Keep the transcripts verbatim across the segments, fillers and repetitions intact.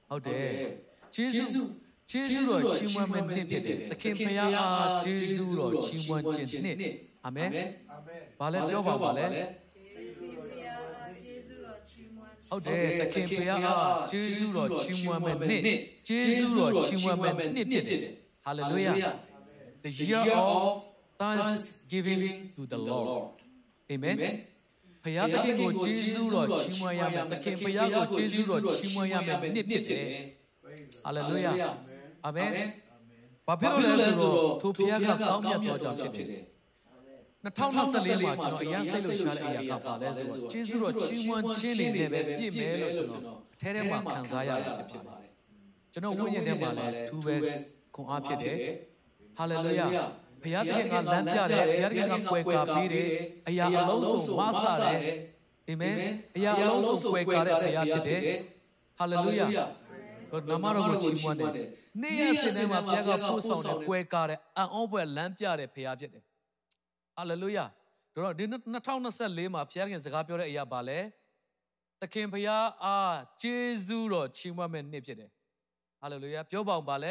ဟုတ်တယ်ဂျေဇုဂျေဇုတော်ချီးမွမ်းမဲ့နှစ်ဖြစ်တယ်သခင်ဖခင်အားဂျေဇုတော်ချီးမွမ်းခြင်းနှစ်အာမင်ဘာလဲပြောပါပါလဲဟုတ်တယ်သခင်ဖခင်အားဂျေဇုတော်ချီးမွမ်းမဲ့နှစ်ဂျေဇုတော်ချီးမွမ်းမဲ့နှစ်ဖြစ်တယ်ဟာလေလုယာ the year of thanksgiving to the Lord amen ဖခင်သခင်ကိုဂျေဇုတော်ချီးမွမ်းရမယ်သခင်ဖခင်ကိုဂျေဇုတော်ချီးမွမ်းရမယ်နှစ်ဖြစ်တယ်ဟာလေလုယာအာမင်ဘာဖြစ်လို့လဲဆိုတော့ထိုဖခင်ကကောင်းမြတ်တော်ကြောင့်ဖြစ်တယ်၂၀၂၄မှာကျွန်တော်အရင်စိတ်လို့ရှာတဲ့အရာကပါလဲဆိုတော့ဂျေဇုတော်ချီးမွမ်းခြင်းတွေနဲ့ပဲပြည့်မယ်လို့ကျွန်တော်အထဲထဲမှာခံစားရတာဖြစ်ပါတယ်ကျွန်တော်ဝိညာဉ်ထဲမှာလည်းသူပဲခွန်အားဖြစ်တယ်ဟာလေလုယာဘုရားသခင်ကလမ်းပြတယ်ဘုရားသခင်ကကွယ်ကာပေးတယ်အရာအလုံးစုံမဆတယ်အာမင်အရာအလုံးစုံကွယ်ကာတဲ့ဘုရားဖြစ်တယ်ဟာလေလုယာကိုနာမတော်ကိုချီးမွမ်းတယ်နေ့ရက်စဉ်တိုင်းမှာဘုရားကပို့ဆောင်တဲ့ကွယ်ကာတဲ့အံ့ဩဖွယ်လမ်းပြတဲ့ဘုရားဖြစ်တယ်ဟာလေလုယာတော့ဒီ၂၀၂၄မှာဘုရားသခင်စကားပြောတဲ့အရာပါလဲသခင်ဘုရားအားဂျေဇုတော်ချီးမွမ်းမဲ့နေ့ဖြစ်တယ်ဟာလေလုယာပြောပါအောင်ပါလဲ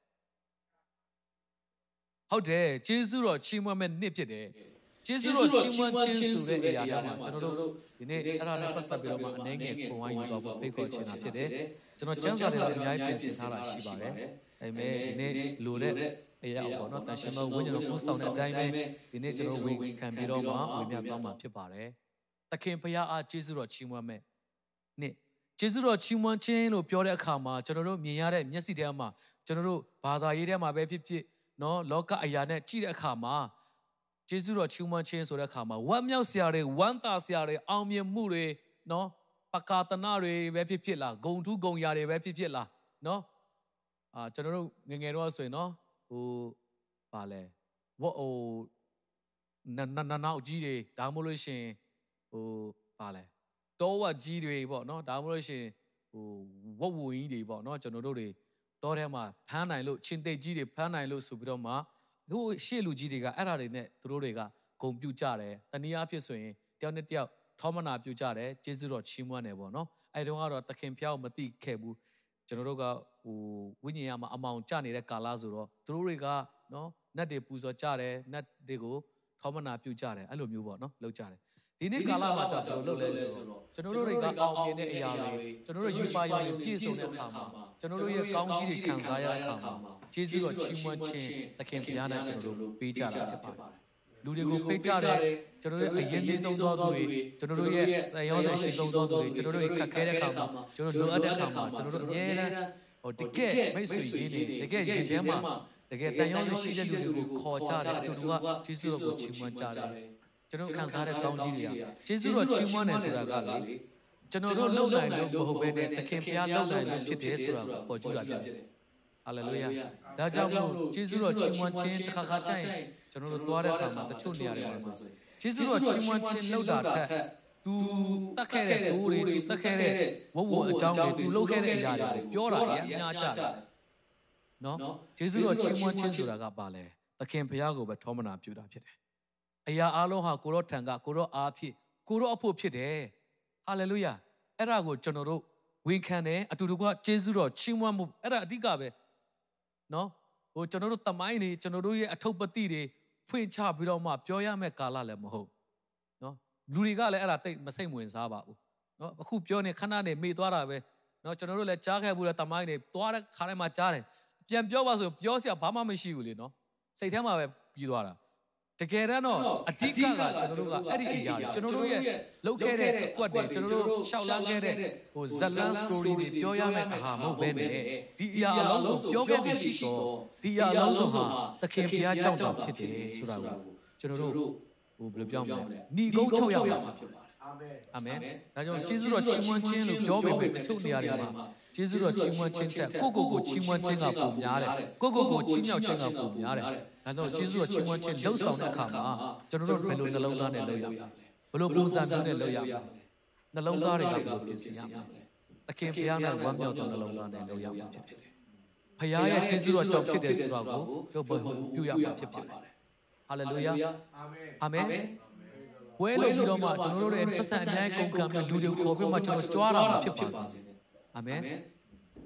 ဟုတ်တယ်ဂျေဇုတော်ချီးမွမ်းမဲ့နှစ်ဖြစ်တယ်ဂျေဇုတော်ချီးမွမ်းခြင်းဆိုတဲ့အရာမှာကျွန်တော်တို့ဒီနေ့အဲ့ဒါနဲ့ပတ်သက်ပြီးတော့မှအနေငယ်ပုံဝိုင်းယူတော့ဖိတ်ခေါ်ခြင်းတာဖြစ်တယ်ကျွန်တော်ကျမ်းစာတွေလည်းအများကြီးပြင်ဆင်ထားတာရှိပါတယ်အဲမဲ့ဒီနေ့လိုတဲ့အရာပေါ့နော်တန်ရှင်တော်ဝိညာဉ်တော်ကိုစောင့်တဲ့အတိုင်းပဲဒီနေ့ကျွန်တော်ဝင်ခံပြီးတော့မှဝင်မြသွားမှာဖြစ်ပါတယ်သခင်ဘုရားအားဂျေဇုတော်ချီးမွမ်းမဲ့နှစ်ဂျေဇုတော်ချီးမွမ်းခြင်းလို့ပြောတဲ့အခါမှာကျွန်တော်တို့မြင်ရတဲ့မျက်စိထဲမှာကျွန်တော်တို့ဘာသာရေးထဲမှာပဲဖြစ်ဖြစ်နော်လောကအရာနဲ့ကြည့်တဲ့အခါမှာဂျေဇုတော်ချီးမွမ်းခြင်းဆိုတဲ့အခါမှာဝမ်းမြောက်စရာတွေဝမ်းသာစရာတွေအောင်မြင်မှုတွေနော်ပကာသနာတွေပဲဖြစ်ဖြစ်လားဂုံထူးဂုံရာတွေပဲဖြစ်ဖြစ်လားနော်အာကျွန်တော်တို့ငငယ်တော့ဆိုရင်နော်ဟိုပါလဲဝတ်ဟိုနနနနောက်ကြီးတွေဒါမှမဟုတ်လို့ရှင်ဟိုပါလဲတောဝတ်ကြီးတွေပေါ့နော်ဒါမှမဟုတ်လို့ရှင်ဟိုဝတ်ဝူကြီးတွေပေါ့နော်ကျွန်တော်တို့တွေတောထဲမှာဖမ်းနိုင်လို့ချင်းသိကြီးတွေဖမ်းနိုင်လို့ဆိုပြီးတော့မှဟိုရှေ့လူကြီးတွေကအဲ့ဒါတွေနဲ့သူတို့တွေကဂုံပြုတ်ကြတယ်တနည်းအားဖြင့်ဆိုရင်တယောက်နဲ့တယောက်ထောမနာပြုတ်ကြတယ်ကျေးဇူးတော်ချီးမွမ်းတယ်ပေါ့နော်အဲ့တုန်းကတော့သခင်ဖျားကိုမသိခဲ့ဘူးကျွန်တော်တို့ကဟိုဝိညာဉ်ရမှာအမောင်ကျနေတဲ့ကာလဆိုတော့သူတို့တွေကနော်နတ်တွေပူဇော်ကြတယ်နတ်တွေကိုထောမနာပြုတ်ကြတယ်အဲ့လိုမျိုးပေါ့နော်လုပ်ကြတယ်ဒီနေ့ကာလမှာကျွန်တော်လုပ်လဲဆိုတော့ကျွန်တော်တို့တွေကအောင်မြင်တဲ့အရာတွေကျွန်တော်တို့ယူပါရရင်ပြည့်စုံတဲ့အခါမှာကျွန်တော်တို့ရဲ့ကောင်းကြီးတွေခံစားရတဲ့အခါမှာကျေးဇူးတော်ချီးမွမ်းခြင်းသခင်ဘုရားနဲ့ကျွန်တော်တို့ပေးကြတာဖြစ်ပါတယ်လူတွေကိုဖိတ်ကြတယ်ကျွန်တော်တို့အရင်လေးဆုံးသောသူတွေကျွန်တော်တို့ရဲ့ရောစရှိဆုံးသောသူတွေကျွန်တော်တို့ခက်ခဲတဲ့အခါမှာကျွန်တော်လိုအပ်တဲ့အခါမှာကျွန်တော်တို့အမြဲတမ်းဟိုတကယ်မိတ်ဆွေရင်းနေတကယ်ရင်ထဲမှာတကယ်တန်ရောစရှိတဲ့လူတွေကိုခေါ်ကြတယ်အတူတူကကျေးဇူးတော်ကိုချီးမွမ်းကြတယ်ကျွန်တော်ခံစားတဲ့ကောင်းကြီးတွေကကျေးဇူးတော်ချီးမွမ်းတယ်ဆိုတာကလေကျွန်တော်တို့လုံနိုင်လို့မဟုတ်ဘဲနဲ့သခင်ဘုရားလုံနိုင်လို့ဖြစ်တယ်ဆိုတာကိုပေါ်ကြည့်တာဖြစ်တယ်ဟာလေလုယာဒါကြောင့်မို့ကျေးဇူးတော်ချီးမွမ်းခြင်းတစ်ခါခါကျရင်ကျွန်တော်တို့သွားတဲ့အခါမှာတချို့နေရာတွေမှာဆိုကျေးဇူးတော်ချီးမွမ်းခြင်းလုပ်တာထက်သူတက်ခဲ့တဲ့ကိုယ်တွေသူတက်ခဲ့တဲ့ဝဝအကြောင်းတွေသူလုပ်ခဲ့တဲ့အရာတွေကိုပြောတာအများကြတယ်နော်ကျေးဇူးတော်ချီးမွမ်းခြင်းဆိုတာကပါလေသခင်ဘုရားကိုပဲထောမနာပြုတာဖြစ်တယ်အရာအလုံးဟာကိုရောထံကကိုရောအားဖြစ်ကိုရောအဖို့ဖြစ်တယ်ဟာလေလုယာအဲ့ဒါကိုကျွန်တော်တို့ဝန်ခံတယ်အတူတူကကျေးဇူးတော်ချီးမွမ်းမှုအဲ့ဒါအဓိကပဲနော်ဟိုကျွန်တော်တို့တမိုင်းတွေကျွန်တော်တို့ရဲ့အထုပ်ပတိတွေဖွင့်ချပြီးတော့မှပြောရမယ့်ကာလလည်းမဟုတ်နော်လူတွေကလည်းအဲ့ဒါတိတ်မစိတ်ဝင်စားပါဘူးနော်အခုပြောနေခဏနေမေ့သွားတာပဲနော်ကျွန်တော်တို့လည်းကြားခဲ့ဘူးလေတမိုင်းတွေသွားတဲ့ခါတိုင်းမှာကြားတယ်ပြန်ပြောပါဆိုပြောစရာဘာမှမရှိဘူးလေနော်စိတ်ထဲမှာပဲပြီးသွားတာတကယ်တမ်းတော့အဓိကကကျွန်တော်တို့ကအဲ့ဒီအရာတွေကျွန်တော်တို့ရဲ့လုပ်ခဲ့တဲ့အကွက်တွေကျွန်တော်တို့ရှောက်လန်းခဲ့တဲ့ဟိုဇလန်စတိုရီတွေပြောရမယ့်အခါမဟုတ်ဘဲနဲ့ဒီအရာအလုံးစုံပြောခဲ့ပြီးရှိတော့ဒီအရာအလုံးစုံဟာသခင်ဘုရားကြောင့်ကြောင့်ဖြစ်တယ်ဆိုတာကိုကျွန်တော်တို့ဟိုဘယ်လိုပြောမလဲညီကုန်းချုပ်ရမှာဖြစ်ပါတယ်အာမင်အာမင်ဒါကြောင့်ကျေးဇူးတော်ချီးမွမ်းခြင်းလို့ပြောပေမဲ့တချို့နေရာတွေမှာကျေးဇူးတော်ချီးမွမ်းခြင်းတက်ကိုကိုကိုချီးမွမ်းခြင်းကပုံများတယ်ကိုကိုကိုချီးမြှောက်ခြင်းကပုံများတယ်ဒါတော့ကျေးဇူးတော်ချီးမွမ်းခြင်းလှုပ်ဆောင်တဲ့အခါမှာကျွန်တော်တို့ဘယ်လိုနှလုံးသားနဲ့လုပ်ရမလဲဘယ်လိုပုံစံမျိုးနဲ့လုပ်ရမလဲနှလုံးသားတွေကဘယ်လိုပြင်ဆင်ရမလဲသခင်ဘုရားနဲ့ဝမ်းမြောက်သောနှလုံးသားနဲ့လုပ်ရမှာဖြစ်တယ်ဘုရားရဲ့ကျေးဇူးတော်ကြောင့်ဖြစ်တယ်ဆိုတာကိုကျွန်တော်ပြုရမှာဖြစ်ဖြစ်ပါတယ်ဟာလေလုယာအာမင်ဝဲလို့ပြီးတော့မှကျွန်တော်တို့ရဲ့ပတ်စံအများကြီးကုန်ကံမဲ့လူတွေကိုခေါ်ပြီးမှကျွန်တော်ကြွားတာဖြစ်ပါစေအာမင်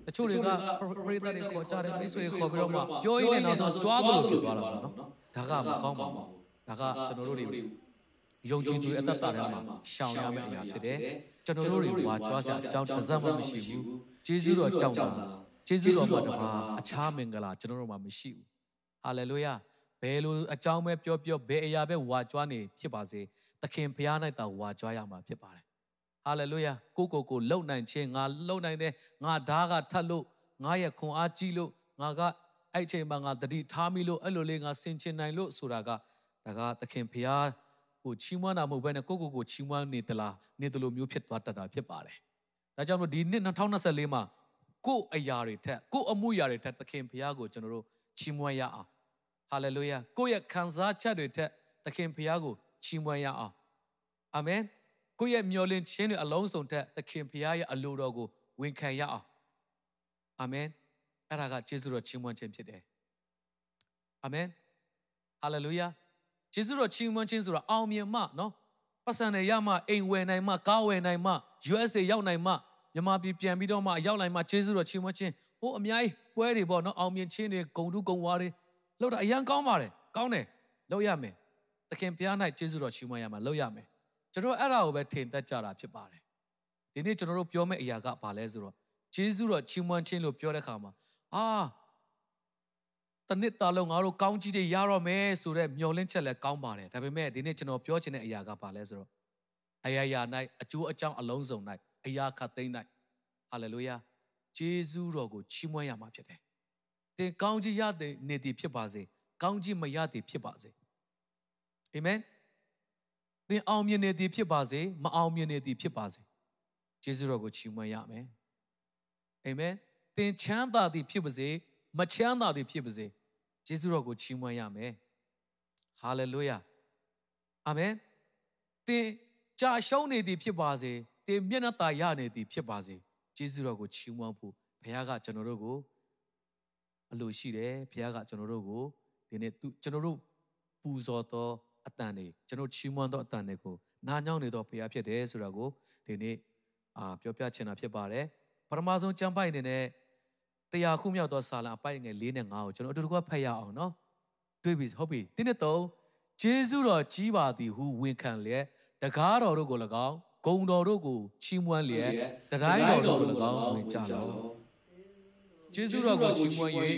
တချို့တွေကပရိသတ်တွေခေါ်ကြတယ်မိတ်ဆွေခေါ်ပြီးတော့မှပြောရင်းနဲ့နောက်ဆုံးကြွားသလိုဖြစ်သွားတာပေါ့နော်ဒါကမကောင်းပါဘူးဒါကကျွန်တော်တို့တွေယုံကြည်သူအသက်တာထဲမှာရှောင်ရမယ့်အရာဖြစ်တယ်ကျွန်တော်တို့တွေဝါကြွားစရာအကြောင်းတစ်စက်မှမရှိဘူးကျေးဇူးတော်ကြောင့်ပါကျေးဇူးတော်မှာတပါအခြားမင်္ဂလာကျွန်တော်တို့မှာမရှိဘူးဟာလေလုယာဘယ်လိုအကြောင်းပဲပြောပြောဘယ်အရာပဲဝါကြွားနေဖြစ်ပါစေသခင်ဘုရား၌သာဝါကြွားရမှာဖြစ်ပါတယ်ဟာလေလုယာကိုကိုကိုလုံနိုင်ခြင်းငါလုံနိုင်တယ်ငါဓားကထပ်လို့ငါရဲ့ခွန်အားကြီးလို့ငါကအဲ့အချိန်မှာငါတတိထားမိလို့အဲ့လိုလေးငါဆင်ခြင်နိုင်လို့ဆိုတာကဒါကသခင်ဘုရားကိုချီးမွမ်းတာမဟုတ်ဘဲနဲ့ကိုကိုကိုချီးမွမ်းနေသလားနေတယ်လို့မျိုးဖြစ်သွားတတ်တာဖြစ်ပါတယ်ဒါကြောင့်မို့ဒီနှစ်၂၀၂၄မှာကိုအရာတွေထက်ကိုအမှုရာတွေထက်သခင်ဘုရားကိုကျွန်တော်တို့ချီးမွမ်းရအောင်ဟာလေလုယာကိုရဲ့ခံစားချက်တွေထက်သခင်ဘုရားကိုချီးမွမ်းရအောင်အာမင်ကိုရဲ့မျှော်လင့်ခြင်းတွေအလုံးစုံထက်သခင်ဘုရားရဲ့အလိုတော်ကိုဝန်ခံရအောင်အာမင်အဲ့ဒါကကျေးဇူးတော်ချီးမွမ်းခြင်းဖြစ်တယ်အာမင်ဟာလေလုယာကျေးဇူးတော်ချီးမွမ်းခြင်းဆိုတာအောင်မြင်မှနော်ပတ်စံတွေရမှအိမ်ဝယ်နိုင်မှကားဝယ်နိုင်မှ ယူ အက်စ် အေ ရောက်နိုင်မှမြန်မာပြည်ပြန်ပြီးတော့မှရောက်နိုင်မှကျေးဇူးတော်ချီးမွမ်းခြင်းဟိုအများကြီးပွဲတွေပေါ့နော်အောင်မြင်ခြင်းတွေဂုဏ်တုဂုဏ်ဝါတွေလောက်တာအရန်ကောင်းပါတယ်ကောင်းတယ်လောက်ရမယ်သခင်ဘုရား၌ကျေးဇူးတော်ချီးမွမ်းရမှာလောက်ရမယ်ကျွန်တော်အဲ့ဒါကိုပဲထင်တတ်ကြတာဖြစ်ပါတယ်ဒီနေ့ကျွန်တော်တို့ပြောမယ့်အရာကဘာလဲဆိုတော့ကျေးဇူးတော်ချီးမွမ်းခြင်းလို့ပြောတဲ့အခါမှာအာတနစ်တာလုံးငါတို့ကောင်းကြီးတွေရတော့မယ်ဆိုတဲ့မျှော်လင့်ချက်လည်းကောင်းပါတယ်ဒါပေမဲ့ဒီနေ့ကျွန်တော်ပြောချင်တဲ့အရာကဘာလဲဆိုတော့အရာရာ၌အကျိုးအကြောင်းအလုံးစုံ၌အရာခတ်သိမ်း၌ဟာလေလုယာကျေးဇူးတော်ကိုချီးမွမ်းရမှာဖြစ်တယ်သင်ကောင်းကြီးရတဲ့နေတည်ဖြစ်ပါစေကောင်းကြီးမရတည်ဖြစ်ပါစေအာမင်သင်အောင်မြင်နေတည်ဖြစ်ပါစေမအောင်မြင်နေတည်ဖြစ်ပါစေကျေးဇူးတော်ကိုချီးမွမ်းရမယ်အာမင်သင်ချမ်းသာတည်ဖြစ်ပါစေမချမ်းသာသည်ဖြစ်ပါစေကျေးဇူးတော်ကိုချီးမွမ်းရမယ်ဟာလေလုယာအာမင်သင်ကြာရှုံးနေသည်ဖြစ်ပါစေသင်မျက်နှာသာရနေသည်ဖြစ်ပါစေကျေးဇူးတော်ကိုချီးမွမ်းဖို့ဘုရားကကျွန်တော်တို့ကိုအလိုရှိတယ်ဘုရားကကျွန်တော်တို့ကိုဒီနေ့ကျွန်တော်တို့ပူဇော်သောအတန်တွေကျွန်တော်ချီးမွမ်းသောအတန်တွေကိုနားညောင်းနေသောဘုရားဖြစ်တယ်ဆိုတာကိုဒီနေ့အာပြောပြချင်တာဖြစ်ပါတယ်ပထမဆုံးကျမ်းပိုက်အနေနဲ့တရားခုမြောက်သောစာလံအပိုက်ငယ်၄နဲ့၅ကိုကျွန်တော်အတူတူကဖတ်ရအောင်နော်တွေ့ပြီဟုတ်ပြီတင်းနဲ့သုံးဂျေဇုတော်ကြီးပါသည်ဟုဝန်ခံလျက်တကားတော်တို့ကို၎င်းဂုံတော်တို့ကိုချီးမွမ်းလျက်တတိုင်းတော်တို့ကို၎င်းဝင်ကြလောဂျေဇုတော်ကိုချီးမွမ်း၍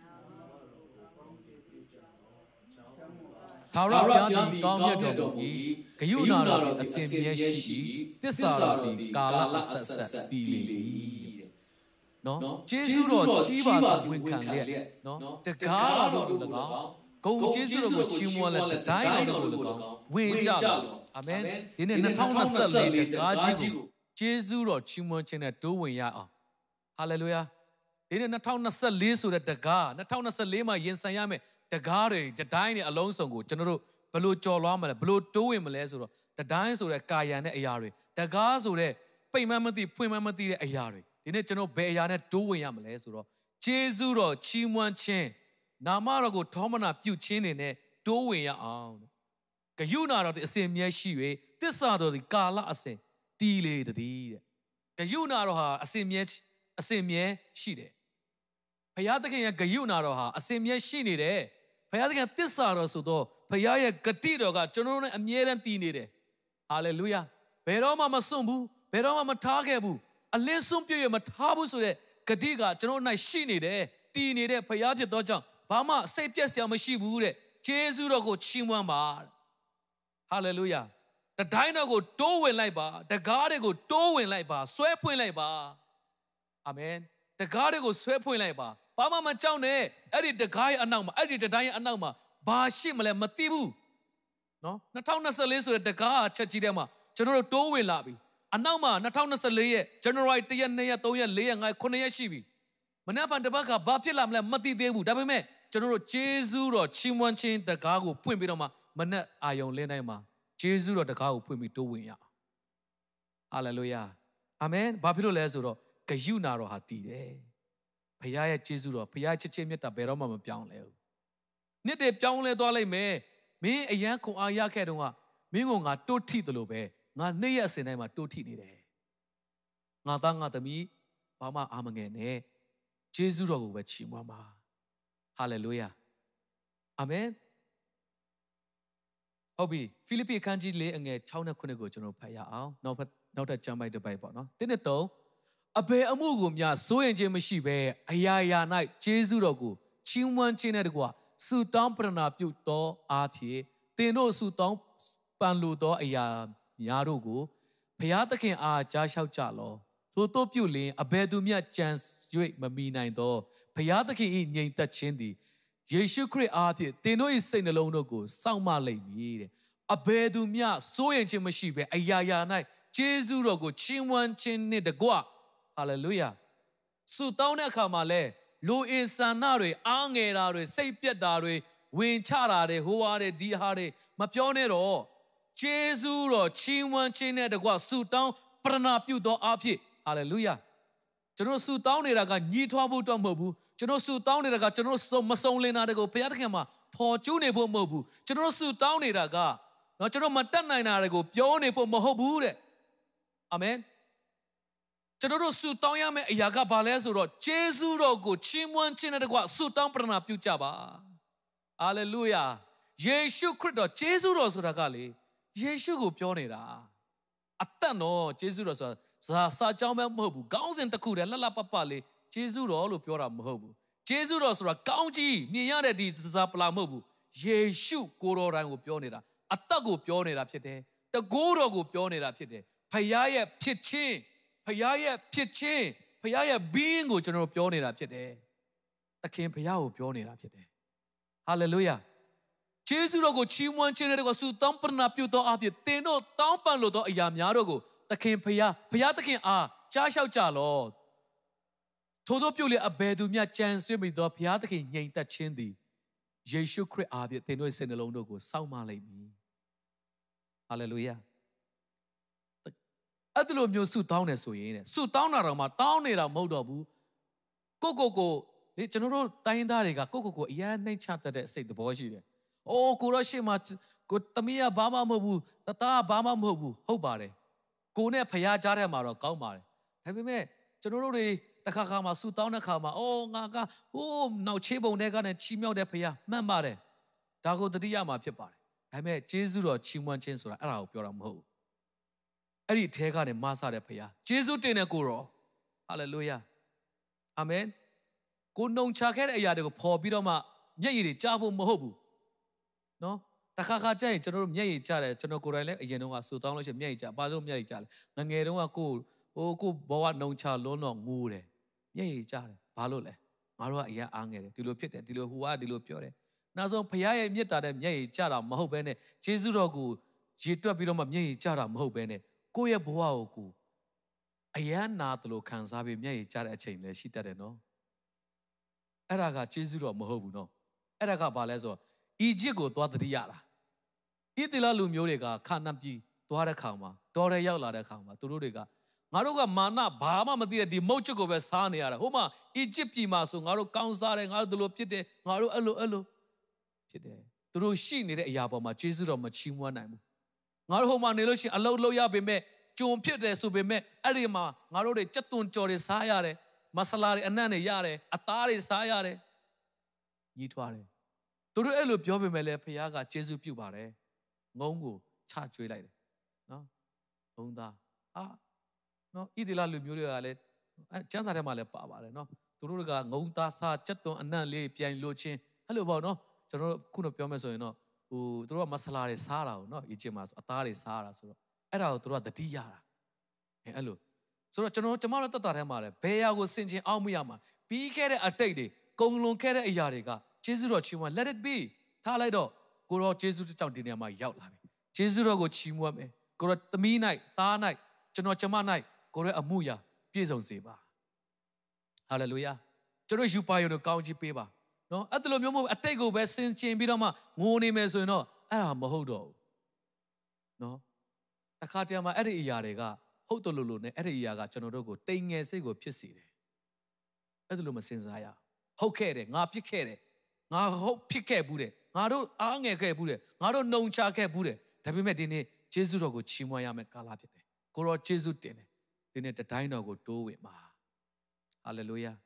ထာဝရဘုရားသည်ကောင်းမြတ်တော်မူ၏ဂရုဏာတော်သည်အစဉ်မြဲရှိ၏တစ္ဆာတော်သည်ကာလဆက်ဆက်တည်လေ၏နော်ကျေးဇူးတော်ကြီးပါသည်ဝန်ခံလျက်နော်တကားတော်တို့၎င်းဂုံကျေးဇူးတော်ကိုချီးမွမ်းလျက်တတိုင်းတော်တို့၎င်းဝင်ကြလောအာမင်ဒီနေ့၂၀၂၄တကားကြီးကိုကျေးဇူးတော်ချီးမွမ်းခြင်းနဲ့တိုးဝင်ရအောင်ဟာလေလုယာဒီနေ့၂၀၂၄ဆိုတဲ့တကား၂၀၂၄မှာရင်ဆိုင်ရမယ်တကားတွေတတိုင်းတွေအလုံးစုံကိုကျွန်တော်တို့ဘယ်လိုကြော်လွှားမလဲဘယ်လိုတိုးဝင်မလဲဆိုတော့တတိုင်းဆိုတဲ့ကာယံတဲ့အရာတွေတကားဆိုတဲ့ပိတ်မှန်းမသိဖွင့်မှန်းမသိတဲ့အရာတွေဒီနေ့ကျွန်တော်ဘယ်အရာနဲ့တိုးဝင်ရမလဲဆိုတော့ဂျေဇုတော်ချီးမွမ်းခြင်းနာမတော်ကိုထောမနာပြုခြင်းတွေနဲ့တိုးဝင်ရအောင်ဂယုဏတော်သည်အစဉ်မြဲရှိ၍တစ္ဆာတော်သည်ကာလအစဉ်တည်လေတည်းတဲ့ဂယုဏတော်ဟာအစဉ်မြဲအစဉ်မြဲရှိတယ်ဘုရားသခင်ရဲ့ဂယုဏတော်ဟာအစဉ်မြဲရှိနေတယ်ဘုရားသခင်တစ္ဆာတော်ဆိုတော့ဘုရားရဲ့ဂတိတော်ကကျွန်တော်တို့နဲ့အမြဲတမ်းတည်နေတယ်ဟာလေလုယာဘယ်တော့မှမစွန့်ဘူးဘယ်တော့မှမထားခဲ့ဘူးအလင်းစွန့်ပြည့်ရမထားဘူးဆိုတဲ့ဂတိကကျွန်တော်၌ရှိနေတယ်တည်နေတဲ့ဘုရားဖြစ်သောကြောင့်ဘာမှစိတ်ပြက်စရာမရှိဘူးတဲ့ဂျေဇုတော်ကိုချီးမွမ်းပါဟာလေလုယာတတိုင်းတော်ကိုတိုးဝင်လိုက်ပါတကားတွေကိုတိုးဝင်လိုက်ပါဆွဲဖွင့်လိုက်ပါအာမင်တကားတွေကိုဆွဲဖွင့်လိုက်ပါဘာမှမကြောက်နဲ့အဲ့ဒီတကားရဲ့အနောက်မှာအဲ့ဒီတတိုင်းရဲ့အနောက်မှာဘာရှိမလဲမသိဘူးနော်၂၀၂၄ဆိုတဲ့တကားချက်ကြီးထဲမှာကျွန်တော်တို့တိုးဝင်လာပြီအနောက်မှာ၂၀၂၄ရဲ့ January တစ်ရက်နှစ်ရက်သုံးရက်လေးရက်ငါးရက်ခုနှစ်ရက်ရှိပြီမနေ့ကတပတ်ကဘာဖြစ်လာမလဲမသိသေးဘူးဒါပေမဲ့ကျွန်တော်တို့ဂျေဇုတော်ချီးမွမ်းခြင်းတကားကိုဖွင့်ပြီးတော့မှမနေ့အာယုံလင်းတိုင်းမှာဂျေဇုတော်တကားကိုဖွင့်ပြီးတိုးဝင်ရအောင်ဟာလေလုယာအာမင်ဘာဖြစ်လို့လဲဆိုတော့ဂယုဏတော်ဟာတည်တယ်ဘုရားရဲ့ဂျေဇုတော်ဘုရားချစ်ချင်းမြတ်တာဘယ်တော့မှမပြောင်းလဲဘူးနှစ်တည်းပြောင်းလဲသွားလိုက်မယ်မင်းအယံခွန်အားရခဲ့တော့ကမင်းကငါတိုးထိတယ်လို့ပဲငါနေ့ရက်အစဉ်တိုင်းမှာတိုးထိနေတယ်ငါသားငါသမီးဘာမှအားမငယ်နဲ့ကျေးဇူးတော်ကိုပဲချီးမွမ်းပါဟာလေလုယာအာမင်ဟုတ်ပြီဖိလိပ္ပိအခန်းကြီး၄အငယ်၆နဲ့ခုကိုကျွန်တော်ဖတ်ရအောင်နောက်နောက်ထပ်ကျမ်းပိုက်တစ်ပိုက်ပေါ့နော်တင်းနဲ့သုံးအဘယ်အမှုကိုများစိုးရင်ခြင်းမရှိဘဲအရာရာ၌ကျေးဇူးတော်ကိုချီးမွမ်းခြင်းနဲ့တကွာဆုတောင်းပရဏာပြုသောအားဖြင့်သင်တို့ဆုတောင်းပန်လိုသောအရာများတို့ကိုဘုရားသခင်အားကြားလျှောက်ကြလောထို့သောပြုလျင်အဘယ်သူမျှကြံ၍မမီနိုင်သောဘုရားသခင်၏ငြိမ်သက်ခြင်းသည်ယေရှုခရစ်အားဖြင့်သင်တို့၏စိတ်နှလုံးတို့ကိုစောင့်မလိမ့်မည်တဲ့အဘယ်သူမျှစိုးရင်ခြင်းမရှိဘဲအရာရာ၌ကျေးဇူးတော်ကိုချီးမွမ်းခြင်းနှင့်တကွဟာလေလုယာဆုတောင်းတဲ့အခါမှာလဲလူအင်ဆန္ဒတွေအားငယ်တာတွေစိတ်ပြက်တာတွေဝင်ချတာတွေဟိုဟာတွေဒီဟာတွေမပြောနဲ့တော့ကျေးဇူးတော်ချီးမွမ်းခြင်းနဲ့တကွဆုတောင်းပရဏာပြုသောအားဖြင့်ဟာလေလုယာကျွန်တော်ဆုတောင်းနေတာကညီထွားဖို့တော့မဟုတ်ဘူးကျွန်တော်ဆုတောင်းနေတာကကျွန်တော်မစုံလင်တာတွေကိုဘုရားသခင်မှာဖော်ကျူးနေဖို့မဟုတ်ဘူးကျွန်တော်ဆုတောင်းနေတာကနော်ကျွန်တော်မတတ်နိုင်တာတွေကိုပြောနေဖို့မဟုတ်ဘူးတဲ့အာမင်ကျွန်တော်တို့ဆုတောင်းရမယ့်အရာကဘာလဲဆိုတော့ယေရှုတော်ကိုချီးမွမ်းခြင်းနဲ့တကွဆုတောင်းပရဏာပြုကြပါဟာလေလုယာယေရှုခရစ်တော်ယေရှုတော်ဆိုတာကလေယေရှုကိုပြောနေတာအသက်နော်ယေရှုတော်ဆိုတာဇာစာကြောင်းပဲမဟုတ်ဘူးကောင်းစဉ်တစ်ခုတည်းလှလှပပလေးယေရှုတော်လို့ပြောတာမဟုတ်ဘူးယေရှုတော်ဆိုတာကောင်းကြီးမြင်ရတဲ့ဒီဇာပလာမဟုတ်ဘူးယေရှုကိုတော်တိုင်ကိုပြောနေတာအသက်ကိုပြောနေတာဖြစ်တယ်တကိုးတော်ကိုပြောနေတာဖြစ်တယ်ဖခင်ရဲ့ဖြစ်ခြင်းဖခင်ရဲ့ဖြစ်ခြင်းဖခင်ရဲ့ being ကိုကျွန်တော်ပြောနေတာဖြစ်တယ်သခင်ဖခင်ကိုပြောနေတာဖြစ်တယ်ဟာလေလုယာယေရှုတော်ကိုချီးမွမ်းခြင်းနဲ့တကွာဆုတောင်းပရဏာပြုသောအဖြစ်သင်တို့တောင်းပန်လိုသောအရာများတို့ကိုသခင်ဖခင်ဖခင်သခင်အားကြားလျှောက်ကြလောထို့သောပြုလေအဘယ်သူမျှကြံစည်မိသောဖခင်သခင်ငြိမ်သက်ခြင်းသည်ယေရှုခရစ်အားဖြင့်သင်တို့စိတ်နှလုံးတို့ကိုစောင့်မလိမ့်မည်ဟာလေလုယာအဲ့ဒီလိုမျိုးဆုတောင်းနေဆိုရင်တဲ့ဆုတောင်းတာတော့မှတောင်းနေတာမဟုတ်တော့ဘူးကိုကိုကိုလေကျွန်တော်တို့တိုင်းသားတွေကကိုကိုကိုအရင်နှိမ့်ချတတ်တဲ့စိတ်သဘောရှိတယ်။အိုးကိုရရှိမှကိုတမီးကဘာမှမဟုတ်ဘူးတသားကဘာမှမဟုတ်ဘူးဟုတ်ပါတယ်။ကိုနဲ့ဖျားကြားတဲ့မှာတော့ကောင်းပါတယ်။ဒါပေမဲ့ကျွန်တော်တို့တွေတခါခါမှာဆုတောင်းတဲ့ခါမှာအိုးငါကဟိုးနောက်ချေးပုံတွေကနဲ့ချီးမြှောက်တဲ့ဖျားမှန်ပါတယ်။ဒါကိုတတိယမှာဖြစ်ပါတယ်။ဒါပေမဲ့ဂျေဇုတော်ချီးမွမ်းခြင်းဆိုတာအဲ့ဒါကိုပြောတာမဟုတ်ဘူး။အဲ့ဒီထဲကနေမဆတဲ့ဖျားဂျေဇုတင်တဲ့ကိုရောဟာလေလုယာအာမင်ကိုနှုံချခဲ့တဲ့အရာတွေကိုပေါ်ပြီးတော့မှမျက်ရည်တွေကြားဖို့မဟုတ်ဘူးနော်တခါခါကျရင်ကျွန်တော်တို့မျက်ရည်ကြားတယ်ကျွန်တော်ကိုယ်တိုင်လည်းအရင်တုန်းကဆူတောင်းလို့ရှိရင်မျက်ရည်ကြားဘာလို့မျက်ရည်ကြားလဲငငယ်တုန်းကကိုဟိုကိုဘဝနှုံချလွန်းတော့ငိုးတယ်မျက်ရည်ကြားတယ်ဘာလို့လဲငါတို့ကအရင်အားငယ်တယ်ဒီလိုဖြစ်တယ်ဒီလိုဟိုကဒီလိုပြောတယ်နောက်ဆုံးဖခင်ရဲ့မြတ်တာတဲ့မျက်ရည်ကြားတာမဟုတ်ဘဲနဲ့ယေရှုတော်ကိုရေတွက်ပြီးတော့မှမျက်ရည်ကြားတာမဟုတ်ဘဲနဲ့ကိုယ့်ရဲ့ဘဝကိုကိုအယံနာတလို့ခံစားပြီးမျက်ရည်ကြားတဲ့အချိန်လည်းရှိတတ်တယ်နော်အဲ့ဒါကကျေးဇူးတော်မဟုတ်ဘူးနော်အဲ့ဒါကဘာလဲဆိုတော့အီဂျစ်ကိုသွားတတိရတာဣသရေလလူမျိုးတွေကခါနန်ပြည်သွားတဲ့ခါမှာတော်ရဲရောက်လာတဲ့ခါမှာသူတို့တွေကငါတို့ကမာနဘာမှမသိတဲ့ဒီမုတ်ချစ်ကိုပဲစားနေရတာဟိုမှာအီဂျစ်ပြည်မှာဆိုငါတို့ကောင်းစားတယ်ငါတို့ဒီလိုဖြစ်တယ်ငါတို့အဲ့လိုအဲ့လိုဖြစ်တယ်သူတို့ရှိနေတဲ့အရာပေါ်မှာကျေးဇူးတော်မချီးမွမ်းနိုင်ဘူးငါတို့ဟိုမှာနေလို့ရှိရင်အလုပ်လုပ်ရပေမဲ့ကြုံဖြစ်တယ်ဆိုပေမဲ့အဲ့ဒီမှာငါတို့တွေကြက်သွန်ကြော်တွေစားရတယ်မဆလာတွေအနံ့တွေရတယ်အသားတွေစားရတယ်ညီးထွားတယ်သူတို့အဲ့လိုပြောပေမဲ့လည်းဖခင်ကကျေးဇူးပြုပါတယ်ငုံကိုချကျွေးလိုက်တယ်နော်ဘုံသားဟာနော်ဣသရေလလူမျိုးတွေကလည်းအဲကျမ်းစာထဲမှာလည်းပါပါတယ်နော်သူတို့ကငုံသားစားကြက်သွန်အနံ့လေးပြန်လို့ချင်းအဲ့လိုပေါ့နော်ကျွန်တော်တို့ခုနပြောမယ်ဆိုရင်တော့ဟိုသူတို့ကမဆလာတွေစားတာကိုနော်အီဂျစ်မှာဆိုအသားတွေစားတာဆိုတော့အဲ့ဒါကိုသူတို့ကတတိရတာအဲအဲ့လိုဆိုတော့ကျွန်တော်ကျွန်မတို့တတ်တာထဲမှာလည်းဘယ်ရာကိုစင်ကျင်အောင်မရမှာပြီးခဲ့တဲ့အတိတ်တွေကုံလွန်ခဲ့တဲ့အရာတွေကကျေးဇူးတော်ချီးမွမ်း let it be ထားလိုက်တော့ကိုရောကျေးဇူးကြောင့်ဒီနေရာမှာရောက်လာပြီကျေးဇူးတော်ကိုချီးမွမ်းမယ်ကိုရောသမီး၌သား၌ကျွန်တော်ကျမ၌ကိုရောအမှုရာပြည့်စုံစေပါဟာလေလုယာကျွန်တော်ယူပါရုံကိုကောင်းချီးပေးပါနော်အဲ့ဒါလိုမျိုးမဟုတ်အတိတ်ကိုပဲစင်ကျင်ပြီးတော့မှငိုနေမယ်ဆိုရင်တော့အဲ့ဒါမဟုတ်တော့ဘူးနော်တစ်ခါတည်းမှာအဲ့ဒီအရာတွေကဟုတ်တယ်လို့လို့နဲ့အဲ့ဒီအရာကကျွန်တော်တို့ကိုတိမ်ငယ်စိတ်ကိုဖြစ်စေတယ်အဲ့ဒါလိုမစင်စားရဟုတ်ခဲ့တယ်ငါဖြစ်ခဲ့တယ်ငါဟုတ်ဖြစ်ခဲ့ဘူးတယ်ငါတို့အားငယ်ခဲ့ဘူးတယ်ငါတို့နှုံချခဲ့ဘူးတယ်ဒါပေမဲ့ဒီနေ့ယေရှုတော်ကိုချီးမွမ်းရမယ့်ကာလဖြစ်တယ်ကိုရောယေရှုတင်တယ်ဒီနေ့တတိုင်းတော်ကိုတိုးဝင်ပါဟာလေလုယာ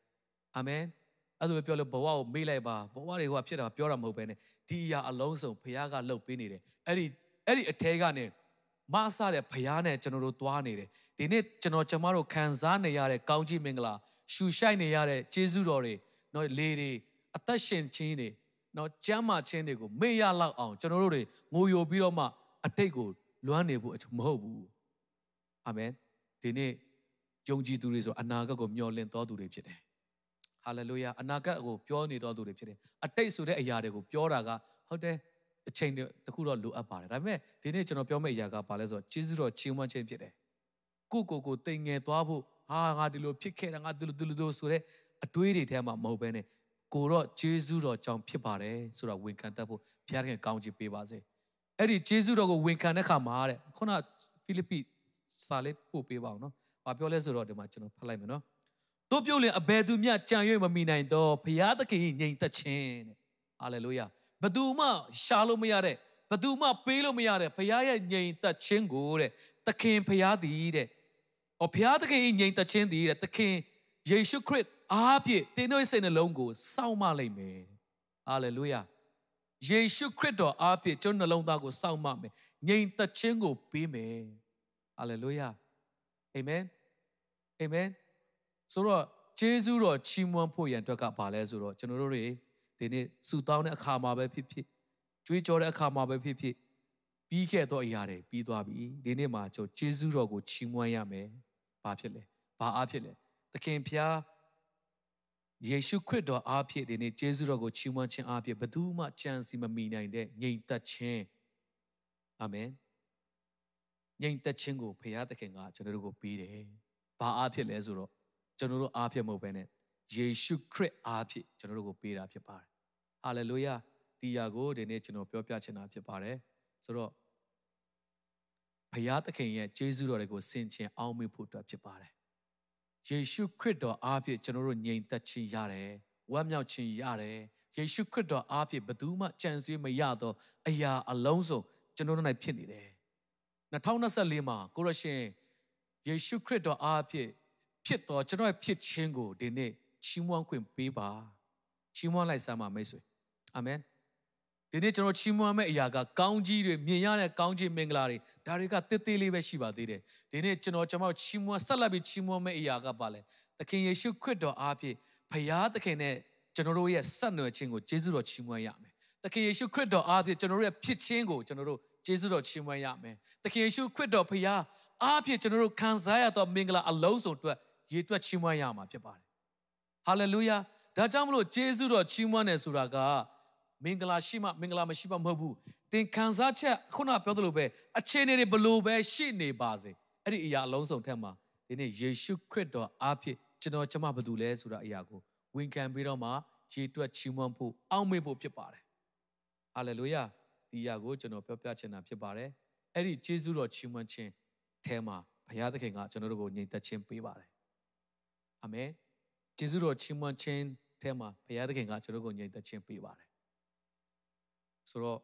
အာမင်အဲ့ဒါလိုပြောလို့ဘဝကိုမေ့လိုက်ပါဘဝတွေကဖြစ်တာပြောတာမဟုတ်ပဲနဲ့ဒီအရာအလုံးစုံဘုရားကလှုပ်ပေးနေတယ်အဲ့ဒီအဲ့ဒီအထဲကနေမဆတဲ့ဘုရားနဲ့ကျွန်တော်တို့သွားနေတယ်ဒီနေ့ကျွန်တော်ကျမတို့ခံစားနေရတဲ့ကောင်းကြီးမင်္ဂလာရှူရှိုက်နေရတဲ့ကျေးဇူးတော်တွေနော်လေတွေအသက်ရှင်ခြင်းတွေနော်ကျမ်းမာခြင်းတွေကိုမေ့ရလောက်အောင်ကျွန်တော်တို့တွေငိုယိုပြီးတော့မှအတိတ်ကိုလွမ်းနေဖို့မဟုတ်ဘူးအာမင်ဒီနေ့ယုံကြည်သူတွေဆိုအနာဂတ်ကိုမျှော်လင့်တော်သူတွေဖြစ်တယ်ဟာလေလုယာအနာဂတ်ကိုပြောနေတော်သူတွေဖြစ်တယ်အတိတ်ဆိုတဲ့အရာတွေကိုပြောတာကဟုတ်တယ်အချိန်တစ်ခုတော့လိုအပ်ပါတယ်ဒါပေမဲ့ဒီနေ့ကျွန်တော်ပြောမယ့်အရာကဘာလဲဆိုတော့ကျေးဇူးတော်ချီးမွမ်းခြင်းဖြစ်တယ်ကိုကိုကိုတိမ်ငယ်သွားဖို့ဟာငါဒီလိုဖြစ်ခဲ့တာငါဒီလိုဒီလိုဆိုတဲ့အတွေးတွေထဲမှာမဟုတ်ဘဲနဲ့ကိုတော့ကျေးဇူးတော်ကြောင့်ဖြစ်ပါတယ်ဆိုတာဝန်ခံတတ်ဖို့ဘုရားသခင်ကောင်းချီးပေးပါစေအဲ့ဒီကျေးဇူးတော်ကိုဝန်ခံတဲ့ခါမှာတဲ့ခုနဖိလိပ္ပိစာလေးပို့ပေးပါအောင်နော်ဘာပြောလဲဆိုတော့ဒီမှာကျွန်တော်ဖတ်လိုက်မယ်နော်တို့ပြုတ်လင်အဘယ်သူမျှကြံ၍မမိနိုင်တော့ဘုရားသခင်ငြိမ်သက်ခြင်းတဲ့ဟာလေလုယာဘယ်သူမှရှာလို့မရတဲ့ဘယ်သူမှပေးလို့မရတဲ့ဘုရားရဲ့ငြိမ်သက်ခြင်းကိုတဲ့သခင်ဘုရားသည်တဲ့ဟောဘုရားသခင်ငြိမ်သက်ခြင်းသည်တဲ့သခင်ယေရှုခရစ်အားဖြင့်တင်းတို့စိတ်နှလုံးကိုစောင့်မလိုက်မယ်ဟာလေလုယာယေရှုခရစ်တော်အားဖြင့်ကျွန်တော်နှလုံးသားကိုစောင့်မမယ်ငြိမ်သက်ခြင်းကိုပေးမယ်ဟာလေလုယာအာမင်အာမင်ဆိုတော့ကျေးဇူးတော်ချီးမွမ်းဖို့ရန်အတွက်ကဘာလဲဆိုတော့ကျွန်တော်တို့တွေဒီနေ့ဆုတောင်းတဲ့အခါမှာပဲဖြစ်ဖြစ်ကြွေးကြော်တဲ့အခါမှာပဲဖြစ်ဖြစ်ပြီးခဲ့သောအရာတွေပြီးသွားပြီဒီနေ့မှာကျွန်တော်ကျေးဇူးတော်ကိုချီးမွမ်းရမယ်ဘာဖြစ်လဲဘာအားဖြစ်လဲသခင်ဖျားယေရှုခရစ်တော်အားဖြင့်ဒီနေ့ကျေးဇူးတော်ကိုချီးမွမ်းခြင်းအားဖြင့်ဘယ်သူမှကြံစီမမိနိုင်တဲ့ငြိမ်သက်ခြင်းအာမင်ငြိမ်သက်ခြင်းကိုဘုရားသခင်ကကျွန်တော်တို့ကိုပေးတယ်ဘာအားဖြစ်လဲဆိုတော့ကျွန်တော်တို့အားဖြင့်မဟုတ်ဘဲနဲ့ယေရှုခရစ်အားဖြင့်ကျွန်တော်တို့ကိုပေးတာဖြစ်ပါတယ်ဟာလေလုယာဒီယာကိုဒီနေ့ကျွန်တော်ပြောပြချင်တာဖြစ်ပါတယ်ဆိုတော့ဘုရားသခင်ရဲ့ကျေးဇူးတော်တွေကိုဆင်ခြင်အောက်မေ့ဖို့အတွက်ဖြစ်ပါတယ်ယေရှုခရစ်တော်အားဖြင့်ကျွန်တော်တို့ငြိမ်သက်ခြင်းရတယ်ဝမ်းမြောက်ခြင်းရတယ်ယေရှုခရစ်တော်အားဖြင့်ဘယ်သူမှကြံစည်မရတော့အရာအလုံးစုံကျွန်တော်တို့၌ဖြစ်နေတယ်၂၀၂၄မှာကိုရရှင်ယေရှုခရစ်တော်အားဖြင့်ဖြစ်တော်ကျွန်တော်ရဲ့ဖြစ်ခြင်းကိုဒီနေ့ချီးမွမ်းခွင့်ပေးပါချီးမွမ်းလိုက်စမ်းပါမိတ်ဆွေအာမင်ဒီနေ့ကျွန်တော်ချီးမွမ်းမယ့်အရာကကောင်းကြီးတွေမြင်ရတဲ့ကောင်းကြီးမင်္ဂလာတွေဒါတွေကတိတ်တိတ်လေးပဲရှိပါသေးတယ်ဒီနေ့ကျွန်တော်ကျွန်တော်ချီးမွမ်းဆက်လက်ပြီးချီးမွမ်းမယ့်အရာကပါလဲသခင်ယေရှုခရစ်တော်အားဖြင့်ဘုရားသခင်နဲ့ကျွန်တော်တို့ရဲ့ဆက်နွယ်ခြင်းကိုကျေးဇူးတော်ချီးမွမ်းရမယ်သခင်ယေရှုခရစ်တော်အားဖြင့်ကျွန်တော်တို့ရဲ့ဖြစ်ခြင်းကိုကျွန်တော်တို့ကျေးဇူးတော်ချီးမွမ်းရမယ်သခင်ယေရှုခရစ်တော်ဘုရားအားဖြင့်ကျွန်တော်တို့ခံစားရသောမင်္ဂလာအလုံးစုံအတွက်ရေတွက်ချီးမွမ်းရမှာဖြစ်ပါတယ်ဟာလေလုယာဒါကြောင့်မလို့ကျေးဇူးတော်ချီးမွမ်းတယ်ဆိုတာကမင်္ဂလာရှိမှမင်္ဂလာမရှိမှမဟုတ်ဘူးသင်ခံစားချက်ခုနပြောသလိုပဲအခြေအနေတွေဘလို့ပဲရှိနေပါစေအဲ့ဒီအရာအလုံးစုံထက်မှာဒီနေ့ယေရှုခရစ်တော်အားဖြင့်ကျွန်တော်ကျမဘာတူလဲဆိုတာအရာကိုဝန်ခံပြီးတော့မှရေတွက်ချီးမွမ်းဖို့အောက်မေ့ဖို့ဖြစ်ပါတယ်ဟာလေလုယာဒီအရာကိုကျွန်တော်ပြောပြချင်တာဖြစ်ပါတယ်အဲ့ဒီကျေးဇူးတော်ချီးမွမ်းခြင်းအဲမှာဘုရားသခင်ကကျွန်တော်တို့ကိုညီသက်ခြင်းပေးပါတယ်အာမင်ကျေးဇူးတော်ချီးမွမ်းခြင်းအဲမှာဘုရားသခင်ကကျွန်တော်တို့ကိုညီသက်ခြင်းပေးပါတယ်ဆိုတော့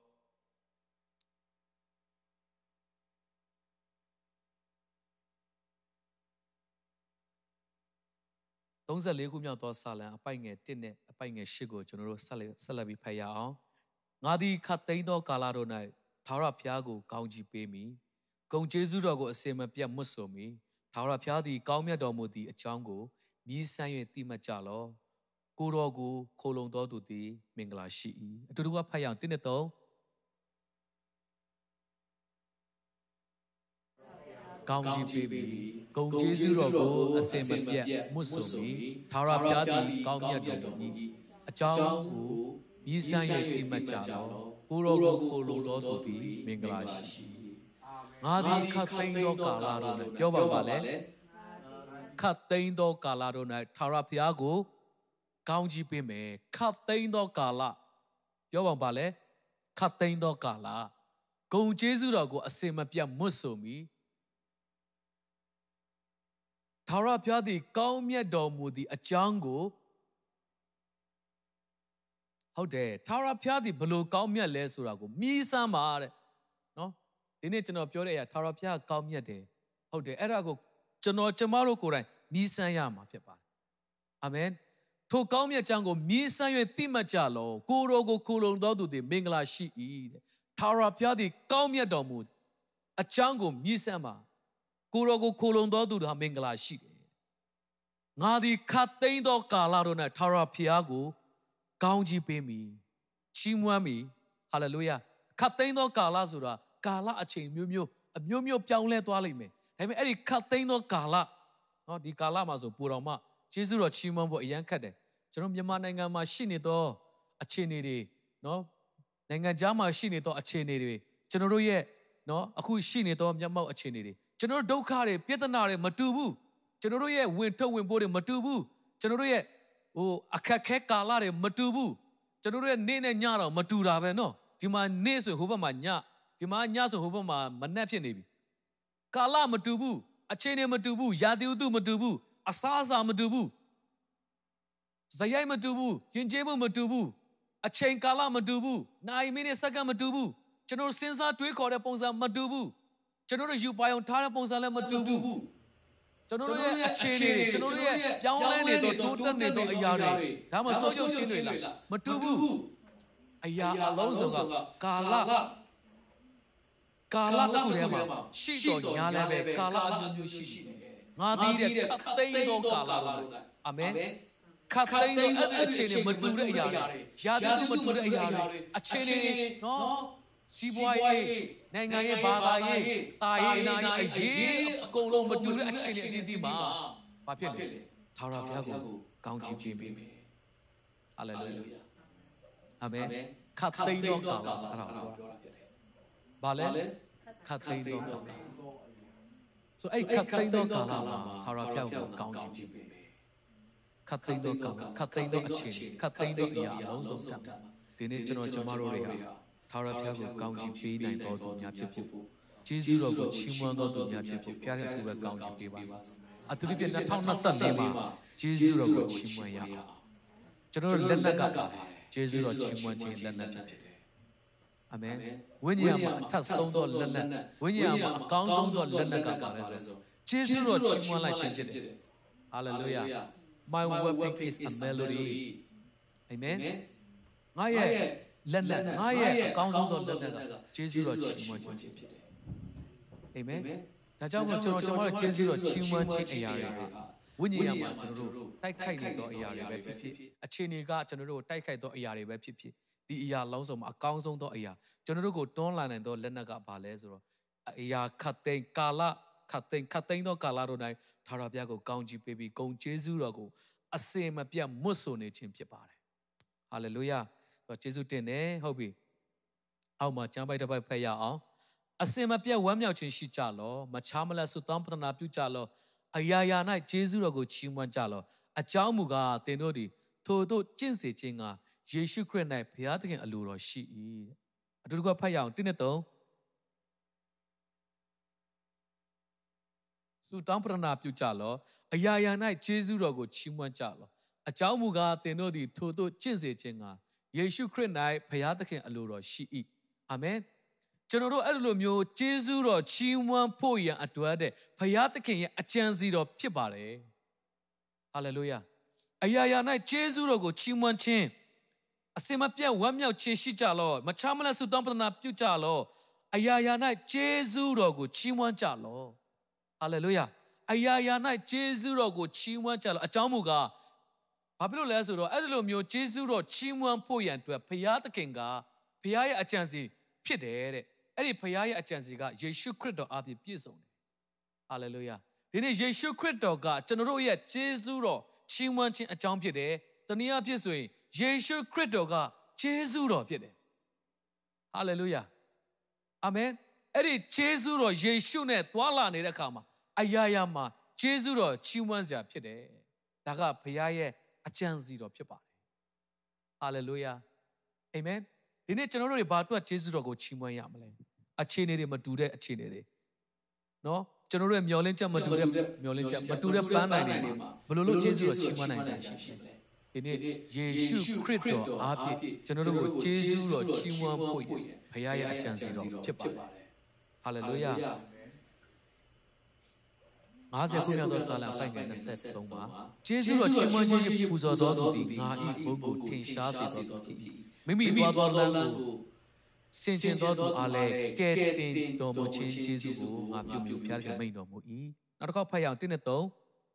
သုံးဆယ်လေးခုမြောက်သောစာလံအပိုက်ငယ်တစ်နဲ့အပိုက်ငယ်ရှစ်ကိုကျွန်တော်တို့ဆက်လက်ဆက်လက်ပြီးဖတ်ရအောင်ငါသည်ခတ်သိမ်းသောကာလတို့၌ထာဝရဘုရားကိုကောင်းချီးပေးမည်ဂုဏ်ကျေးဇူးတော်ကိုအစင်မပြတ်မွတ်ဆိုမည်ထာဝရဘုရားသည်ကောင်းမြတ်တော်မူသည့်အကြောင်းကိုမြည်ဆန်း၍သိမှတ်ကြလော့ကိုတော်ကိုခိုလုံတော်သူသည်မင်္ဂလာရှိ၏အတူတူကဖတ်ရအောင်တစ်နဲ့သုံးကောင်းချီးပေးပြီးဂုဏ်ကျေးဇူးတော်ကိုအစင်မပြတ်မွတ်ဆိုမည်ထာဝရဘုရားသည်ကောင်းမြတ်တော်မူ၏အကြောင်းကိုမြည်ဆန်း၍သိမှတ်ကြလော့ကိုတော်ကိုခိုလုံတော်သူသည်မင်္ဂလာရှိငါသည်ခတ်သိမ်းသောကာလတို့၌ပြောပါပါလေခတ်သိမ်းသောကာလတို့၌ထာဝရဘုရားကိုကောင်းချီးပေးမယ်ခတ်သိမ်းသောကာလပြောပါပါလေခတ်သိမ်းသောကာလဂုဏ်ကျေးဇူးတော်ကိုအစင်မပြတ်မွတ်ဆိုမည်ထာဝရဘုရားသည်ကောင်းမြတ်တော်မူသည့်အကြောင်းကိုဟုတ်တယ်ထာဝရဘုရားသည်ဘလို့ကောင်းမြတ်လဲဆိုတာကိုမြည်ဆန်းပါတဲ့နော်ဒီနေ့ကျွန်တော်ပြောတဲ့အရာထာဝရဘုရားကောင်းမြတ်တယ်ဟုတ်တယ်အဲ့ဒါကိုကျွန်တော်ကျမတို့ကိုယ်တိုင်မြည်ဆန်းရမှာဖြစ်ပါတယ်အာမင်ထိုထိုကောင်းမြတ်ကြောင်းကိုမြည်ဆန်း၍တိမှတ်ကြလောကိုရောကိုခိုလုံတော်သူသည်မင်္ဂလာရှိ၏တဲ့ထာဝရဘုရားသည်ကောင်းမြတ်တော်မူအကြောင်းကိုမြည်ဆန်းပါကိုရောကိုခိုလုံတော်သူဟာမင်္ဂလာရှိတယ်ငါသည်ခတ်သိမ်းသောကာလတို့၌ထာဝရဘုရားကိုကောင်းကြီးပေးမည်ချီးမွမ်းမည်ဟာလေလုယာခတ်သိမ်းသောကာလဆိုတာကာလအချိန်မျိုးမျိုးအမျိုးမျိုးပြောင်းလဲသွားလိမ့်မယ်ဒါပေမဲ့အဲ့ဒီခတ်သိမ်းသောကာလနော်ဒီကာလမှာဆိုပူတော်မှကျေးဇူးတော်ချီးမွမ်းဖို့အရန်ခတ်တယ်ကျွန်တော်မြန်မာနိုင်ငံမှာရှိနေသောအခြေအနေတွေနော်နိုင်ငံခြားမှာရှိနေသောအခြေအနေတွေကျွန်တော်တို့ရဲ့နော်အခုရှိနေသောမျက်မှောက်အခြေအနေတွေကျွန်တော်တို့ဒုက္ခတွေပြဿနာတွေမတူဘူးကျွန်တော်တို့ရဲ့ဝင်ထုတ်ဝင်ပို့တွေမတူဘူးကျွန်တော်တို့ရဲ့ဟိုအခက်ခဲကာလတွေမတူဘူးကျွန်တော်တို့ရဲ့နေ့နဲ့ညတော့မတူတာပဲနော်ဒီမှာနေ့ဆိုဟိုဘက်မှာညဒီမှာညဆိုဟိုဘက်မှာမနှက်ဖြစ်နေပြီကာလမတူဘူးအခြေအနေမတူဘူးရာသီဥတုမတူဘူးအစားအစာမတူဘူးဇယိုက်မတူဘူးယဉ်ကျေးမှုမတူဘူးအချိန်ကာလမတူဘူးနိုင်မိနစ်စက္ကန့်မတူဘူးကျွန်တော်စဉ်းစားတွေးခေါ်တဲ့ပုံစံမတူဘူးကျွန်တော်တို့ယူပါအောင်ထားတဲ့ပုံစံလည်းမတူဘူးကျွန်တော်တို့ရဲ့အခြေအနေကျွန်တော်တို့ရဲ့ပြောင်းလဲနေတော့တိုးတက်နေတော့အရာတွေဒါမှစိုးရုံခြင်းတွေလားမတူဘူးအရာအလုံးစုံကကာလကာလတစ်ခုတည်းမှာရှိတော်ညာလည်းပဲကာလအမျိုးမျိုးရှိနေတယ်ငါသိတဲ့ခတ်သိမ်းသောကာလလို့အာမင်ခတ်သိမ်းသောအဲ့အခြေအနေမတူတဲ့အရာတွေရာသီဥတုမတူတဲ့အရာတွေအခြေအနေနော်စီးပွားရေးနိုင်ငံရေးဘာသာရေးတာရေးနာရေးအရေးအကုန်လုံးမတူတဲ့အခြေအနေအသီးမှာဘာဖြစ်လဲထာဝရဘုရားကိုကောင်းချီးပေးမယ်ဟာလေလုယာအာမင်ခတ်သိမ်းသောကာလဆိုအဲ့ဒါကိုပြောတာဖြစ်တယ်ဘာလဲခတ်သိမ်းသောကာလဆိုအဲ့ခတ်သိမ်းသောကာလမှာထာဝရဘုရားကိုကောင်းချီးပေးမယ်ခတ်သိမ်းသောကာလခတ်သိမ်းသောအခြေအနေခတ်သိမ်းသောအရာအလုံးစုံတတ်ဒီနေ့ကျွန်တော်ကျမတို့တွေဟာထာဝရဘုရားကိုကောင်းချီးပေးနိုင်တော်သူများဖြစ်ဖို့ကျေးဇူးတော်ကိုချီးမွမ်းတော်သူများဖြစ်ဖို့ဘုရားရဲ့သူပဲကောင်းချီးပေးပါစေ။အထူးသဖြင့်၂၀၂၄မှာကျေးဇူးတော်ကိုချီးမွမ်းရအောင်။ကျွန်တော်လက်နက်ကကျေးဇူးတော်ချီးမွမ်းခြင်းလက်နက်ဖြစ်တယ်။အာမင်။ဝိညာဉ်မှာအထက်ဆုံးသောလက်နက်ဝိညာဉ်မှာအကောင်းဆုံးသောလက်နက်ကပါလဲဆိုကျေးဇူးတော်ချီးမွမ်းလိုက်ခြင်းဖြစ်တယ်။ Hallelujah. My weapon is a melody. Amen. ငါရဲ့လက်နက်ငါရဲ့အကောင်းဆုံးသောလက်နက်ကကျေးဇူးတော်ချီးမွမ်းခြင်းဖြစ်တယ်အာမင်ဒါကြောင့်မို့ကျွန်တော်ကျွန်တော်တို့ကျေးဇူးတော်ချီးမွမ်းခြင်းအရာတွေဟာဝိညာဉ်မှာကျွန်တော်တို့တိုက်ခိုက်နေသောအရာတွေပဲဖြစ်ဖြစ်အခြေအနေကကျွန်တော်တို့တိုက်ခိုက်သောအရာတွေပဲဖြစ်ဖြစ်ဒီအရာလုံးစုံမှာအကောင်းဆုံးသောအရာကျွန်တော်တို့ကိုတွန်းလှန်နိုင်သောလက်နက်ကဘာလဲဆိုတော့အရာခတ်သိမ်းကာလခတ်သိမ်းခတ်သိမ်းသောကာလတို့၌ထာဝရဘုရားကိုကောင်းချီးပေးပြီးဂုဏ်ကျေးဇူးတော်ကိုအစင်မပြတ်မွတ်ဆိုနေခြင်းဖြစ်ပါတယ်ဟာလေလုယာကျေးဇူးတင်တယ်ဟုတ်ပြီအောက်မှာကျမ်းပိုက်တစ်ပိုက်ဖတ်ရအောင်အစင်မပြတ်ဝမ်းမြောက်ခြင်းရှိကြလောမချားမလတ်ဆုတောင်းပတနာပြုကြလောအရာရာ၌ကျေးဇူးတော်ကိုချီးမွမ်းကြလောအကြောင်းမူကားသင်တို့သည်ထိုတို့ကျင့်စေခြင်းကယေရှုခရစ်၌ဘုရားသခင်အလိုတော်ရှိ၏အတူတူကဖတ်ရအောင်တစ်နဲ့သုံးဆုတောင်းပတနာပြုကြလောအရာရာ၌ကျေးဇူးတော်ကိုချီးမွမ်းကြလောအကြောင်းမူကားသင်တို့သည်ထိုတို့ကျင့်စေခြင်းကယေရှုခရစ်၌ဘုရားသခင်အလိုတော်ရှိ၏အာမင်ကျွန်တော်တို့အဲ့လိုမျိုးကျေးဇူးတော်ချီးမွမ်းဖို့ရန်အတွက်တဲ့ဘုရားသခင်ရဲ့အကြံစီတော်ဖြစ်ပါတယ်ဟာလေလုယာအရာရာ၌ကျေးဇူးတော်ကိုချီးမွမ်းခြင်းအစင်မပြတ်ဝမ်းမြောက်ခြင်းရှိကြလောမချားမလတ်ဆုတောင်းပတနာပြုကြလောအရာရာ၌ကျေးဇူးတော်ကိုချီးမွမ်းကြလောဟာလေလုယာအရာရာ၌ကျေးဇူးတော်ကိုချီးမွမ်းကြလောအကြောင်းမူကားဘာဖြစ်လို့လဲဆိုတော့အဲ့ဒီလိုမျိုးကျေးဇူးတော်ချီးမွမ်းဖို့ရန်အတွက်ဘုရားသခင်ကဘုရားရဲ့အကြံစီဖြစ်တယ်တဲ့အဲ့ဒီဘုရားရဲ့အကြံစီကယေရှုခရစ်တော်အပြင်ပြည့်စုံတယ်ဟာလေလုယာဒီနေ့ယေရှုခရစ်တော်ကကျွန်တော်တို့ရဲ့ကျေးဇူးတော်ချီးမွမ်းခြင်းအကြောင်းဖြစ်တယ်တနည်းအားဖြင့်ဆိုရင်ယေရှုခရစ်တော်ကကျေးဇူးတော်ဖြစ်တယ်ဟာလေလုယာအာမင်အဲ့ဒီကျေးဇူးတော်ယေရှုနဲ့တွာလာနေတဲ့အခါမှာအရာရာမှာကျေးဇူးတော်ချီးမွမ်းစရာဖြစ်တယ်ဒါကဘုရားရဲ့အကြံစီတော်ဖြစ်ပါတယ်ဟာလေလုယာအာမင်ဒီနေ့ကျွန်တော်တို့တွေဘာအတွက်ကျေးဇူးတော်ကိုချီးမွမ်းရမလဲအခြေအနေတွေမတူတဲ့အခြေအနေတွေနော်ကျွန်တော်တို့ရဲ့မျောလင်းချက်မတူတဲ့မျောလင်းချက်မတူတဲ့ပန်းနိုင်တွေမှာဘယ်လိုလုပ်ကျေးဇူးတော်ချီးမွမ်းနိုင်စရာရှိလဲဒီနေ့ယေရှုခရစ်တော်အားဖြင့်ကျွန်တော်တို့ကိုကျေးဇူးတော်ချီးမွမ်းဖို့ဘုရားရဲ့အကြံစီတော်ဖြစ်ပါတယ်ဟာလေလုယာငငါးဆယ်ခုမြောက်သောစာလံပိုင်ငယ်နှစ်ဆယ်သုံးမှာကျေးဇူးတော်ချီးမွမ်းခြင်းပူဇော်သောသူသည်ငါ၏ဘုန်းကိုထင်ရှားစေသောသူဖြစ်၏မိမိသွားသောလမ်းကိုစင်ကြင်သောသူအားလည်းကဲတင်တော်မူခြင်းကျေးဇူးကိုငါပြုပြုဖျားခင်မိန်တော်မူ၏နောက်တစ်ခေါက်ဖတ်ရအောင်တစ်နဲ့သုံး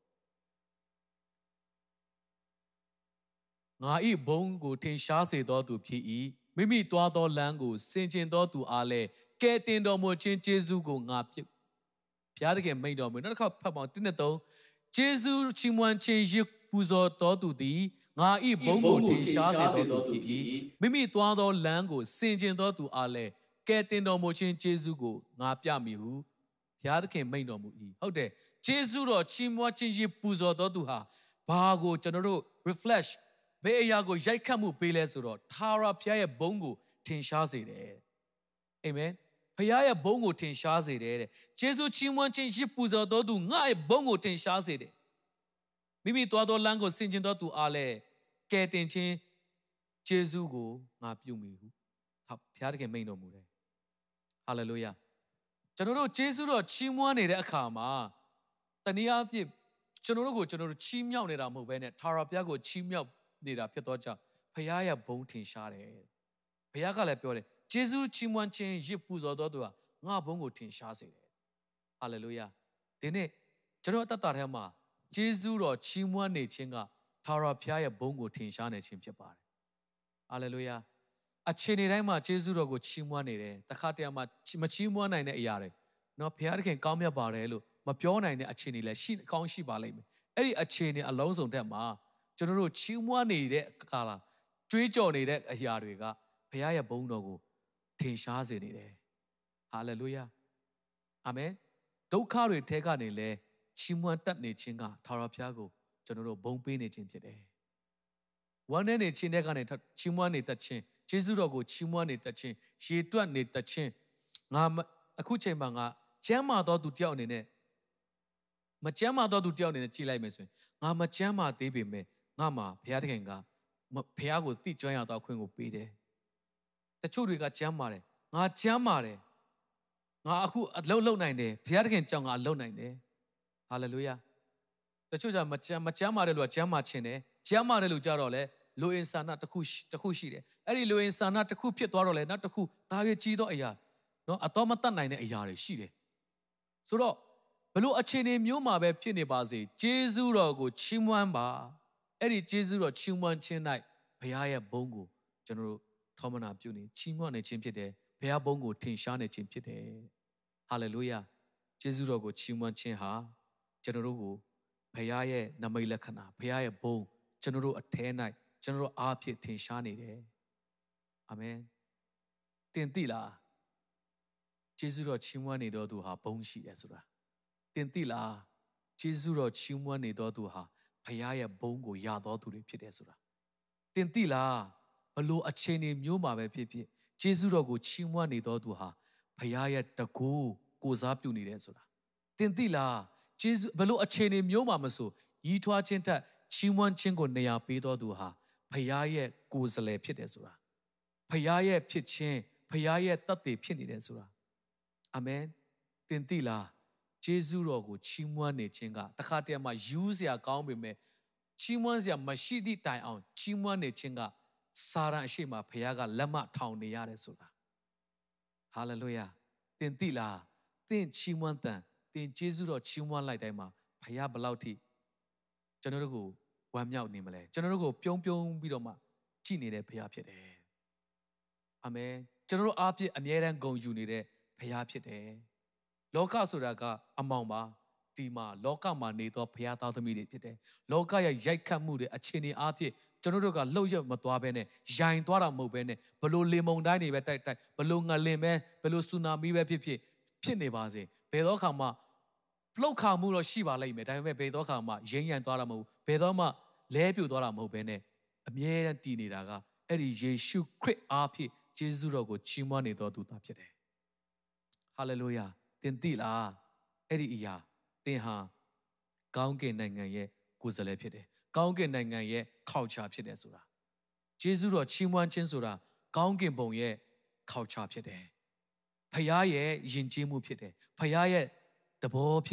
ငါ၏ဘုန်းကိုထင်ရှားစေသောသူဖြစ်၏မိမိသွားသောလမ်းကိုစင်ကြင်သောသူအားလည်းကဲတင်တော်မူခြင်းကျေးဇူးကိုငါပြုဖျားခင်မိန်တော်မူနောက်တစ်ခေါက်ဖတ်ပါအောင်တစ်နဲ့သုံးကျေးဇူးချီးမွမ်းခြင်းရစ်ပူဇော်တော်သူသည်ငါ၏ဘုန်းကိုထင်ရှားစေသောသူဖြစ်၏မိမိသွားသောလမ်းကိုစင်ကြင်သောသူအားလည်းကဲတင်တော်မူခြင်းကျေးဇူးကိုငါပြမည်ဟုဘုရားသခင်မိန့်တော်မူ၏ဟုတ်တယ်ကျေးဇူးတော်ချီးမွမ်းခြင်းရပူဇော်တော်သူဟာဘာကိုကျွန်တော်တို့ refresh ဘယ်အရာကိုရိုက်ခတ်မှုပေးလဲဆိုတော့ထာဝရဘုရားရဲ့ဘုန်းကိုထင်ရှားစေတယ်အာမင်ဘုရားရဲ့ဘုန်းကိုထင်ရှားစေတယ်တဲ့ကျေးဇူးချီးမွမ်းခြင်းရပူဇော်တော်သူငါရဲ့ဘုန်းကိုထင်ရှားစေတယ်မိမိသွားသောလမ်းကိုဆင်ခြင်တော်သူအားလည်းကဲတင်ခြင်းကျေးဇူးကိုငါပြုမိဟုဘုရားသခင်မိန့်တော်မူတယ်ဟာလေလုယာကျွန်တော်တို့ကျေးဇူးတော်ချီးမွမ်းနေတဲ့အခါမှာတနည်းအားဖြင့်ကျွန်တော်တို့ကိုကျွန်တော်တို့ချီးမြှောက်နေတာမဟုတ်ဘဲနဲ့ထာဝရဘုရားကိုချီးမြှောက်နေတာဖြစ်သောကြောင့်ဘုရားရဲ့ဘုန်းထင်ရှားတယ်ဘုရားကလည်းပြောတယ်ကျေးဇူးချီးမွမ်းခြင်းရစ်ပူဇော်တော်သူဟာငါဘုန်းကိုထင်ရှားစေတယ်ဟာလေလုယာဒီနေ့ကျွန်တော်အသက်တာထဲမှာကျေးဇူးတော်ချီးမွမ်းနေခြင်းကထာဝရဘုရားရဲ့ဘုန်းကိုထင်ရှားနေခြင်းဖြစ်ပါတယ်ဟာလေလုယာအခြေအနေတိုင်းမှာကျေးဇူးတော်ကိုချီးမွမ်းနေတယ်တခါတရံမှာမချီးမွမ်းနိုင်တဲ့အရာတွေနော်ဘုရားသခင်ကောင်းမြတ်ပါတယ်လို့မပြောနိုင်တဲ့အခြေအနေလည်းရှိအကောင်းရှိပါလိမ့်မယ်အဲ့ဒီအခြေအနေအလုံးစုံတက်မှာကျွန်တော်တို့ချီးမွမ်းနေတဲ့ကာလကြွေးကြော်နေတဲ့အရာတွေကဘုရားရဲ့ဘုန်းတော်ကိုထင်ရှားစေနေတယ်ဟာလေလုယာအာမင်ဒုက္ခတွေထဲကနေလဲချီးမွမ်းတတ်နေခြင်းကထာဝရဘုရားကိုကျွန်တော်တို့ဘုန်းပေးနေခြင်းဖြစ်တယ်ဝမ်းနဲ့နေခြင်းတဲ့ကနေချီးမွမ်းနေတတ်ခြင်းကျေးဇူးတော်ကိုချီးမွမ်းနေတတ်ခြင်းရေတွက်နေတတ်ခြင်းငါအခုချိန်မှာငါကျမ်းမာသောသူတယောက်အနေနဲ့မကျမ်းမာသောသူတယောက်အနေနဲ့ကြည်လိုက်မယ်ဆိုရင်ငါမကျမ်းမာသေးပေမဲ့ငါမှာဘုရားသခင်ကဘုရားကိုသိကျွမ်းရသောအခွင့်ကိုပေးတယ်တချို့တွေကကျမ်းမာတယ်ငါကျမ်းမာတယ်ငါအခုအလုံးလုံးနိုင်တယ်ဘုရားသခင်ကြောင့်ငါအလုံးနိုင်တယ်ဟာလေလုယာတချို့ကမကျမ်းမကျမ်းမာတဲ့လူကကျမ်းမာခြင်းတယ်ကျမ်းမာတဲ့လူကြတော့လေလူအင်ဆာနာတစ်ခုတစ်ခုရှိတယ်အဲ့ဒီလူအင်ဆာနာတစ်ခုဖြစ်သွားတော့လေနောက်တစ်ခုဒါရွေးကြီးသောအရာနော်အတော်မတတ်နိုင်တဲ့အရာတွေရှိတယ်ဆိုတော့ဘလို့အခြေအနေမျိုးမှာပဲဖြစ်နေပါစေဂျေဇုတော်ကိုချီးမွမ်းပါအဲ့ဒီဂျေဇုတော်ချီးမွမ်းခြင်း၌ဘုရားရဲ့ဘုန်းကိုကျွန်တော်တို့ထောမနာပြုနေချီးမွမ်းနေခြင်းဖြစ်တယ်ဘုရားဘုန်းကိုထင်ရှားနေခြင်းဖြစ်တယ်ဟာလေလုယာဂျေဇုတော်ကိုချီးမွမ်းခြင်းဟာကျွန်တော်တို့ကိုဘုရားရဲ့နမိတ်လက္ခဏာဘုရားရဲ့ဘုန်းကျွန်တော်တို့အထဲ၌ကျွန်တော်တို့အားဖြင့်ထင်ရှားနေတယ်အာမင်တင်သိလားဂျေဇုတော်ချီးမွမ်းနေတော်သူဟာဘုန်းရှိတယ်ဆိုတာတင်သိလားဂျေဇုတော်ချီးမွမ်းနေတော်သူဟာဘုရားရဲ့ဘုန်းကိုရတော်သူတွေဖြစ်တယ်ဆိုတာတင်သိလားဘလို့အခြေအနေမျိုးမှာပဲဖြစ်ဖြစ်ဂျေဇုတော်ကိုချီးမွမ်းနေတော်သူဟာဘုရားရဲ့တကူကိုစားပြုနေတယ်ဆိုတာတင်သိလားဂျေဇုဘလို့အခြေအနေမျိုးမှာမဆိုရီးထွားခြင်းတက်ချီးမွမ်းခြင်းကိုနေရာပေးတော်သူဟာဘုရားရဲ့ကိုယ်စားလှယ်ဖြစ်တယ်ဆိုတာဘုရားရဲ့ဖြစ်ခြင်းဘုရားရဲ့တတ်သိဖြစ်နေတယ်ဆိုတာအာမင်တင်သိလားဂျေဇုတော်ကိုချီးမွမ်းနေခြင်းကတခါတည်းမှာယူစရာကောင်းပေမဲ့ချီးမွမ်းစရာမရှိသည့်တိုင်အောင်ချီးမွမ်းနေခြင်းကစာရန်အရှိမဘုရားကလက်မထောင်နေရတယ်ဆိုတာဟာလေလုယာတင်သိလားတင်ချီးမွမ်းတန်တင်ဂျေဇုတော်ချီးမွမ်းလိုက်တိုင်းမှာဘုရားဘလောက်ထိကျွန်တော်တို့ကိုဝမ်းမြောက်နေမလဲကျွန်တော်တို့ကိုပြုံးပြုံးပြီးတော့မှကြည်နေတဲ့ဘုရားဖြစ်တယ်အာမင်ကျွန်တော်တို့အားဖြင့်အမြဲတမ်းဂုဏ်ယူနေတဲ့ဘုရားဖြစ်တယ်လောကဆိုတာကအမောင်ပါဒီမှာလောကမှာနေသောဘုရားသားသမီးတွေဖြစ်တယ်လောကရဲ့ရိုက်ခတ်မှုတွေအခြေအနေအားဖြင့်ကျွန်တော်တို့ကလှုပ်ရမသွားဘဲနဲ့ရိုင်သွားတာမဟုတ်ဘဲနဲ့ဘလို့လေမုန်တိုင်းတွေပဲတိုက်တိုက်ဘလို့ငလင်ပဲဘလို့ဆူနာမီပဲဖြစ်ဖြစ်ဖြစ်နေပါစေဘယ်တော့ခါမှလှုပ်ခါမှုတော့ရှိပါလိမ့်မယ်ဒါပေမဲ့ဘယ်တော့ခါမှရင်းရန်သွားတာမဟုတ်ဘယ်တော့မှလဲပြိုသွားတာမဟုတ်ဘဲနဲ့အမြဲတမ်းတည်နေတာကအဲ့ဒီယေရှုခရစ်အားဖြင့်ဂျေဇုတော်ကိုချီးမွမ်းနေတော်သူသားဖြစ်တယ်ဟာလေလုယာတင်သိလားအဲ့ဒီအရာတင်ဟာကောင်းကင်နိုင်ငံရဲ့ကိုယ်စားလှယ်ဖြစ်တယ်ကောင်းကင်နိုင်ငံရဲ့ခေါချာဖြစ်တယ်ဆိုတာဂျေဇုတော်ချီးမွမ်းခြင်းဆိုတာကောင်းကင်ဘုံရဲ့ခေါချာဖြစ်တယ်ဖခင်ရဲ့ယဉ်ကျေးမှုဖြစ်တယ်ဖခင်ရဲ့တဘောဖြစ်တယ်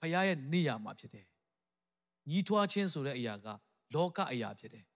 ဖခင်ရဲ့နေရာမှာဖြစ်တယ်ညီထွားခြင်းဆိုတဲ့အရာကလောကအရာဖြစ်တယ်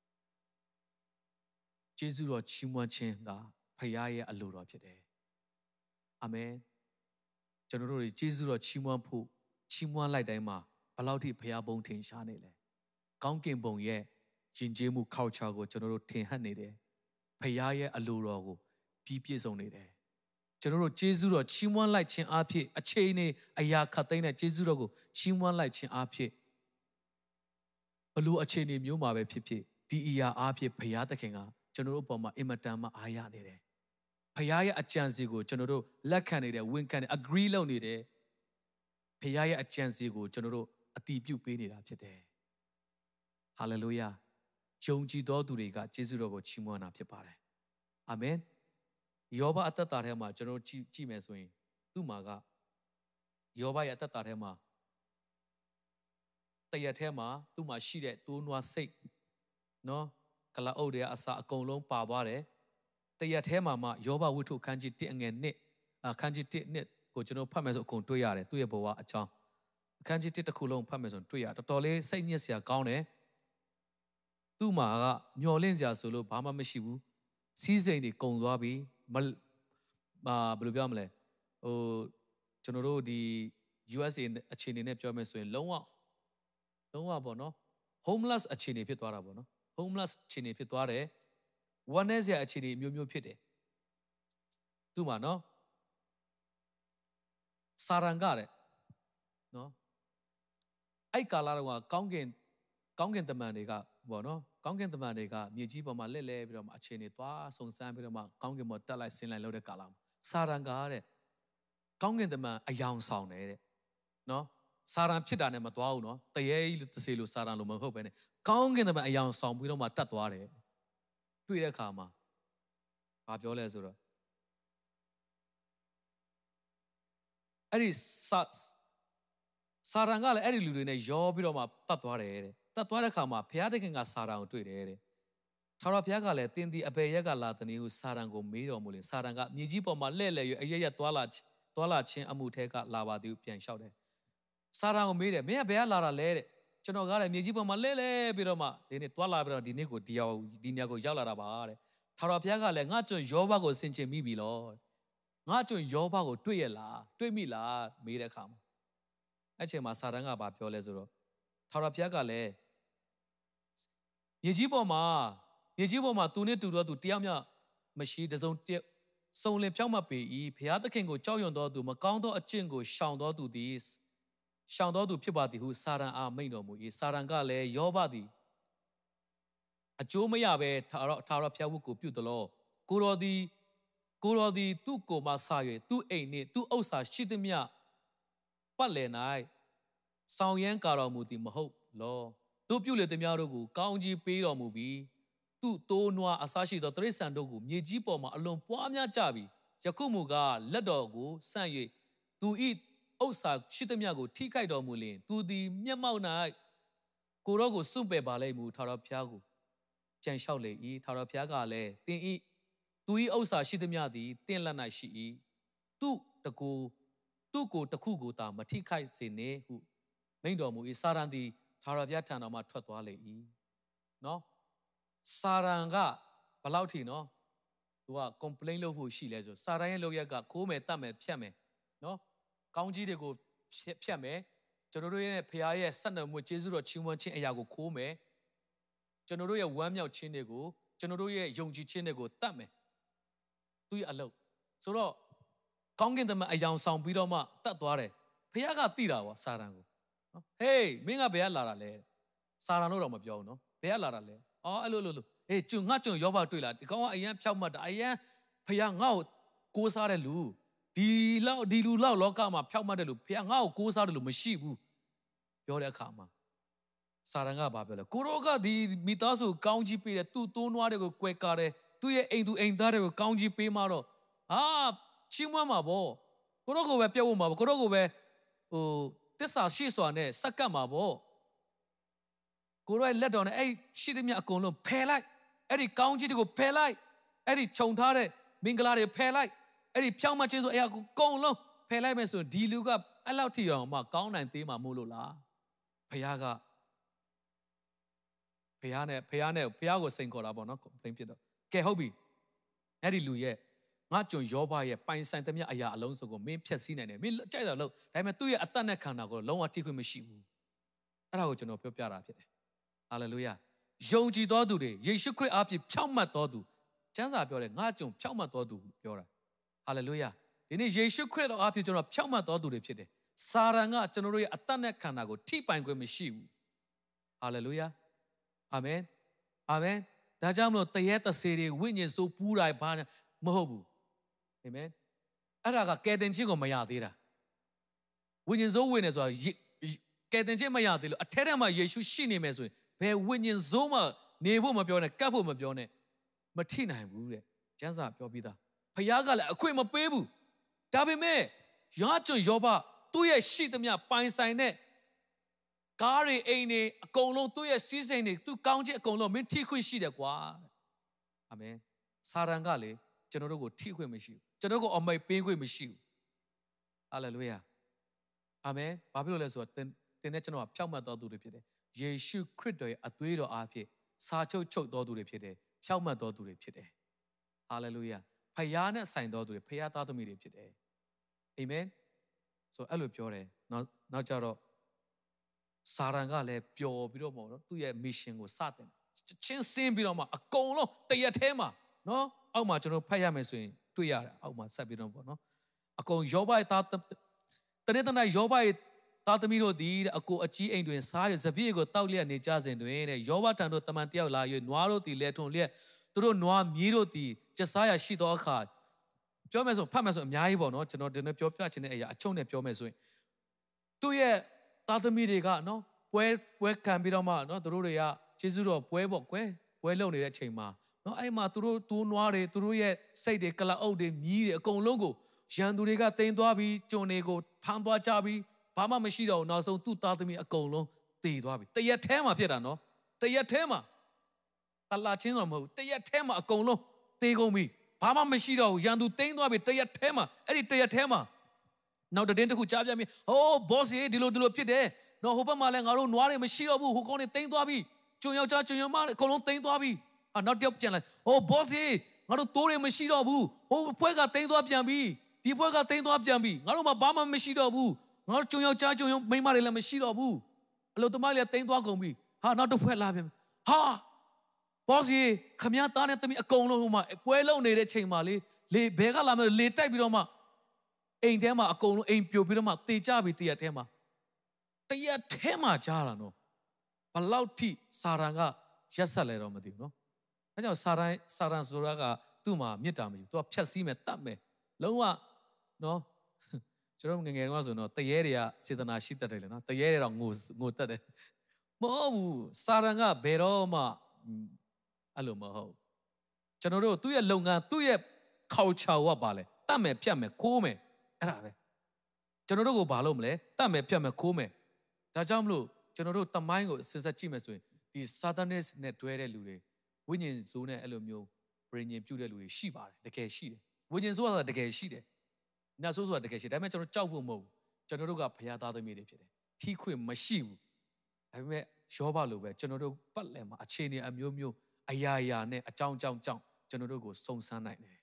ကျေးဇူးတော်ချီးမွမ်းခြင်းကဖခင်ရဲ့အလိုတော်ဖြစ်တယ်အာမင်ကျွန်တော်တို့တွေကျေးဇူးတော်ချီးမွမ်းဖို့ချီးမွမ်းလိုက်တိုင်းမှာဘယ်လောက်ထိဖခင်ဘုံထင်ရှားနေလဲကောင်းကင်ဘုံရဲ့ယဉ်ကျေးမှု culture ကိုကျွန်တော်တို့ထင်ဟပ်နေတယ်ဖခင်ရဲ့အလိုတော်ကိုပြီးပြည့်စုံနေတယ်ကျွန်တော်တို့ကျေးဇူးတော်ချီးမွမ်းလိုက်ခြင်းအဖြစ်အချိန်နဲ့အရာခတ်သိမ်းတဲ့ကျေးဇူးတော်ကိုချီးမွမ်းလိုက်ခြင်းအဖြစ်ဘလို့အချိန်တွေမျိုးမှာပဲဖြစ်ဖြစ်ဒီအရာအဖြစ်ဘုရားသခင်ကကျွန်တော်တို့အပေါ်မှာအင်မတန်မှအားရနေတယ်ဘုရားရဲ့အကြံစီကိုကျွန်တော်တို့လက်ခံနေတယ်ဝန်ခံတယ် agree လုပ်နေတယ်ဘုရားရဲ့အကြံစီကိုကျွန်တော်တို့အတည်ပြုပေးနေတာဖြစ်တယ် hallelujah ယုံကြည်သောသူတွေကကျေးဇူးတော်ကိုချီးမွမ်းတာဖြစ်ပါတယ်အာမင်ယောဘအသက်တာထဲမှာကျွန်တော်ကြည့်ကြည့်မယ်ဆိုရင်သူ့မှာကယောဘရဲ့အသက်တာထဲမှာတရက်ထဲမှာသူ့မှာရှိတဲ့တိုးနွားစိတ်နော်ကလာအုပ်တွေအစာအကုန်လုံးပါသွားတယ်တရက်ထဲမှာမှယောဘဝိတ္ထုအခန်းကြီးတစ်အငယ်နှစ်အခန်းကြီးတစ်နှစ်ကိုကျွန်တော်ဖတ်မယ်ဆိုအကုန်တွေ့ရတယ်သူ့ရဲ့ဘဝအကြောင်းအခန်းကြီးတစ်တစ်ခုလုံးဖတ်မယ်ဆိုတွေ့ရတော်တော်လေးစိတ်ညစ်စရာကောင်းတယ်သူ့မှာကမျော်လင့်စရာဆိုလို့ဘာမှမရှိဘူးစီးစိမ်တွေကုန်သွားပြီမအာဘယ်လိုပြောမလဲဟိုကျွန်တော်တို့ဒီ U S A အခြေအနေနဲ့ပြောမယ်ဆိုရင်လုံးဝလုံးဝပေါ့နော် homeless အခြေအနေဖြစ်သွားတာပေါ့နော် homeless အခြေအနေဖြစ်သွားတယ်ဝမ်းနည်းစရာအခြေအနေမျိုးမျိုးဖြစ်တယ်သူ့မှာနော်စာရန်ကတဲ့နော်အဲ့ကာလာတော့ကောင်းကင်ကောင်းကင်တမန်တွေကပေါ့နော်ကောင်းကင်တမန်တွေကမြေကြီးပေါ်မှာလက်လဲပြီးတော့မှအခြေအနေသွားစုံစမ်းပြီးတော့မှကောင်းကင်ပေါ်တက်လိုက်ဆင်းလိုက်လုပ်တဲ့ကာလာမှာစာရန်ကတဲ့ကောင်းကင်တမန်အယောင်ဆောင်တယ်တဲ့နော်စာရန်ဖြစ်တာနဲ့မသွားဘူးနော်တရေကြီးတစေလို့စာရန်လို့မဟုတ်ပဲနဲ့ကောင်းကင်တမန်အယောင်ဆောင်ပြီးတော့မှတက်သွားတယ်တွေ့တဲ့အခါမှာဘာပြောလဲဆိုတော့အဲ့ဒီစာစာရန်ကလည်းအဲ့ဒီလူတွေနဲ့ရောပြီးတော့မှတတ်သွားတယ်တဲ့တတ်သွားတဲ့အခါမှာဘုရားသခင်ကစာရန်ကိုတွေ့တယ်တဲ့ထာဝရဘုရားကလည်းသင်ဒီအဘယ်ရက်ကလာတဲ့နည်းဟုစာရန်ကိုမေးတော်မူလေစာရန်ကမြေကြီးပေါ်မှာလှဲ့လှဲ့ရအရရက်သွားလာသွားလာခြင်းအမှုထဲကလာပါသည်ပြန်လျှောက်တယ်စာရန်ကိုမေးတယ်မင်းကဘယ်ကလာတာလဲတဲ့ကျွန်တော်ကလည်းမြေကြီးပေါ်မှာလှဲ့လှဲ့ပြီးတော့မှဒီနေ့သွားလာပြီးတော့ဒီနေ့ကိုဒီရောက်ဒီညကိုရောက်လာတာပါတဲ့ထာဝရဘုရားကလည်းငါကျွန်ယောဘကိုဆင်ခြင်မိပြီလို့ငါကျွန်ယောဘကိုတွေ့ရလားတွေ့မိလားမေးတဲ့အခါမှာအဲ့ချိန်မှာစာရန်ကဘာပြောလဲဆိုတော့ထာဝရဘုရားကလည်းမြေကြီးပေါ်မှာမြေကြီးပေါ်မှာသူနဲ့တူတော့သူတယောက်မျှမရှိတစုံတယောက်စုံလင်ဖြောင့်မတ်ပေ၏ဘုရားသခင်ကိုကြောက်ရွံ့သောသူမကောင်းသောအကျင့်ကိုရှောင်သောသူသည်ရှောင်သောသူဖြစ်ပါသည်ဟုစာရန်အားမိန့်တော်မူ၏စာရန်ကလည်းယောဘသည်အကျိုးမရဘဲထာဝရထာဝရဘုရားဝတ်ကိုပြုသလောကိုတော်သည်ကိုတော်သည်သူ့ကိုယ်မှဆ၍သူ့အိမ်နှင့်သူ့ဥစ္စာရှိသမျှပတ်လည်၌ဆောင်ရမ်းကာတော်မူသည်မဟုတ်လောသူပြုလေသည်များတို့ကိုကောင်းကြီးပေးတော်မူပြီးသူ့တိုးနွားအစားရှိသောတိရစ္ဆာန်တို့ကိုမြေကြီးပေါ်မှာအလွန်ပွားများကြပြီယခုမူကားလက်တော်ကိုဆန့်၍သူ၏ဥစ္စာရှိသမျှကိုထိခိုက်တော်မူလျင်သူသည်မျက်မှောက်၌ကိုတော်ကိုစွန့်ပယ်ပါလိမ့်မူထာဝရဘုရားကိုပြန်လျှောက်လေ၏ထာဝရဘုရားကလည်းသင်၏သူ၏ဥစ္စာရှိသမျှသည်တင့်လက်၌ရှိ၏သူ့တကူသူ့ကိုတခုကိုသာမထိခိုက်စေနှင့်ဟုမိန့်တော်မူ၏စာရန်သည်ထာဝရဘုရားထံတော်မှထွက်သွားလေ၏နော်စာရန်ကဘလောက်ထိနော်သူက complain လုပ်ဖို့ရှိလဲဆိုစာရန်ရဲ့လုပ်ရက်ကခိုးမယ်တတ်မယ်ဖြတ်မယ်နော်ကောင်းကြီးတွေကိုဖြတ်မယ်ကျွန်တော်တို့ရဲ့ဖခင်ရဲ့ဆက်နွယ်မှုကျေးဇူးတော်ချီးမွမ်းခြင်းအရာကိုခိုးမယ်ကျွန်တော်တို့ရဲ့ဝမ်းမြောက်ခြင်းတွေကိုကျွန်တော်တို့ရဲ့ယုံကြည်ခြင်းတွေကိုတတ်မယ်သူရဲ့အလုပ်ဆိုတော့ကောင်းကင်တမန်အယောင်ဆောင်ပြီးတော့မှတတ်သွားတယ်ဖခင်ကသိတာပေါ့စာရန်ကိုနော်ဟေးမင်းကဘယ်ကလာတာလဲစာရန်တို့တော့မပြောဘူးနော်ဘယ်ကလာတာလဲအော်အဲ့လိုလိုလိုဟေးကျွငါကျွယောဘတွေ့လားဒီကောင်ကအရန်ဖြောက်မှတ်တာအရန်ဖခင်ငါ့ကိုကိုးစားတဲ့လူဒီလောက်ဒီလူလောက်လောကမှာဖြောက်မှတ်တဲ့လူဖခင်ငါ့ကိုကိုးစားတယ်လို့မရှိဘူးပြောတဲ့အခါမှာစာရန်ကဘာပြောလဲကိုရောကဒီမိသားစုကောင်းကြီးပေးတယ်သူ့တိုးနွားတွေကိုကွဲကားတယ်သူ့ရဲ့အိမ်သူအိမ်သားတွေကိုကောင်းကြီးပေးမှတော့ဟာချီးမွမ်းမှာပေါ့ကိုရောကိုပဲပြောက်ဖို့မှာပေါ့ကိုရောကိုပဲဟိုတစ္ဆာရှိစွာနဲ့စက္ကပ်မှာပေါ့ကိုရောရဲ့လက်တော်နဲ့အဲ့ရှိသမျှအကုန်လုံးဖယ်လိုက်အဲ့ဒီကောင်းကြီးတွေကိုဖယ်လိုက်အဲ့ဒီခြုံထားတဲ့မင်္ဂလာတွေဖယ်လိုက်အဲ့ဒီဖြောင်းမချင်းဆိုအရာကိုအကုန်လုံးဖယ်လိုက်မယ်ဆိုရင်ဒီလူကအဲ့လောက်ထိအောင်မှကောင်းနိုင်သေးမှာမို့လို့လားဖခင်ကဖခင်နဲ့ဖခင်နဲ့ဖခင်ကိုစိန်ခေါ်တာပေါ့နော်ဘိန်းဖြစ်တော့ကဲဟုတ်ပြီအဲ့ဒီလူရဲ့ငါကြုံယောဘရဲ့ပိုင်ဆိုင်သမျှအရာအလုံးစုံကိုမင်းဖျက်ဆီးနိုင်တယ်မင်းကြိုက်တာလို့ဒါပေမဲ့သူ့ရဲ့အသက်နဲ့ခန္ဓာကိုလုံးဝထိခွင့်မရှိဘူးအဲ့ဒါကိုကျွန်တော်ပြောပြတာဖြစ်တယ်ဟာလေလုယာယုံကြည်တော်သူတွေယေရှုခရစ်အားဖြင့်ဖြောင့်မတ်တော်သူကျမ်းစာပြောတယ်ငါကြုံဖြောင့်မတ်တော်သူပြောတာဟာလေလုယာဒီနေ့ယေရှုခရစ်တော်အားဖြင့်ကျွန်တော်ဖြောင့်မတ်တော်သူတွေဖြစ်တယ်စာရန်ကကျွန်တော်တို့ရဲ့အသက်နဲ့ခန္ဓာကိုထိပိုင်ခွင့်မရှိဘူးဟာလေလုယာအာမင်အာမင်ဒါကြောင့်မလို့တရေတဆေတွေဝိညာဉ်ဆိုးပူးတာဘာမဟုတ်ဘူးအာမင်အဲ့ဒါကကယ်တင်ခြင်းကိုမရသေးတာဝိညာဉ်ဆိုးဝင်နေဆိုတာကယ်တင်ခြင်းမရသေးလို့အထက်ထဲမှာယေရှုရှိနေမယ်ဆိုရင်ဘယ်ဝိညာဉ်ဆိုးမှနေဖို့မပြောနဲ့ကပ်ဖို့မပြောနဲ့မထိနိုင်ဘူးတဲ့ကျမ်းစာပြောပြီးသားဖခင်ကလည်းအခွင့်မပေးဘူးဒါပေမဲ့ယောကျွန်းယောဘသူ့ရဲ့ရှိသမျှပိုင်ဆိုင်တဲ့ကားတွေအိမ်တွေအကုန်လုံးသူ့ရဲ့စီးစိမ်တွေသူ့ကောင်းခြင်းအကုန်လုံးမင်းထိခွင့်ရှိတယ်ကွာအာမင်စာရန်ကလေကျွန်တော်တို့ကိုထိခွင့်မရှိဘူးကျွန်တော်ကိုအမိတ်ပေးခွင့်မရှိဘူးဟာလေလုယာအာမင်ဘာဖြစ်လို့လဲဆိုတော့သင်သင်နဲ့ကျွန်တော်ကဖြောင့်မတ်တော်သူတွေဖြစ်တယ်ယေရှုခရစ်တော်ရဲ့အသွေးတော်အားဖြင့်စာချုပ်ချုပ်တော်သူတွေဖြစ်တယ်ဖြောင့်မတ်တော်သူတွေဖြစ်တယ်ဟာလေလုယာဖခင်နဲ့ဆိုင်တော်သူတွေဖခင်သားသမီးတွေဖြစ်တယ်အာမင်ဆိုအဲ့လိုပြောတယ်နောက်နောက်ကြတော့စာရန်ကလည်းပျော်ပြီးတော့ပေါ့နော်သူ့ရဲ့ mission ကိုစတင်ချင်းစင်းပြီးတော့မှအကုန်လုံးတရက်ထဲမှာနော်အောက်မှာကျွန်တော်ဖတ်ရမယ်ဆိုရင်တွေ့ရတယ်အောက်မှာဆက်ပြီးတော့ပေါ့နော်အကုန်ယောဘရဲ့သားတနေ့တနေ့ယောဘရဲ့သားသမီးတို့သည်အကိုအကြီးအိမ်တွင်စားရစပြည့်ကိုတောက်လျက်နေကြစဉ်တွင်တဲ့ယောဘထံတို့တမန်တယောက်လာ၍နွားတို့သည်လဲထုံလျက်သူတို့နွားမြေးတို့သည်ကျစားရရှိသောအခါပြောမယ်ဆိုဖတ်မယ်ဆိုအများကြီးပေါ့နော်ကျွန်တော်ဒီနေ့ပြောပြချင်တဲ့အရာအချုံနဲ့ပြောမယ်ဆိုရင်သူ့ရဲ့သားသမီးတွေကနော်ပွဲပွဲခံပြီးတော့မှနော်သူတို့တွေကကျေးဇူးတော်ပွဲပေါ့ကွယ်ပွဲလုပ်နေတဲ့အချိန်မှာနော်အဲ့မှာသူတို့တိုးနွားတွေသူတို့ရဲ့စိတ်တွေကလအုပ်တွေမြီးတွေအကုန်လုံးကိုရန်သူတွေကတင်သွားပြီးကျွန်တွေကိုဖမ်းသွားကြပြီးဘာမှမရှိတော့ဘူးနောက်ဆုံးသူ့သားသမီးအကုန်လုံးတည်သွားပြီတရက်ထဲမှာဖြစ်တာနော်တရက်ထဲမှာတလာချင်းတော့မဟုတ်ဘူးတရက်ထဲမှာအကုန်လုံးတည်ကုန်ပြီဘာမှမရှိတော့ဘူးရန်သူတင်သွားပြီတရက်ထဲမှာအဲ့ဒီတရက်ထဲမှာနောက်တည်င်းတစ်ခုကြားပြမြင်ဟိုး boss ရေဒီလိုဒီလိုဖြစ်တယ်နော်ဟိုဘက်မှာလည်းငါတို့နွားတွေမရှိတော့ဘူးဟိုကောင်တွေတင်သွားပြီကျွန်ယောက်ျားကျွန်ယောက်မအကုန်လုံးတင်သွားပြီအာနောက်တစ်ယောက်ပြန်လာဟိုး boss ရေငါတို့တိုးတွေမရှိတော့ဘူးဟိုဘက်ကတင်သွားပြန်ပြီဒီဘက်ကတင်သွားပြန်ပြီငါတို့မှာဘာမှမရှိတော့ဘူးငါတို့ကျွန်ယောက်ျားကျွန်ယောက်မိန်းမတွေလည်းမရှိတော့ဘူးအလို့တမလေးတင်သွားကုန်ပြီဟာနောက်တစ်ဖွဲ့လာပြန်ဟာ boss ရေခမည်းသားနဲ့တမီးအကုန်လုံးဟိုမှာပွဲလုံးနေတဲ့ချိန်မှာလေလေဘဲကလာမယ်လေတိုက်ပြီးတော့မှအိမ်ထဲမှာအကုန်လုံးအိမ်ပြိုပြီးတော့မှတေကြပြီးတရက်ထဲမှာတရက်ထဲမှာကြားတာနော်ဘလောက်ထိစာရန်ကရက်ဆက်လဲတော့မသိဘူးနော်အဲကြောင့်စာရန်စာရန်ဆိုတာကသူ့မှာမေတ္တာမရှိဘူးသူကဖြတ်စည်းမယ်တတ်မယ်လုံးဝနော်ကျွန်တော်ငငယ်တုန်းကဆိုတော့တရေတွေကစေတနာရှိတတ်တယ်လေနော်တရေတွေတော့ငိုငိုတတ်တယ်မဟုတ်ဘူးစာရန်ကဘယ်တော့မှအဲ့လိုမဟုတ်ကျွန်တော်တို့သူ့ရဲ့လုပ်ငန်းသူ့ရဲ့ခေါချာကပါလဲတတ်မယ်ဖြတ်မယ်ခိုးမယ်အဲ့ဒါပဲကျွန်တော်တို့ကိုဘာလုပ်မလဲတတ်မယ်ဖြတ်မယ်ခိုးမယ်ဒါကြောင့်မလို့ကျွန်တော်တို့တမိုင်းကိုစဉ်ဆက်ကြည့်မယ်ဆိုရင်ဒီ Satanic နဲ့တွဲတဲ့လူတွေဝိညာဉ်ဇိုးနဲ့အဲ့လိုမျိုးပြင်ញင်ပြုတ်တဲ့လူတွေရှိပါတယ်တကယ်ရှိတယ်ဝိညာဉ်ဇိုးဆိုတာတကယ်ရှိတယ်နတ်ဆိုးဆိုတာတကယ်ရှိတယ်ဒါပေမဲ့ကျွန်တော်ကြောက်ဖို့မဟုတ်ဘူးကျွန်တော်တို့ကဘုရားသားသမီးတွေဖြစ်တယ်ထိခွင့်မရှိဘူးဒါပေမဲ့ယောဘလိုပဲကျွန်တော်တို့ပတ်လည်မှာအခြေအနေအမျိုးမျိုးအရာရာနဲ့အကြောင်းကြောင်းကြောင်းကျွန်တော်တို့ကိုစုံစမ်းနိုင်တယ်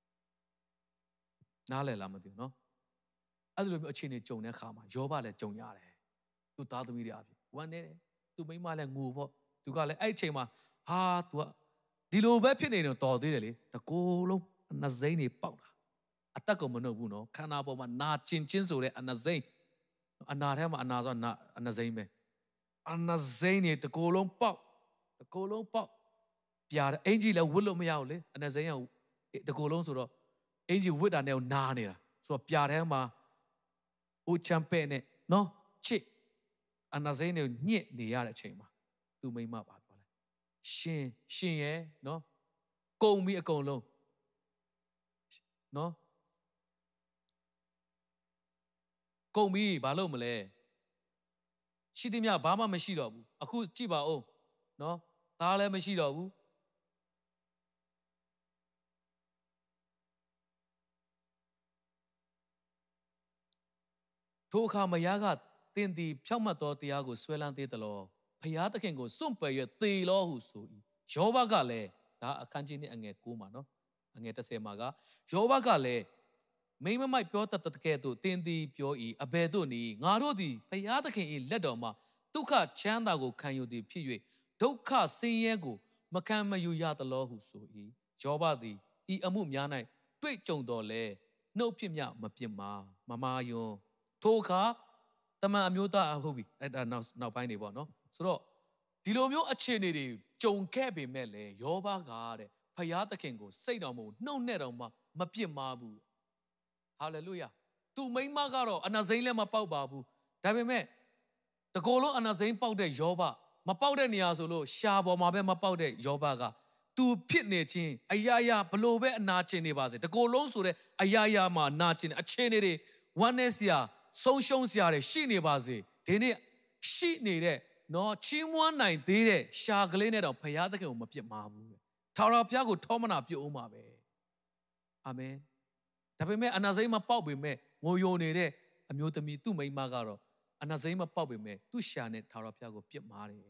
နားလည်လားမသိဘူးနော်အဲ့လိုမျိုးအခြေအနေကြုံတဲ့အခါမှာယောဘလည်းကြုံရတယ်သူ့သားသမီးတွေအဖြစ်ဝမ်းနေတယ်သူ့မိန်းမလည်းငိုပေါ့သူကလည်းအဲ့အချိန်မှာဟာ तू ကဒီလိုပဲဖြစ်နေတော့တော်သေးတယ်လေတကိုယ်လုံးအနှစိမ့်တွေပေါက်တာအသက်ကိုမနှုတ်ဘူးနော်ခန္ဓာပေါ်မှာနာကျင်ချင်းဆိုတဲ့အနှစိမ့်အနာထဲမှာအနာဆိုနာအနှစိမ့်ပဲအနှစိမ့်တွေတကိုယ်လုံးပေါက်တကိုယ်လုံးပေါက်ပြားအင်ကြီးလည်းဝတ်လို့မရဘူးလေအနှစိမ့်ကတကိုယ်လုံးဆိုတော့အင်ကြီးဝတ်တာနဲ့နာနေတာဆိုတော့ပြားထဲမှာအိုချမ်ပဲ့နဲ့နော်ချစ်အနာစိမ့်တွေညစ်နေရတဲ့အချိန်မှာသူမိမပါပြောလဲရှင်ရှင်ရဲ့နော်ကုံပြီးအကုန်လုံးနော်ကုံပြီးဘာလို့မလဲရှိသည်များဘာမှမရှိတော့ဘူးအခုကြည့်ပါဦးနော်သားလည်းမရှိတော့ဘူးထိုအခါမယားကသင်သည်ဖြောင့်မတ်သောတရားကိုဆွဲလန်းသေးသလောဖျားသခင်ကိုစွန့်ပယ်၍သေလောဟုဆို၏ယောဘကလည်းဒါအခန်းကြီးနှစ်အငယ်၉မှာနော်အငယ်၁၀မှာကယောဘကလည်းမိမမိုက်ပြောတတ်တဲ့ကဲ့သို့သင်သည်ပြော၏အဘယ်သို့နည်းငါတို့သည်ဖျားသခင်၏လက်တော်မှာဒုက္ခချမ်းသာကိုခံယူသည်ဖြစ်၍ဒုက္ခဆင်းရဲကိုမခံမယူရသလောဟုဆို၏ယောဘသည်ဤအမှုများ၌တွေ့ကြုံတော်လဲနှုတ်ဖြစ်မြမပြစ်မှာမမာယွန်းထိုအခါတမန်အမျိုးသားဟုတ်ပြီအဲ့ဒါနောက်နောက်ပိုင်းနေပေါ့နော်ဆိုတော့ဒီလိုမျိုးအခြေအနေတွေကြုံခဲ့ပေမဲ့လေယောဘကတဲ့ဖျားသခင်ကိုစိတ်တော်မဟုတ်နှုတ်နဲ့တော်မှမပြစ်မှာဘူးဟာလေလုယာသူမိန်းမကတော့အနာစိမ်းလည်းမပေါက်ပါဘူးဒါပေမဲ့တကောလုံးအနာစိမ်းပေါက်တဲ့ယောဘမပေါက်တဲ့နေရာဆိုလို့ရှာပေါ်မှာပဲမပေါက်တဲ့ယောဘကသူဖြစ်နေခြင်းအရာရာဘလို့ပဲအနာကျင်နေပါစေတကောလုံးဆိုတဲ့အရာရာမှာနာကျင်အခြေအနေတွေဝမ်းနည်းစရာဆုံးရှုံးစရာတွေရှိနေပါစေဒီနေ့ရှိနေတဲ့နော်ချီးမွမ်းနိုင်သေးတဲ့ရှာကလေးနဲ့တော့ဖခင်သခင်ကိုမပြစ်မှာဘူးထာဝရဘုရားကိုထောမနာပြုအောင်ပါပဲအာမင်ဒါပေမဲ့အနာစိမ်းမပေါက်ပေမဲ့ငိုယိုနေတဲ့အမျိုးသမီးသူ့မိန်းမကတော့အနာစိမ်းမပေါက်ပေမဲ့သူ့ရှာနဲ့ထာဝရဘုရားကိုပြစ်မှားတယ်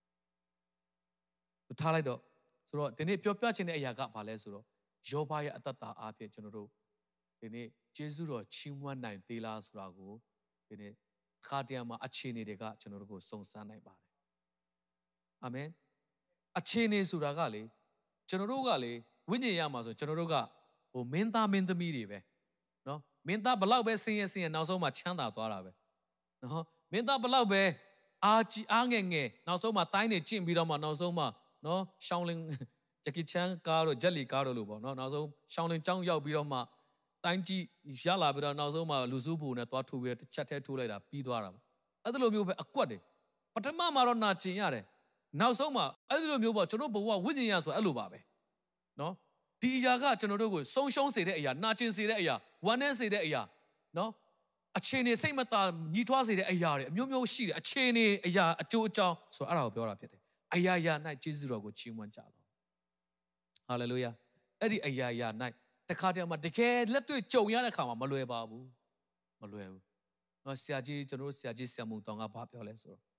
သူထားလိုက်တော့ဆိုတော့ဒီနေ့ပြောပြချင်တဲ့အရာကဘာလဲဆိုတော့ယောဘရဲ့အသက်တာအားဖြင့်ကျွန်တော်တို့ဒီနေ့ကျေးဇူးတော်ချီးမွမ်းနိုင်သေးလားဆိုတာကိုဒီနေ့ခါတရံမှာအခြေအနေတွေကကျွန်တော်တို့ကိုစုံစမ်းနိုင်ပါတယ်အာမင်အခြေအနေဆိုတာကလေကျွန်တော်တို့ကလေဝိညာဉ်ရမှာဆိုကျွန်တော်တို့ကဟိုမင်းသားမင်းသမီးတွေပဲနော်မင်းသားဘလောက်ပဲဆင်းရဲဆင်းရဲနောက်ဆုံးမှချမ်းသာသွားတာပဲနော်မင်းသားဘလောက်ပဲအားကြီးအားငယ်ငယ်နောက်ဆုံးမှတိုင်းနေကျင့်ပြီးတော့မှနောက်ဆုံးမှနော်ရှောင်းလင်းဂျက်ကီချန်ကားတို့ဂျက်လီကားတို့လို့ပေါ့နော်နောက်ဆုံးရှောင်းလင်းចောင်းရောက်ပြီးတော့မှတိုင်းကြီးရလာပြီးတော့နောက်ဆုံးမှလူစုပူနဲ့သွားထိုးပြီးတစ်ချက်ထဲထိုးလိုက်တာပြီးသွားတာပေါ့အဲ့ဒီလိုမျိုးပဲအကွက်တွေပထမမှာတော့နာကျင်ရတယ်နောက်ဆုံးမှအဲ့ဒီလိုမျိုးပေါ့ကျွန်တော်ဘဝဝိညာဉ်ရဆိုအဲ့လိုပါပဲနော်ဒီအရာကကျွန်တော်တို့ကိုဆုံးရှုံးစေတဲ့အရာနာကျင်စေတဲ့အရာဝမ်းနည်းစေတဲ့အရာနော်အခြေအနေစိတ်မသာညီထွားစေတဲ့အရာတွေအမျိုးမျိုးရှိတယ်အခြေအနေအရာအကျိုးအကြောင်းဆိုအဲ့ဒါကိုပြောတာဖြစ်တယ်အရာရာ၌ကျေးဇူးတော်ကိုချီးမွမ်းကြလောဟာလေလုယာအဲ့ဒီအရာရာ၌တခါတည်းမှာတကယ်လက်တွေ့ကြုံရတဲ့ခါမှာမလွယ်ပါဘူးမလွယ်ဘူးနော်ဆရာကြီးကျွန်တော်တို့ဆရာကြီးဆရာမုံတောင်ကဘာပြောလဲဆိုတော့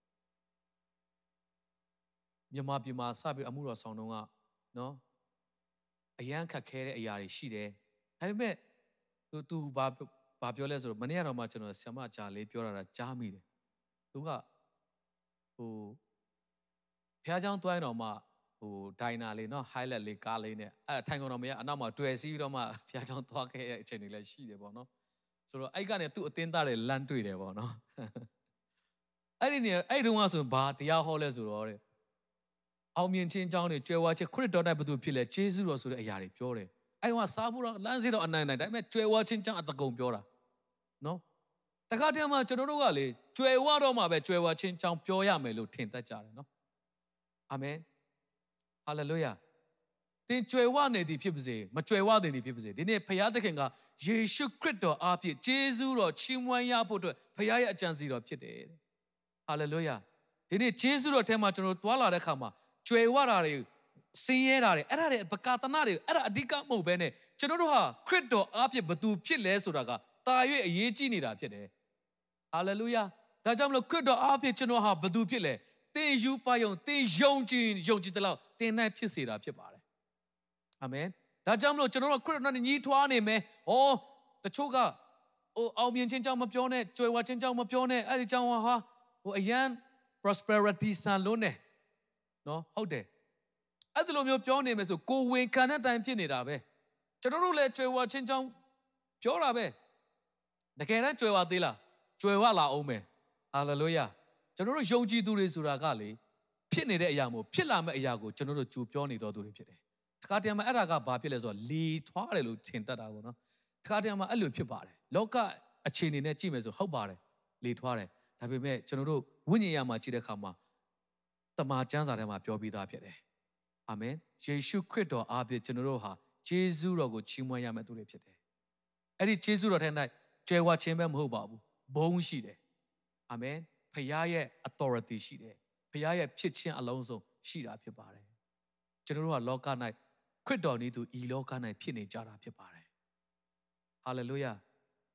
မြန်မာပြည်မှာစပြီးအမှုတော်ဆောင်တုန်းကနော်အရန်ခက်ခဲတဲ့အရာတွေရှိတယ်ဒါပေမဲ့သူသူဘာဘာပြောလဲဆိုတော့မနေ့ကတော့မှကျွန်တော်ဆရာမဂျာလေးပြောတာကြားမိတယ်သူကဟိုဖះเจ้าတွိုင်းတော်မှာဟိုဒိုင်နာလေးနော် highlight လေးကားလေးနဲ့အဲထိုင်ကုန်တော်မရအနောက်မှာတွေ့စီးပြီးတော့မှဖះเจ้าသွားခဲ့တဲ့အချိန်တွေလည်းရှိတယ်ပေါ့နော်ဆိုတော့အဲ့ကနေသူ့အတင်းသားတွေလမ်းတွေ့တယ်ပေါ့နော်အဲ့ဒီနေအဲ့တုန်းကဆိုဘာတရားဟောလဲဆိုတော့တဲ့အောင်မြင်ခြင်းအကြောင်းတွေကြွယ်ဝခြင်းခရစ်တော်၌ဘယ်သူဖြစ်လဲဂျေဇုတော်ဆိုတဲ့အရာတွေပြောတယ်အဲ့တော့စားဖို့တော့လမ်းစီတော့အနိုင်နိုင်ဒါပေမဲ့ကြွယ်ဝခြင်းကြောင့်အတကုံပြောတာနော်တခါတည်းမှာကျွန်တော်တို့ကလေကြွယ်ဝတော့မှပဲကြွယ်ဝခြင်းကြောင့်ပြောရမယ်လို့ထင်တတ်ကြတယ်နော်အာမင်ဟာလေလုယာသင်ကြွယ်ဝနေသည်ဖြစ်ပါစေမကြွယ်ဝသည်ဖြစ်ပါစေဒီနေ့ဖခင်သခင်ကယေရှုခရစ်တော်အားဖြင့်ဂျေဇုတော်ချီးမွမ်းရဖို့အတွက်ဖခင်ရဲ့အကြံစီတော်ဖြစ်တယ်ဟာလေလုယာဒီနေ့ဂျေဇုတော်ထဲမှာကျွန်တော်တို့တွာလာတဲ့အခါမှာကြွယ်ဝတာတွေစင်းရဲတာတွေအဲ့ဒါတွေပကာသနာတွေအဲ့ဒါအဓိကမဟုတ်ဘဲနဲ့ကျွန်တော်တို့ဟာခရစ်တော်အားဖြင့်ဘသူဖြစ်လဲဆိုတာကတာ၍အရေးကြီးနေတာဖြစ်တယ်ဟာလေလုယာဒါကြောင့်မလို့ခရစ်တော်အားဖြင့်ကျွန်တော်ဟာဘသူဖြစ်လဲသင်ယူပါယုံသင်ယုံကြည်ယုံကြည်တဲ့လောက်သင်၌ဖြစ်စေတာဖြစ်ပါတယ်အာမင်ဒါကြောင့်မလို့ကျွန်တော်တို့ခရစ်တော်နဲ့ညီထွားနေမယ်ဩတချို့ကဟိုအောင်မြင်ခြင်းကြောင့်မပြောနဲ့ကြွယ်ဝခြင်းကြောင့်မပြောနဲ့အဲ့ဒီကြောင့်ဟာဟိုအရန် prosperity ဆန်လုံးနဲ့နော်ဟုတ်တယ်အဲ့ဒီလိုမျိုးပြောနေမယ်ဆိုကိုဝင်ခံတဲ့အတိုင်းဖြစ်နေတာပဲကျွန်တော်တို့လည်းကြွယ်ဝခြင်းကြောင့်ပြောတာပဲတကယ်တမ်းကြွယ်ဝသေးလားကြွယ်ဝလာအောင်မယ်ဟာလေလုယာကျွန်တော်တို့ယုံကြည်သူတွေဆိုတာကလေဖြစ်နေတဲ့အရာမျိုးဖြစ်လာမယ့်အရာကိုကျွန်တော်တို့ကြိုပြောနေတော်သူတွေဖြစ်တယ်တခါတည်းမှာအဲ့ဒါကဘာဖြစ်လဲဆိုတော့လေထွားတယ်လို့ထင်တတ်တာပေါ့နော်တခါတည်းမှာအဲ့လိုဖြစ်ပါတယ်လောကအခြေအနေနဲ့ကြည့်မယ်ဆိုဟုတ်ပါတယ်လေထွားတယ်ဒါပေမဲ့ကျွန်တော်တို့ဝိညာဉ်ရမှာကြည့်တဲ့အခါမှာတမန်ကျမ်းစာထဲမှာပြောပြီးသားဖြစ်တယ်အာမင်ယေရှုခရစ်တော်အားဖြင့်ကျွန်တော်တို့ဟာဂျေဇုတော်ကိုချီးမွမ်းရမယ့်သူတွေဖြစ်တယ်အဲ့ဒီဂျေဇုတော်ထဲ၌ကြွယ်ဝခြင်းပဲမဟုတ်ပါဘူးဘုန်းရှိတယ်အာမင်ဖခင်ရဲ့ authority ရှိတယ်ဖခင်ရဲ့ဖြစ်ခြင်းအလုံးစုံရှိတာဖြစ်ပါတယ်ကျွန်တော်တို့ကလောက၌ခရစ်တော်နည်းသူဤလောက၌ဖြစ်နေကြတာဖြစ်ပါတယ်ဟာလေလုယာ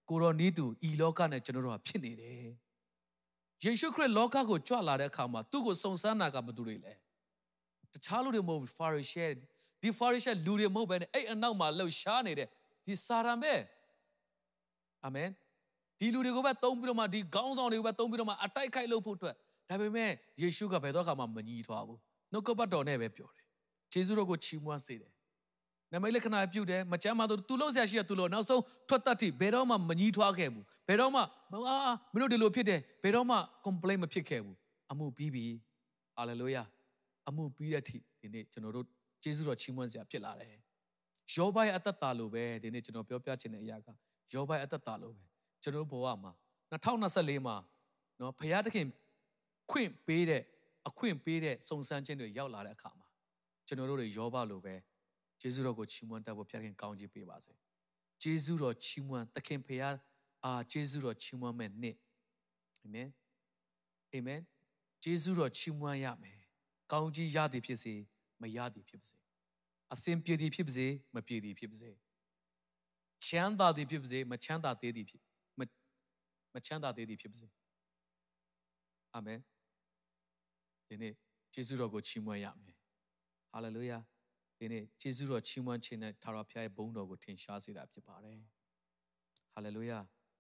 ကိုရောနီးသူဤလောကနဲ့ကျွန်တော်တို့ဟာဖြစ်နေတယ်ယေရှုခရစ်လောကကိုကြွလာတဲ့အခါမှာသူ့ကိုစုံစမ်းတာကဘယ်သူတွေလဲတခြားလူတွေမဟုတ်ဘူးဖာရီရှဲဒီဖာရီရှဲလူတွေမဟုတ်ဘဲနဲ့အဲ့အနောက်မှာလှုပ်ရှားနေတဲ့ဒီစာရန်ပဲအာမင်ဒီလူတွေကိုပဲသုံးပြီးတော့မှဒီခေါင်းဆောင်တွေကိုပဲသုံးပြီးတော့မှအတိုက်ခိုက်လုပ်ဖို့အတွက်ဒါပေမဲ့ယေရှုကဘယ်တော့မှမညီထွားဘူးနှုတ်ကပတ်တော်နဲ့ပဲပြောတယ်ယေရှုတော်ကိုချီးမွမ်းစေတယ်နမိတ်လက္ခဏာပြုတယ်မချမ်းသာသူသူလို့ဆရာရှိရသူလို့နောက်ဆုံးထွက်တတ်တိဘယ်တော့မှမညီထွားခဲ့ဘူးဘယ်တော့မှအာမင်းတို့ဒီလိုဖြစ်တယ်ဘယ်တော့မှ complain မဖြစ်ခဲ့ဘူးအမှုပြီးပြီဟာလေလုယာအမှုပြီးတဲ့အထိဒီနေ့ကျွန်တော်တို့ယေရှုတော်ချီးမွမ်းစရာဖြစ်လာတယ်ယောဘရဲ့အသက်တာလိုပဲဒီနေ့ကျွန်တော်ပြောပြချင်တဲ့အရာကယောဘရဲ့အသက်တာလိုပဲကျွန်တော်တို့ဘဝမှာ၂၀၂၄မှာနော်ဘုရားသခင်ခွင့်ပေးတဲ့အခွင့်ပေးတဲ့စုံစမ်းခြင်းတွေရောက်လာတဲ့အခါမှာကျွန်တော်တို့တွေယောဘလိုပဲယေရှုတော်ကိုချီးမွမ်းတတ်ဖို့ဘုရားခင်ကောင်းချီးပေးပါစေယေရှုတော်ချီးမွမ်းသခင်ဘုရားအာယေရှုတော်ချီးမွမ်းမဲ့နှစ်အာမင်အာမင်ယေရှုတော်ချီးမွမ်းရမယ်ကောင်းကြီးရသည်ဖြစ်စေမရသည်ဖြစ်စေအစဉ်ပြေသည်ဖြစ်စေမပြေသည်ဖြစ်စေချမ်းသာသည်ဖြစ်စေမချမ်းသာသေးသည်ဖြစ်မမချမ်းသာသေးသည်ဖြစ်စေအာမင်ဒီနေ့ယေရှုတော်ကိုချီးမွမ်းရမယ်ဟာလေလုယာဒီနေ့ယေရှုတော်ချီးမွမ်းခြင်းနဲ့ထာဝရဘုရားရဲ့ဘုန်းတော်ကိုထင်ရှားစေတာဖြစ်ပါတယ်ဟာလေလုယာ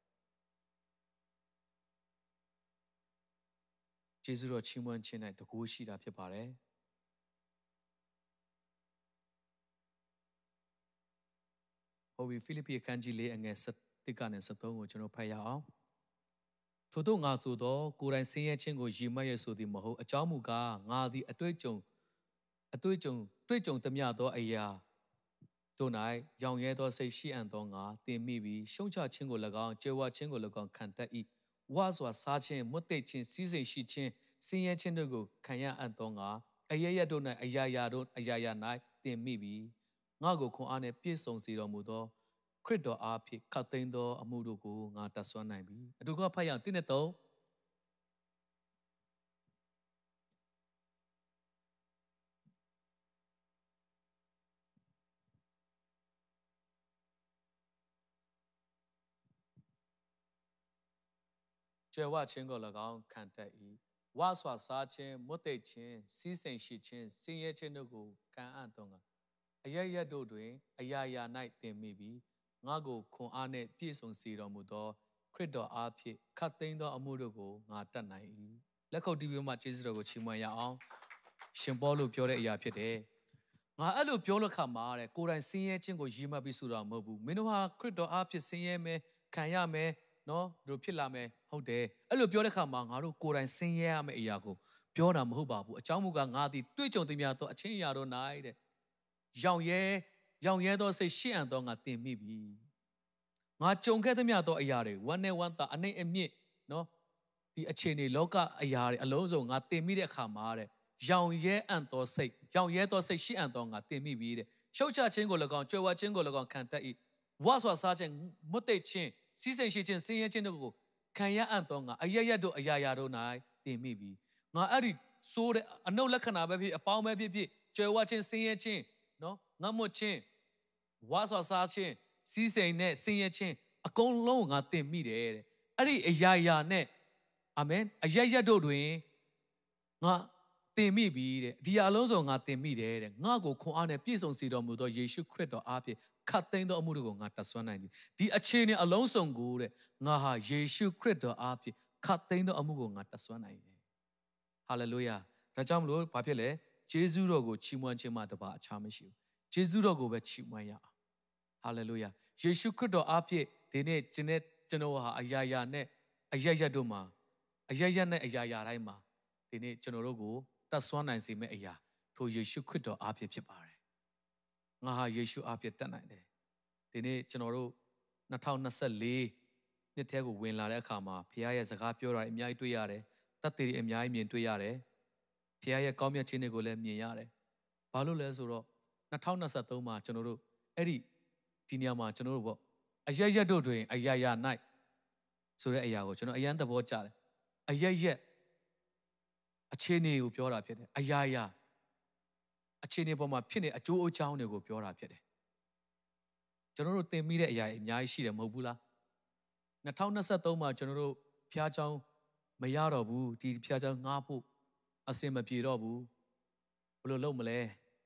ယေရှုတော်ချီးမွမ်းခြင်းနဲ့တကူရှိတာဖြစ်ပါတယ်ဟောဝီဖိလိပ္ပိအခန်းကြီးလေးအငယ်၁၁ကနေ၁၃ကိုကျွန်တော်ဖတ်ရအောင်ထို့သောငါဆိုသောကိုယ်တိုင်ဆင်းရဲခြင်းကိုရည်မှတ်ရဆိုသည်မဟုတ်အကြောင်းမူကားငါသည်အတွေ့အကြုံအတွေ့အကြုံတွေ့ကြုံသမျှသောအရာတို့၌ရောင်ရဲသောစိတ်ရှိအံ့သောငါသင်မိပြီးရှုံချခြင်းကို၎င်းကြွယ်ဝခြင်းကို၎င်းခံတတ်၏ဝါစွာစားခြင်းမွတ်သိပ်ခြင်းစီးစိမ်ရှိခြင်းဆင်းရဲခြင်းတို့ကိုခံရအံ့သောငါအရရတို့၌အရာရာတို့အရာရာ၌သင်မိပြီးငါကိုခွန်အားနှင့်ပြည့်စုံစေတော်မူသောခရစ်တော်အားဖြင့်ခတ်သိမ်းသောအမှုတို့ကိုငါတတ်ဆွမ်းနိုင်ပြီအတူကဖတ်ရအောင်တစ်နဲ့သုံးကြွယ်ဝခြင်းကို၎င်းခံတတ်၏ဝါစွာစားခြင်းမွတ်သိပ်ခြင်းစီးစိမ်ရှိခြင်းဆင်းရဲခြင်းတို့ကိုခံအံ့သောငါအရရတို့တွင်အရာရာ၌သင်မိပြီးငါကိုခွန်အားနှင့်ပြည့်စုံစေတော်မူသောခရစ်တော်အားဖြင့်ခတ်သိမ်းသောအမှုတို့ကိုငါတတ်နိုင်၏လက်ခုပ်တီးပြီးမှယေရှုတော်ကိုချီးမွမ်းရအောင်ရှင်ပေါလုပြောတဲ့အရာဖြစ်တယ်ငါအဲ့လိုပြောလို့ခါမှာတဲ့ကိုယ်တိုင်ဆင်းရဲခြင်းကိုရည်မှတ်ပြီးဆိုတာမဟုတ်ဘူးမင်းတို့ဟာခရစ်တော်အားဖြင့်ဆင်းရဲမယ်ခံရမယ်နော်တို့ဖြစ်လာမယ်ဟုတ်တယ်အဲ့လိုပြောတဲ့ခါမှာငါတို့ကိုယ်တိုင်ဆင်းရဲရမယ့်အရာကိုပြောတာမဟုတ်ပါဘူးအကြောင်းမူကားငါသည်တွေ့ကြုံသမျှသောအချင်းအရာတို့၌တဲ့ရောင်ရဲရောင်ရဲသောစိတ်ရှိအံ့သောငါသင်မိပြီငါကြုံခဲ့သမျှသောအရာတွေဝမ်းနဲ့ဝမ်းသာအနေအမြင့်နော်ဒီအခြေအနေလောကအရာတွေအလုံးစုံငါသင်မိတဲ့အခါမှာတဲ့ရောင်ရဲအံ့သောစိတ်ရောင်ရဲသောစိတ်ရှိအံ့သောငါသင်မိပြီတဲ့ရှုတ်ချခြင်းကို၎င်းကြွယ်ဝခြင်းကို၎င်းခံတတ်၏ဝါစွာစားခြင်းမွတ်သိပ်ခြင်းစီးစိမ်ရှိခြင်းဆင်းရဲခြင်းတို့ကိုခံရအံ့သောငါအရရတို့အရာရာတို့၌သင်မိပြီငါအဲ့ဒီဆိုးတဲ့အနုလက္ခဏာပဲဖြစ်အပေါင်းပဲဖြစ်ဖြစ်ကြွယ်ဝခြင်းဆင်းရဲခြင်းနော်ငတ်မွတ်ခြင်းဝါစွာစားခြင်းစီးစိမ်နဲ့ဆင်းရဲခြင်းအကုန်လုံးငါသင်မိတယ်တဲ့အဲ့ဒီအရာရာနဲ့အာမင်အရရတို့တွင်ငါသင်မိပြီတဲ့ဒီအလုံးစုံငါသင်မိတယ်တဲ့ငါကိုခွန်အားနဲ့ပြည့်စုံစေတော်မူသောယေရှုခရစ်တော်အားဖြင့်ခတ်သိမ်းသောအမှုတို့ကိုငါတတ်ဆွမ်းနိုင်ပြီဒီအခြေအနေအလုံးစုံကိုတဲ့ငါဟာယေရှုခရစ်တော်အားဖြင့်ခတ်သိမ်းသောအမှုကိုငါတတ်ဆွမ်းနိုင်တယ်ဟာလေလုယာဒါကြောင့်မလို့ဘာဖြစ်လဲဂျေဇုတော်ကိုချီးမွမ်းခြင်းမှတပါအခြားမရှိဘူးဂျေဇုတော်ကိုပဲချီးမွမ်းရအောင်ဟာလေလုယာယေရှုခရစ်တော်အားဖြင့်ဒီနေ့ကျွန်တော်ကျွန်တော်ဟာအရာရာနဲ့အရရတို့မှာအရရနဲ့အရာရာတိုင်းမှာဒီနေ့ကျွန်တော်တို့ကိုတတ်ဆွမ်းနိုင်စေမယ့်အရာထိုယေရှုခရစ်တော်အားဖြင့်ဖြစ်ပါတယ်ငါဟာယေရှုအားဖြင့်တတ်နိုင်တယ်ဒီနေ့ကျွန်တော်တို့၂၀၂၄နှစ်ထဲကိုဝင်လာတဲ့အခါမှာဘုရားရဲ့စကားပြောတာအများကြီးတွေ့ရတယ်တတ်သိအများကြီးမြင်တွေ့ရတယ်ဘုရားရဲ့ကောင်းမြတ်ခြင်းတွေကိုလည်းမြင်ရတယ်ဘာလို့လဲဆိုတော့၂၀၂၃မှာကျွန်တော်တို့အဲ့ဒီဒီနေရာမှာကျွန်တော်တို့ပေါ့အရရက်တို့တွင်အရာရာ၌ဆိုတဲ့အရာကိုကျွန်တော်အယံသဘောကျတယ်အရရက်အခြေအနေကိုပြောတာဖြစ်တယ်အရာရာအခြေအနေပေါ်မှာဖြစ်နေအကျိုးအကြောင်းတွေကိုပြောတာဖြစ်တယ်ကျွန်တော်တို့သင်မိတဲ့အရာအများကြီးရှိတယ်မဟုတ်ဘူးလားနှစ်ထောင်နှစ်ဆသုံးမှာကျွန်တော်တို့ဖျားเจ้าမရတော့ဘူးဒီဖျားเจ้าငားဖို့အစင်မပြေတော့ဘူးဘယ်လိုလုပ်မလဲ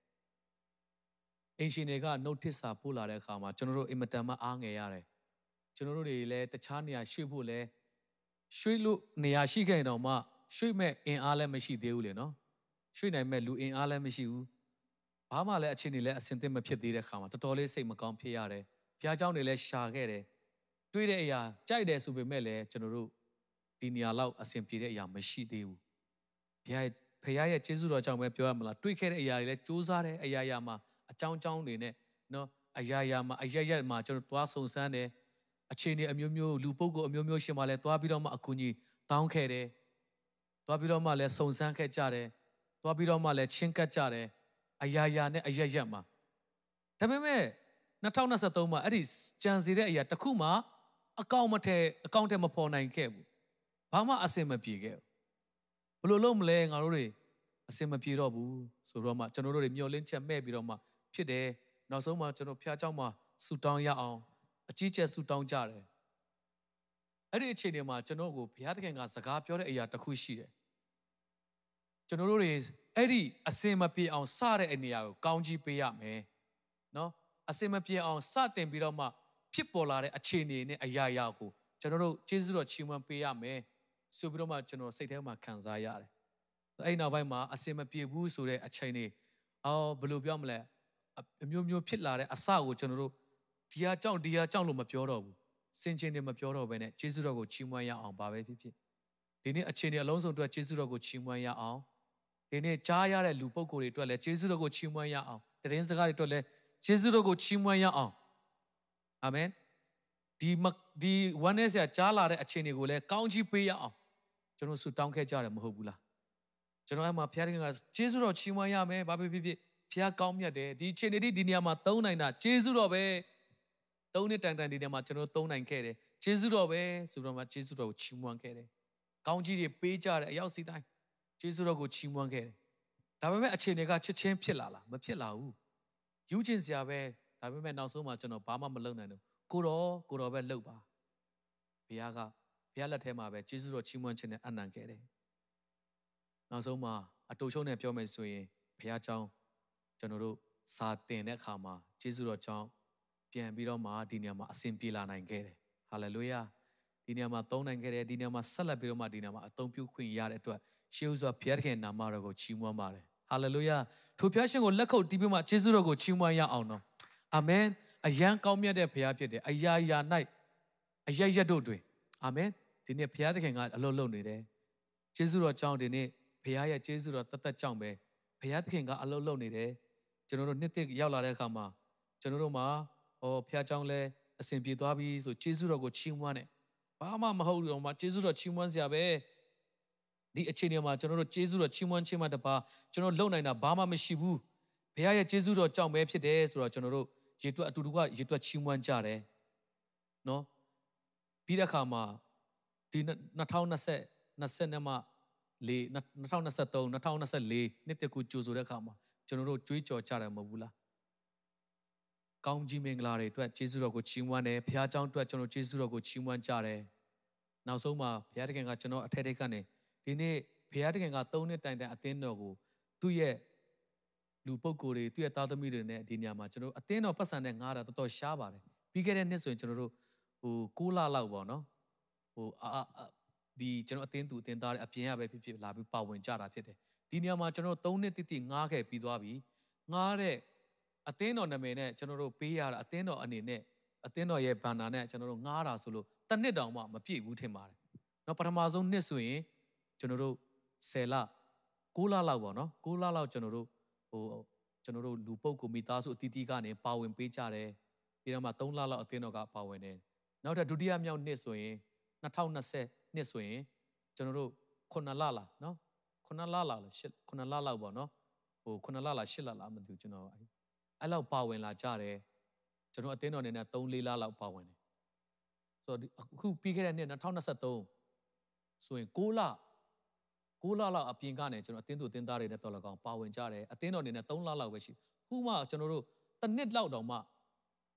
အင်ရှင်တွေကနှုတ်ထစ်စာပို့လာတဲ့အခါမှာကျွန်တော်တို့အင်မတန်မှအားငယ်ရတယ်ကျွန်တော်တို့တွေလည်းတခြားနေရာရွှေ့ဖို့လည်းရွှေ့လို့နေရာရှိခဲ့တော့မှရွှေ့မဲ့အင်အားလည်းမရှိသေးဘူးလေနော်ရွှေ့နိုင်မဲ့လူအင်အားလည်းမရှိဘူးဘာမှလည်းအခြေအနေလည်းအဆင်သင့်မဖြစ်သေးတဲ့အခါမှာတော်တော်လေးစိတ်မကောင်းဖြစ်ရတယ်ဖျားเจ้าတွေလည်းရှာခဲ့တယ်တွေးတဲ့အရာကြိုက်တယ်ဆိုပေမဲ့လည်းကျွန်တော်တို့ဒီနေရာလောက်အဆင်ပြေတဲ့အရာမရှိသေးဘူးဘုရားဖခင်ရဲ့ကျေးဇူးတော်ကြောင့်ပဲပြောရမလားတွေးခဲ့တဲ့အရာတွေလည်းစူးစမ်းတယ်အရာရာမှာအကြောင်းအကြောင်းတွေနဲ့နော်အရာရာမှာအရရက်မှာကျွန်တော်သွားစုံစမ်းတယ်အခြေအနေအမျိုးမျိုးလူပုဂ္ဂိုလ်အမျိုးမျိုးရှင်မှာလည်းသွားပြီးတော့မှအကူအညီတောင်းခဲ့တယ်သွားပြီးတော့မှလည်းစုံစမ်းခဲ့ကြတယ်သွားပြီးတော့မှလည်းချင်းကပ်ကြတယ်အရာရာနဲ့အရရက်မှာဒါပေမဲ့နှစ်ထောင်နှစ်ဆသုံးမှာအဲ့ဒီကြံစီတဲ့အရာတစ်ခုမှအကောင့်မထဲအကောင့်ထဲမပေါ်နိုင်ခဲ့ဘူးဘာမှအဆင်မပြေခဲ့ဘူးဘယ်လိုလုပ်မလဲငါတို့တွေအဆင်မပြေတော့ဘူးဆိုတော့မှကျွန်တော်တို့တွေမျောလင်းချက်မဲ့ပြီးတော့မှဖြစ်တယ်နောက်ဆုံးမှကျွန်တော်ဖျားเจ้าမှာဆူတောင်းရအောင်အကြီးကျယ်ဆူတောင်းကြတယ်အဲ့ဒီအချိန်တွေမှာကျွန်တော်ကိုဘုရားသခင်ကစကားပြောတဲ့အရာတစ်ခုရှိတယ်ကျွန်တော်တို့တွေအဲ့ဒီအစင်မပြေအောင်စတဲ့အနေအရာကိုကောင်းကြီးပေးရမယ်နော်အစင်မပြေအောင်စတင်ပြီးတော့မှဖြစ်ပေါ်လာတဲ့အခြေအနေနဲ့အရာရာကိုကျွန်တော်တို့ကျေးဇူးတော်ချီးမွမ်းပေးရမယ်ဆိုပြီးတော့မှကျွန်တော်စိတ်ထဲမှာခံစားရတယ်အဲ့နောက်ပိုင်းမှာအစင်မပြေဘူးဆိုတဲ့အချိန်တွေအော်ဘယ်လိုပြောမလဲအမျိုးမျိုးဖြစ်လာတဲ့အစကိုကျွန်တော်တို့ဒီဟာကြောင့်ဒီဟာကြောင့်လို့မပြောတော့ဘူးစင်ချင်းတွေမပြောတော့ဘဲနဲ့ကျေးဇူးတော်ကိုချီးမွမ်းရအောင်ပါပဲဖြစ်ဖြစ်ဒီနေ့အခြေအနေအလုံးစုံအတွက်ကျေးဇူးတော်ကိုချီးမွမ်းရအောင်ဒီနေ့ကြားရတဲ့လူပုဂ္ဂိုလ်တွေအတွက်လည်းကျေးဇူးတော်ကိုချီးမွမ်းရအောင်တရင်စကားတွေအတွက်လည်းကျေးဇူးတော်ကိုချီးမွမ်းရအောင်အာမင်ဒီဒီဝမ်းနဲ့ဆရာကြားလာတဲ့အခြေအနေကိုလည်းကောင်းချီးပေးရအောင်ကျွန်တော်ဆုတောင်းခဲ့ကြတယ်မဟုတ်ဘူးလားကျွန်တော်အမှဘုရားသခင်ကကျေးဇူးတော်ချီးမွမ်းရမယ်ဘာဖြစ်ဖြစ်ဖြစ်ဘုရားကောင်းမြတ်တယ်ဒီအခြေအနေဒီနေရာမှာသုံးနိုင်တာကျေးဇူးတော်ပဲသုံးနှစ်တိုင်တိုင်ဒီနေရာမှာကျွန်တော်သုံးနိုင်ခဲ့တယ်ကျေးဇူးတော်ပဲဆိုတော့မှကျေးဇူးတော်ကိုချီးမွမ်းခဲ့တယ်ကောင်းကြီးတွေပေးကြတယ်အရောက်စီတိုင်းကျေးဇူးတော်ကိုချီးမွမ်းခဲ့တယ်ဒါပေမဲ့အခြေအနေကချက်ချင်းဖြစ်လာလားမဖြစ်လာဘူးယူကျင်စရာပဲဒါပေမဲ့နောက်ဆုံးမှာကျွန်တော်ဘာမှမလုပ်နိုင်ဘူးကိုတော်ကိုတော်ပဲလှုပ်ပါဘုရားကဘုရားလက်ထဲမှာပဲကျေးဇူးတော်ချီးမွမ်းခြင်းနဲ့အနံ့ခဲ့တယ်နောက်ဆုံးမှာအတူရှုံးနဲ့ပြောမယ်ဆိုရင်ဘုရားကြောင့်ကျွန်တော်တို့စာတင်တဲ့အခါမှာကျေးဇူးတော်ကြောင့်ပြန်ပြီးတော့မှဒီနေရာမှာအစဉ်ပြေလာနိုင်ခဲ့တယ်ဟာလေလုယာဒီနေရာမှာသုံးနိုင်ခဲ့တယ်ဒီနေရာမှာဆက်လက်ပြီးတော့မှဒီနေရာမှာအသုံးပြုခွင့်ရတဲ့အတွက်ရှေးဥစွာဘုရားသခင်နာမတော်ကိုချီးမွမ်းပါတယ်ဟာလေလုယာထိုဘုရားရှင်ကိုလက်ခုပ်တီးပြီးမှကျေးဇူးတော်ကိုချီးမွမ်းရအောင်နော်အာမင်အယံကောင်းမြတ်တဲ့ဘုရားဖြစ်တယ်အရာရာ၌အရရက်တို့တွင်အာမင်ဒီနေ့ဘုရားသခင်ကအလုပ်လုပ်နေတယ်ကျေးဇူးတော်ကြောင့်ဒီနေ့ဘုရားရဲ့ကျေးဇူးတော်တသက်ကြောင့်ပဲဘုရားသခင်ကအလုပ်လုပ်နေတယ်ကျွန်တော်တို့နှစ်သက်ရောက်လာတဲ့အခါမှာကျွန်တော်တို့မှာဟောဘုရားကြောင့်လဲအစဉ်ပြေသွားပြီဆိုကျေးဇူးတော်ကိုချီးမွမ်းတယ်ဘာမှမဟုတ်တော့မှကျေးဇူးတော်ချီးမွမ်းစရာပဲဒီအခြေအနေမှာကျွန်တော်တို့ကျေးဇူးတော်ချီးမွမ်းခြင်းမှတပါကျွန်တော်လုပ်နိုင်တာဘာမှမရှိဘူးဘုရားရဲ့ကျေးဇူးတော်ကြောင့်ပဲဖြစ်တယ်ဆိုတော့ကျွန်တော်တို့ရေတွက်အတူတူကရေတွက်ချီးမွမ်းကြတယ်နော်ပြီးတဲ့အခါမှာဒီနှစ်ထောင်နှစ်ဆယ်နှစ်ဆယ်နဲ့မှလေးနှစ်ထောင်နှစ်ဆယ်သုံးနှစ်ထောင်နှစ်ဆယ်လေးနှစ်တကူကြိုဆိုတဲ့အခါမှာကျွန်တော်တို့ကြွေးကြော်ကြတယ်မဟုတ်ဘူးလားကောင်းကြီးမင်္ဂလာတွေအတွက်ကျေးဇူးတော်ကိုချီးမွမ်းတယ်ဘုရားကျောင်းအတွက်ကျွန်တော်ကျေးဇူးတော်ကိုချီးမွမ်းကြတယ်နောက်ဆုံးမှာဘုရားသခင်ကကျွန်တော်အထက်ထိပ်ကနေဒီနေ့ဘုရားသခင်ကသုံးနှစ်တိုင်တိုင်အသင်းတော်ကိုသူ့ရဲ့လူပုဂ္ဂိုလ်တွေသူ့ရဲ့သားသမီးတွေနဲ့ဒီနေရာမှာကျွန်တော်အသင်းတော်ပတ်စံနဲ့ငားတာတော်တော်ရှားပါတယ်ပြီးခဲ့တဲ့နှစ်ဆိုရင်ကျွန်တော်တို့ဟိုကိုးလလောက်ပေါ့နော်ဟိုအာဒီကျွန်တော်အသင်းသူအသင်းသားတွေအပြင်ရပဲဖြစ်ဖြစ်လာပြီးပါဝင်ကြတာဖြစ်တယ်ဒီနေရာမှာကျွန်တော်သုံးနှစ်တိတိငားခဲ့ပြီးသွားပြီငားတဲ့အသင်းတော်နာမည်နဲ့ကျွန်တော်တို့ပေးရတာအသင်းတော်အနေနဲ့အသင်းတော်ရဲ့ဘန်နာနဲ့ကျွန်တော်တို့ငားတာဆိုလို့တစ်နှစ်တောင်မှမပြည့်ဘူးထင်ပါတယ်။နော်ပထမဆုံးနှစ်ဆိုရင်ကျွန်တော်တို့ဆယ်လကိုးလလောက်ပေါ့နော်ကိုးလလောက်ကျွန်တော်တို့ဟိုကျွန်တော်တို့လူပုဂ္ဂိုလ်မိသားစုအတီးတီးကနေပါဝင်ပေးကြတယ်။ပြီးတော့မှသုံးလလောက်အသင်းတော်ကပါဝင်တယ်။နောက်ထပ်ဒုတိယမြောက်နှစ်ဆိုရင်နှစ်ထောင်နှစ်ဆယ်နှစ်ဆိုရင်ကျွန်တော်တို့ခုနှစ်လလားနော်ခုနှစ်လလားရှစ်ခုနှစ်လလောက်ပေါ့နော်ဟိုခုနှစ်လလားရှစ်လလားမသိဘူးကျွန်တော်အဲ့လောက်ပါဝင်လာကြတယ်ကျွန်တော်အသင်းတော်နေနဲ့သုံးလေးလလောက်ပါဝင်တယ်ဆိုတော့အခုပြီးခဲ့တဲ့နှစ်နှစ်ထောင်နှစ်ဆယ်သုံးဆိုရင်ကိုးလကိုးလလောက်အပြင်ကနေကျွန်တော်အသင်းသူအသင်းသားတွေနဲ့တော်လကောင်ပါဝင်ကြတယ်အသင်းတော်နေနဲ့သုံးလလောက်ပဲရှိခုမှကျွန်တော်တို့တစ်နှစ်လောက်တောင်မှ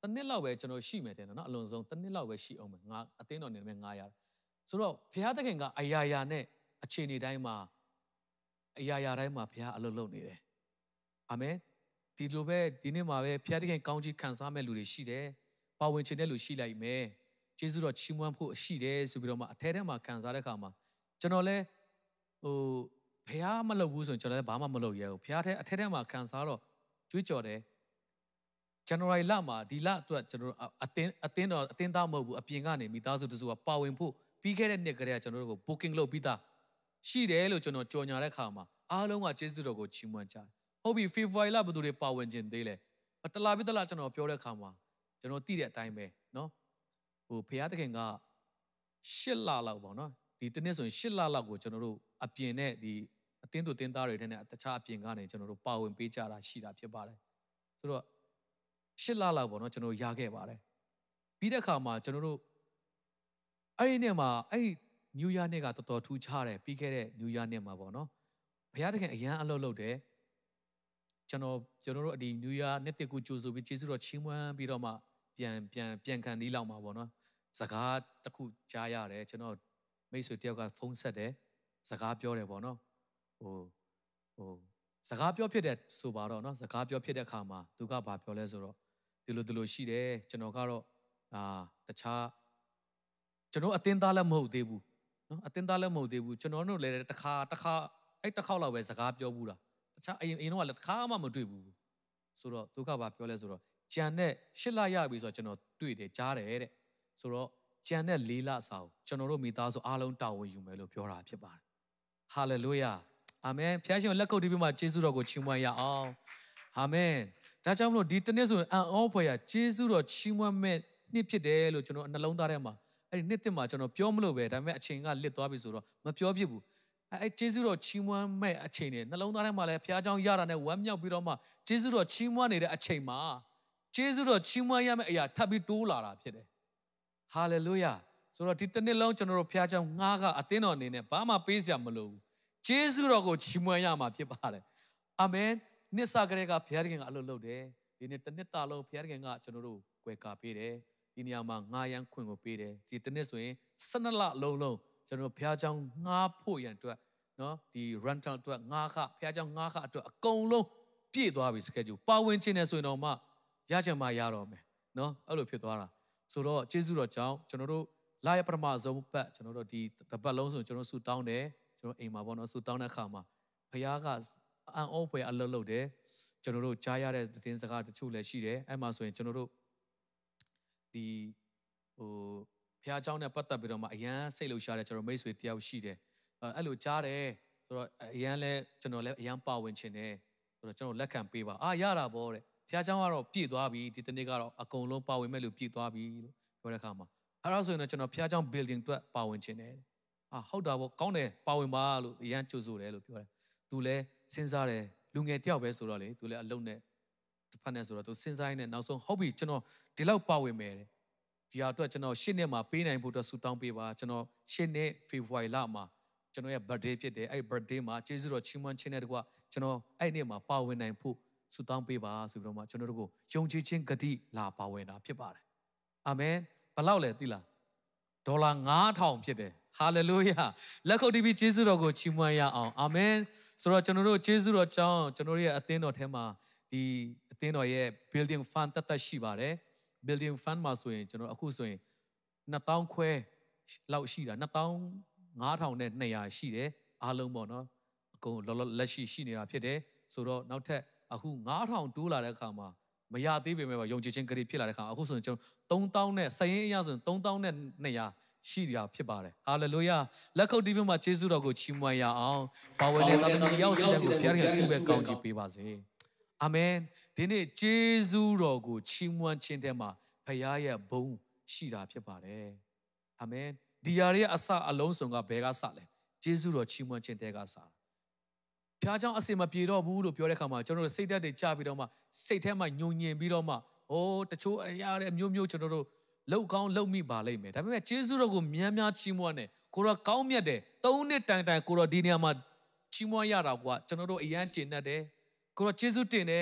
တနစ်လောက်ပဲကျွန်တော်ရှိမယ်တဲ့နော်အလွန်ဆုံးတနစ်လောက်ပဲရှိအောင်မယ်ငါအသင်းတော်နေနဲ့ငါရဆိုတော့ဘုရားသခင်ကအရာရာနဲ့အခြေအနေတိုင်းမှာအရာရာတိုင်းမှာဘုရားအလုပ်လုပ်နေတယ်အာမင်ဒီလိုပဲဒီနေ့မှာပဲဘုရားသခင်ကောင်းကြီးခံစားမဲ့လူတွေရှိတယ်ပါဝင်ခြင်းတဲ့လူရှိလိုက်မယ်ကျေးဇူးတော်ချီးမွမ်းဖို့ရှိတယ်ဆိုပြီးတော့မှအထဲထဲမှာခံစားတဲ့အခါမှာကျွန်တော်လဲဟိုဘုရားမလုပ်ဘူးဆိုရင်ကျွန်တော်လည်းဘာမှမလုပ်ရဘူးဘုရားထဲအထဲထဲမှာခံစားတော့ကြွေးကြော်တယ်ဇန်နဝါရီလမှာဒီလအတွက်ကျွန်တော်အတင်းအတင်းတော့အတင်းသားမဟုတ်ဘူးအပြင်ကနေမိသားစုတစုကပါဝင်ဖို့ပြီးခဲ့တဲ့နှစ်ကတည်းကကျွန်တော်တို့ကို booking လုပ်ပြီးသားရှိတယ်လို့ကျွန်တော်ကြော်ညာတဲ့အခါမှာအားလုံးကကျေးဇူးတော်ကိုချီးမွမ်းကြတယ်ဟုတ်ပြီဖေဖော်ဝါရီလဘယ်သူတွေပါဝင်ခြင်းသေးလဲတလားပြီးတလားကျွန်တော်ပြောတဲ့အခါမှာကျွန်တော်သိတဲ့အတိုင်းပဲเนาะဟိုဘုရားသခင်ကရှစ်လလောက်ပေါ့နော်ဒီတနေ့ဆိုရင်ရှစ်လလောက်ကိုကျွန်တော်တို့အပြင်နဲ့ဒီအတင်းသူတင်းသားတွေနဲ့တခြားအပြင်ကနေကျွန်တော်တို့ပါဝင်ပေးကြတာရှိတာဖြစ်ပါတယ်ဆိုတော့ရှစ်လလောက်ပေါ့နော်ကျွန်တော်ရခဲ့ပါတယ်ပြီးတဲ့အခါမှာကျွန်တော်တို့အဲ့ဒီနေ့မှာအဲ့New Year နေ့ကတော်တော်ထူးခြားတယ်ပြီးခဲ့တဲ့New Year နေ့မှာပေါ့နော်ဘုရားသခင်အရန်အလုပ်လုပ်တယ်ကျွန်တော်ကျွန်တော်တို့ဒီNew Year နှစ်တကူကြိုဆိုပြီးကျေးဇူးတော်ချီးမွမ်းပြီးတော့မှပြန်ပြန်ပြန်ခံနီးလောက်မှာပေါ့နော်စကားတစ်ခုကြားရတယ်ကျွန်တော်မိတ်ဆွေတယောက်ကဖုန်းဆက်တယ်စကားပြောတယ်ပေါ့နော်ဟိုဟိုစကားပြောဖြစ်တဲ့ဆိုပါတော့နော်စကားပြောဖြစ်တဲ့အခါမှာသူကဘာပြောလဲဆိုတော့ဒီလိုဒီလိုရှိတယ်ကျွန်တော်ကတော့အာတခြားကျွန်တော်အတင်းသားလည်းမဟုတ်သေးဘူးနော်အတင်းသားလည်းမဟုတ်သေးဘူးကျွန်တော်တို့လည်းတစ်ခါတစ်ခါအဲ့တစ်ခေါက်လောက်ပဲစကားပြောဘူးတာတခြားအရင်အရင်တော့လည်းတစ်ခါမှမတွေ့ဘူးဆိုတော့သူကဘာပြောလဲဆိုတော့ကြံတဲ့ရှစ်လရပြီဆိုတော့ကျွန်တော်တွေ့တယ်ကြားတယ်တဲ့ဆိုတော့ကြံတဲ့လေးလစာကိုကျွန်တော်တို့မိသားစုအားလုံးတာဝန်ယူမယ်လို့ပြောတာဖြစ်ပါတယ်ဟာလေလုယာအာမင်ဖျားရှင်လက်ကုပ်တီးပြီးမှကျေးဇူးတော်ကိုချီးမွမ်းရအောင်အာမင်ဒါကြောင့်မလို့ဒီတနေ့ဆိုရင်အံ့ဩဖွယ်ရကျေးဇူးတော်ချီးမွမ်းမဲ့နှစ်ဖြစ်တယ်လို့ကျွန်တော်နှလုံးသားထဲမှာအဲ့ဒီနှစ်တစ်မှာကျွန်တော်ပြောမလို့ပဲဒါပေမဲ့အချိန်ကလစ်သွားပြီဆိုတော့မပြောဖြစ်ဘူးအဲ့ကျေးဇူးတော်ချီးမွမ်းမဲ့အချိန်နဲ့နှလုံးသားထဲမှာလည်းဖျားเจ้าရတာနဲ့ဝမ်းမြောက်ပြီးတော့မှကျေးဇူးတော်ချီးမွမ်းနေတဲ့အချိန်မှာကျေးဇူးတော်ချီးမွမ်းရမယ့်အရာထပ်ပြီးတိုးလာတာဖြစ်တယ်ဟာလေလုယာဆိုတော့ဒီတစ်နှစ်လုံးကျွန်တော်တို့ဖျားเจ้าငါးကအသင်းတော်အနေနဲ့ဘာမှပေးစရာမလိုဘူးကျေးဇူးတော်ကိုချီးမွမ်းရမှာဖြစ်ပါတယ်အာမင်နှစ်စကလေးကဘုရားသခင်ကအလုပ်လုပ်တယ်ဒီနေ့တစ်နှစ်တာလုံးဘုရားသခင်ကကျွန်တော်တို့ကွယ်ကာပေးတယ်ဒီနေရာမှာငါးရန်ခွင့်ကိုပေးတယ်ဒီတစ်နှစ်ဆိုရင်ဆယ်နှစ်လလုံးလုံးကျွန်တော်တို့ဘုရားเจ้าငါးဖို့ရန်အတွက်နော်ဒီ rental အတွက်ငါးခဘုရားเจ้าငါးခအတွက်အကုန်လုံးပြည့်သွားပြီ schedule ပါဝင်ခြင်းနဲ့ဆိုရင်တော့မှရချင်မှရတော့မယ်နော်အဲ့လိုဖြစ်သွားတာဆိုတော့ကျေးဇူးတော်ကြောင့်ကျွန်တော်တို့လာရပထမဆုံးပတ်ကျွန်တော်တို့ဒီတစ်ပတ်လုံးဆိုကျွန်တော်ဆူတောင်းတယ်ကျွန်တော်အိမ်မှာပေါ့နော်ဆူတောင်းတဲ့အခါမှာဘုရားကအံ့ဩဖွယ်အလုပ်လုပ်တယ်ကျွန်တော်တို့ကြားရတဲ့သတင်းစကားတချို့လည်းရှိတယ်အဲ့မှာဆိုရင်ကျွန်တော်တို့ဒီဟိုဘုရားเจ้าနဲ့ပတ်သက်ပြီးတော့မှအရန်စိတ်လှုပ်ရှားတဲ့ကျွန်တော်မိတ်ဆွေတယောက်ရှိတယ်အဲ့လိုကြားတယ်ဆိုတော့အရန်လဲကျွန်တော်လည်းအရန်ပါဝင်ခြင်းတယ်ဆိုတော့ကျွန်တော်လက်ခံပေးပါအာရတာပေါ့တဲ့ဘုရားเจ้าကတော့ပြည့်သွားပြီဒီတနေ့ကတော့အကုန်လုံးပါဝင်မဲ့လို့ပြည့်သွားပြီလို့ပြောတဲ့အခါမှာအဲ့ဒါဆိုရင်တော့ကျွန်တော်ဘုရားเจ้า building အတွက်ပါဝင်ခြင်းတယ်အာဟုတ်တာပေါ့ကောင်းတယ်ပါဝင်ပါလို့အရန်ကြိုးဆိုတယ်လို့ပြောတယ်သူလည်းစဉ်းစားတယ်လူငယ်တယောက်ပဲဆိုတော့လေသူလည်းအလုံးနဲ့တစ်ဖက်နဲ့ဆိုတော့သူစဉ်းစားရင်းနဲ့နောက်ဆုံးဟုတ်ပြီကျွန်တော်ဒီလောက်ပါဝင်မယ်ဒီဟာအတွက်ကျွန်တော်ရှစ်နှစ်မှာပေးနိုင်ဖို့အတွက်ဆူတောင်းပေးပါကျွန်တော်ရှစ်နှစ်ဖေဖော်ဝါရီလမှာကျွန်တော်ရဲ့ birthday ဖြစ်တယ်အဲ့ birthday မှာကျေးဇူးတော်ချီးမွမ်းခြင်းနဲ့တကွကျွန်တော်အဲ့နေ့မှာပါဝင်နိုင်ဖို့ဆူတောင်းပေးပါဆိုပြီးတော့မှကျွန်တော်တို့ကိုယုံကြည်ခြင်းဂတိလာပါဝင်တာဖြစ်ပါတယ်အာမင်ဘယ်လောက်လဲသိလားဒေါ်လာငါးထောင်ဖြစ်တယ်ဟာလေလုယာလက်ခုပ်တီးပြီးကျေးဇူးတော်ကိုချီးမွမ်းရအောင်အာမင်ဆိုတော့ကျွန်တော်တို့ကျေးဇူးတော်ကြောင့်ကျွန်တော်ရဲ့အသင်းတော်ထဲမှာဒီအသင်းတော်ရဲ့ building fund တတ်ရှိပါတယ် building fund မှာဆိုရင်ကျွန်တော်အခုဆိုရင်နှစ်သောင်းခွဲလောက်ရှိတာနှစ်သောင်းငါးထောင်နဲ့နှစ်ရာရှိတယ်အားလုံးပေါ့နော်အကုန်လက်ရှိရှိနေတာဖြစ်တယ်ဆိုတော့နောက်ထပ်အခုငါးထောင်တိုးလာတဲ့အခါမှာမရသေးပေမဲ့ယုံကြည်ခြင်းဂရုဖြစ်လာတဲ့အခါအခုဆိုရင်ကျွန်တော်သုံးသောင်းနဲ့စရင်အရဆိုရင်သုံးသောင်းနဲ့နှစ်ရာရှိတာဖြစ်ပါတယ်ဟာလေလုယာလက်ခုပ်တီးပြီးမှကျေးဇူးတော်ကိုချီးမွမ်းရအောင်ပါဝင်တဲ့သားသမီးရောက်စီတဲ့ကိုဘုရားခင်ပြုပဲကောင်းချီးပေးပါစေအာမင်ဒီနေ့ကျေးဇူးတော်ကိုချီးမွမ်းခြင်းတဲ့မှာဘုရားရဲ့ဘုန်းရှိတာဖြစ်ပါတယ်အာမင်ဒီယာရဲ့အစအလုံးစုံကဘယ်ကစလဲကျေးဇူးတော်ချီးမွမ်းခြင်းတဲ့ကစတာဘုရားကြောင့်အစင်မပြေတော့ဘူးလို့ပြောတဲ့အခါမှာကျွန်တော်တို့စိတ်ဓာတ်တွေကျပြီးတော့မှစိတ်ထဲမှာညှို့ညင်ပြီးတော့မှဟိုတချို့အရာတွေမျိုးမျိုးကျွန်တော်တို့လောက်ကောင်းလောက်မိပါလိမ့်မယ်ဒါပေမဲ့ကျေးဇူးတော်ကိုများများချီးမွမ်းတယ်ကိုရောကောင်းမြတ်တယ်သုံးနှစ်တိုင်တိုင်ကိုရောဒီနေရာမှာချီးမွမ်းရတာကွာကျွန်တော်တို့အရန်ကျင့်တတ်တယ်ကိုရောကျေးဇူးတင်တယ်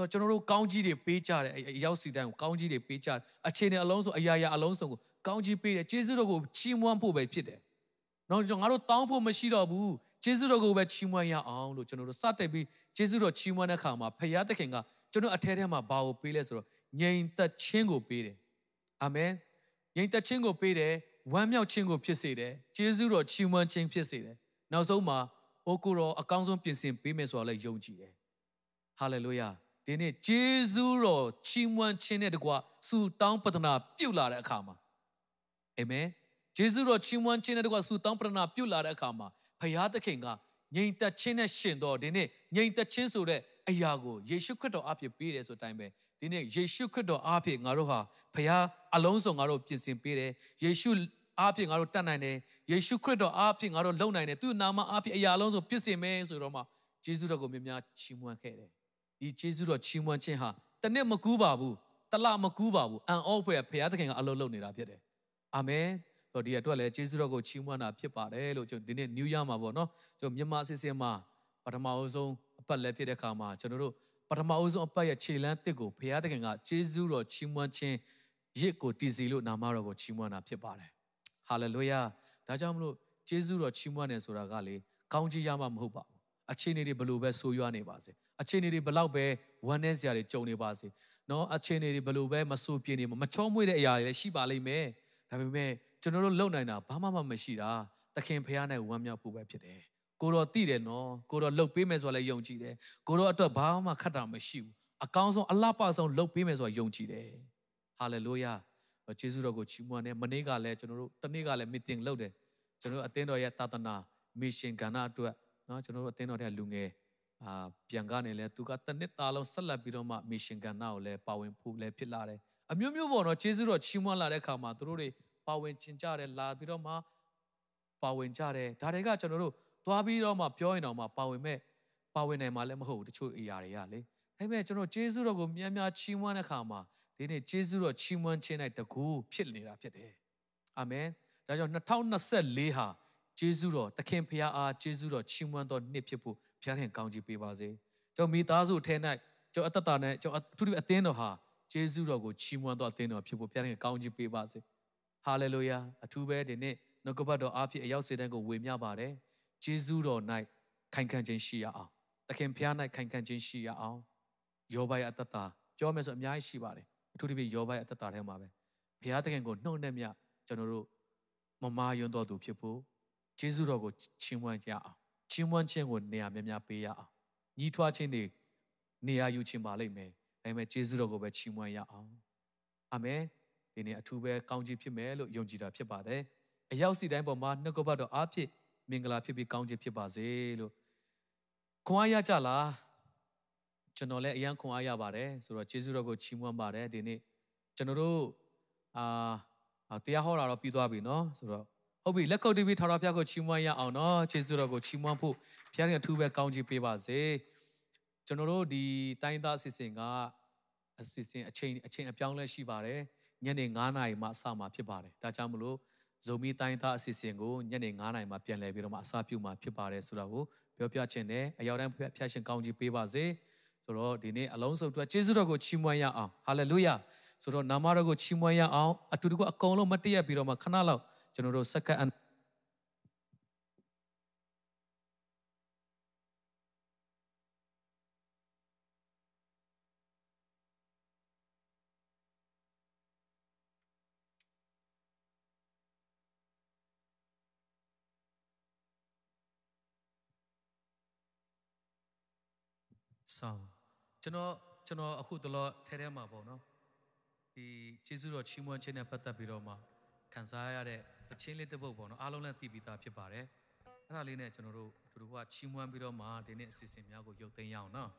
ဆိုကျွန်တော်တို့ကောင်းကြီးတွေပေးကြတယ်ရောက်စီတိုင်းကိုကောင်းကြီးတွေပေးကြတယ်အခြေအနေအလုံးစုံအရာရာအလုံးစုံကိုကောင်းကြီးပေးတယ်ကျေးဇူးတော်ကိုချီးမွမ်းဖို့ပဲဖြစ်တယ်နော်ငါတို့တောင်းဖို့မရှိတော့ဘူးကျေးဇူးတော်ကိုပဲချီးမွမ်းရအောင်လို့ကျွန်တော်တို့စတက်ပြီးကျေးဇူးတော်ချီးမွမ်းတဲ့အခါမှာဖခင်သခင်ကကျွန်တော်အထဲထဲမှာဘာကိုပေးလဲဆိုတော့ငြိမ်သက်ခြင်းကိုပေးတယ်အာမင်ငြိမ်သက်ခြင်းကိုပေးတယ်ဝမ်းမြောက်ခြင်းကိုဖြစ်စေတယ်ကျေးဇူးတော်ချီးမွမ်းခြင်းဖြစ်စေတယ်နောက်ဆုံးမှာဟိုကိုတော်အကောင်းဆုံးပြင်ဆင်ပေးမယ်ဆိုတာလည်းယုံကြည်တယ်ဟာလေလုယာဒီနေ့ဂျေဇုတော်ချီးမွမ်းခြင်းနဲ့တကွဆုတောင်းပတနာပြုလာတဲ့အခါမှာအာမင်ဂျေဇုတော်ချီးမွမ်းခြင်းနဲ့တကွဆုတောင်းပတနာပြုလာတဲ့အခါမှာဖခင်သခင်ကငြိမ်သက်ခြင်းနဲ့ရှင်တော်ဒီနေ့ငြိမ်သက်ခြင်းဆိုတဲ့အရာကိုယေရှုခရစ်တော်အဖြစ်ပေးတယ်ဆိုတဲ့အတိုင်းပဲဒီနေ့ယေရှုခရစ်တော်အဖြစ်ငါတို့ဟာဖခင်အလုံးစုံငါတို့ပြင်ဆင်ပေးတယ်ယေရှုအဖြစ်ငါတို့တတ်နိုင်တယ်ယေရှုခရစ်တော်အဖြစ်ငါတို့လုံနိုင်တယ်သူ့နာမအဖြစ်အရာအလုံးစုံပြည့်စင်မယ်ဆိုတော့မှဂျေဇုတော်ကိုမြတ်များချီးမွမ်းခဲ့တယ်ဒီဂျေဇုတော်ချီးမွမ်းခြင်းဟာတနေ့မကူးပါဘူးတလမကူးပါဘူးအံ့ဩဖွယ်ဖခင်သခင်ကအလုံးလုံးနေတာဖြစ်တယ်အာမင်ဆိုဒီအတွက်လည်းဂျေဇုတော်ကိုချီးမွမ်းတာဖြစ်ပါတယ်လို့ကျွန်တော်ဒီနေ့ New Year မှာပေါ့နော်ကျွန်တော်မြန်မာအစီအစဉ်မှာပထမအဆုံးအပတ်လည်းဖြစ်တဲ့အခါမှာကျွန်တော်တို့ပထမအဆုံးအပတ်ရဲ့ခြေလမ်းတစ်ကိုဖခင်သခင်ကဂျေဇုတော်ချီးမွမ်းခြင်းရစ်ကိုတည်စီလို့နာမတော်ကိုချီးမွမ်းတာဖြစ်ပါတယ်ဟာလေလုယာဒါကြောင့်မလို့ဂျေဇုတော်ချီးမွမ်းတယ်ဆိုတာကလေကောင်းကြီးရမှာမဟုတ်ပါဘူးအခြေအနေတွေဘလို့ပဲဆိုးရွားနေပါစေအခြေအနေတွေဘလောက်ပဲဝမ်းနည်းစရာတွေကြုံနေပါစေနော်အခြေအနေတွေဘလို့ပဲမဆိုးပြင်းနေမချောမွေ့တဲ့အရာတွေလည်းရှိပါလိမ့်မယ်ဒါပေမဲ့ကျွန်တော်တို့လုံနိုင်တာဘာမှမမရှိတာသခင်ဖခင်နဲ့ဝမ်းမြောက်ဖို့ပဲဖြစ်တယ်ကိုတော်သိတယ်နော်ကိုတော်လှုပ်ပေးမယ်ဆိုတာလည်းယုံကြည်တယ်ကိုတော်အတွက်ဘာမှခက်တာမရှိဘူးအကောင်းဆုံးအလှပဆုံးလှုပ်ပေးမယ်ဆိုတာယုံကြည်တယ်ဟာလေလုယာဂျေဇုတော်ကိုချီးမွမ်းတယ်မနေ့ကလည်းကျွန်တော်တို့တနေ့ကလည်း meeting လုပ်တယ်ကျွန်တော်တို့အသင်းတော်ရဲ့သာသနာ mission ကဏ္ဍအတွက်နော်ကျွန်တော်တို့အသင်းတော်ရဲ့လူငယ်အာပြန်ကနေလဲသူကတနစ်သားလုံးဆက်လက်ပြီးတော့မှ mission ကဏ္ဍကိုလည်းပါဝင်ဖို့လည်းဖြစ်လာတယ်အမျိုးမျိုးပေါ့နော်ဂျေဇုတော်ချီးမွမ်းလာတဲ့အခါမှာသူတို့တွေပါဝင်ကျင်ကြတယ်လာပြီးတော့မှပါဝင်ကြတယ်ဒါတွေကကျွန်တော်တို့သွားပြီးတော့မှပြောရင်တော့မှပါဝင်မဲ့ပါဝင်နိုင်မှာလည်းမဟုတ်ဘူးတချို့အရာတွေကလေဒါပေမဲ့ကျွန်တော်ဂျေဇုတော်ကိုများများချီးမွမ်းတဲ့အခါမှာဒီနေ့ဂျေဇုတော်ချီးမွမ်းခြင်း၌တကူဖြစ်နေတာဖြစ်တယ်အာမင်ဒါကြောင့်နှစ်ထောင်နှစ်ဆယ့်လေးဟာဂျေဇုတော်သခင်ဖခင်အားဂျေဇုတော်ချီးမွမ်းတော်နှစ်ဖြစ်ဖို့ဘုရားခင်ကောင်းချီးပေးပါစေကျွန်တော်မိသားစုထဲ၌ကျွန်တော်အသက်တာနဲ့ကျွန်တော်အထူးသဖြင့်အသင်းတော်ဟာဂျေဇုတော်ကိုချီးမွမ်းတော်အသင်းတော်ဖြစ်ဖို့ဘုရားခင်ကောင်းချီးပေးပါစေဟာလေလုယာအထူးပဲဒီနေ့နှုတ်ကပတ်တော်အားဖြင့်အရောက်စေတဲ့ကိုဝေမျှပါတယ်ဂျေဇုတော်၌ခိုင်ခံ့ခြင်းရှိရအောင်သခင်ဖခင်၌ခိုင်ခံ့ခြင်းရှိရအောင်ယောဘရဲ့အသက်တာပြောမယ်ဆိုအများကြီးရှိပါတယ်အထူးသဖြင့်ယောဘရဲ့အသက်တာထဲမှာပဲဘုရားသခင်ကိုနှုတ်နဲ့မြကျွန်တော်တို့မမာယွန်းတော်သူဖြစ်ဖို့ဂျေဇုတော်ကိုချီးမွမ်းကြအောင်ချီးမွမ်းခြင်းကိုနေရာများများပေးရအောင်ညီးထွားခြင်းတွေနေရာယူခြင်းပါလိမ့်မယ်ဒါပေမဲ့ဂျေဇုတော်ကိုပဲချီးမွမ်းရအောင်အာမင်ဒီနေ့အထူးပဲကောင်းချီးဖြစ်မယ်လို့ယုံကြည်တာဖြစ်ပါတယ်အရောက်စီတိုင်းပေါ်မှာနှုတ်ကပတ်တော်အားဖြင့်မင်္ဂလာဖြစ်ပြီးကောင်းချီးဖြစ်ပါစေလို့ခွန်အားရကြလားကျွန်တော်လည်းအရန်ခွန်အားရပါတယ်ဆိုတော့ဂျေဇုတော်ကိုချီးမွမ်းပါတယ်ဒီနေ့ကျွန်တော်တို့အာတရားဟောတာတော့ပြီးသွားပြီเนาะဆိုတော့ဟုတ်ပြီလက်ခုပ်တီးပြီးထာဝရဘုရားကိုချီးမွမ်းရအောင်เนาะဂျေဇုတော်ကိုချီးမွမ်းဖို့ဘုရားရှင်အထူးပဲကောင်းချီးပေးပါစေကျွန်တော်တို့ဒီတိုင်းသားအစီအစဉ်ကအစီအစဉ်အချိန်အချိန်အပြောင်းလဲရှိပါတယ်ညနေငါးနာရီမှအစမှာဖြစ်ပါတယ်ဒါကြောင့်မလို့ဇုံမီတိုင်းသားအစီအစဉ်ကိုညနေငါးနာရီမှပြန်လည်ပြီးတော့မှအစပြုမှာဖြစ်ပါတယ်ဆိုတော့ကိုပြောပြချင်တယ်အရောက်တိုင်းဘုရားရှင်ကောင်းချီးပေးပါစေဆိုတော့ဒီနေ့အလုံးစုံအတွက်ဂျေဇုတော်ကိုချီးမွမ်းရအောင်ဟာလေလုယာဆိုတော့နာမတော်ကိုချီးမွမ်းရအောင်အတူတကွအကုန်လုံးမတည့်ရပြီးတော့မှခဏလောက်ကျွန်တော်တို့စက္ကန့်ဆောင်းကျွန်တော်ကျွန်တော်အခုတလောထဲထဲမှာပေါ့နော်ဒီဂျေဇုတော်ချီးမွမ်းခြင်းနဲ့ပတ်သက်ပြီးတော့မှခံစားရတဲ့တခြင်းလေးတစ်ပုဒ်ပေါ့နော်အားလုံးလည်းသိပြီးသားဖြစ်ပါတယ်အဲ့ဒါလေးနဲ့ကျွန်တော်တို့သူတို့ကချီးမွမ်းပြီးတော့မှဒီနေ့အစီအစဉ်များကိုရုပ်သိမ်းရအောင်နော်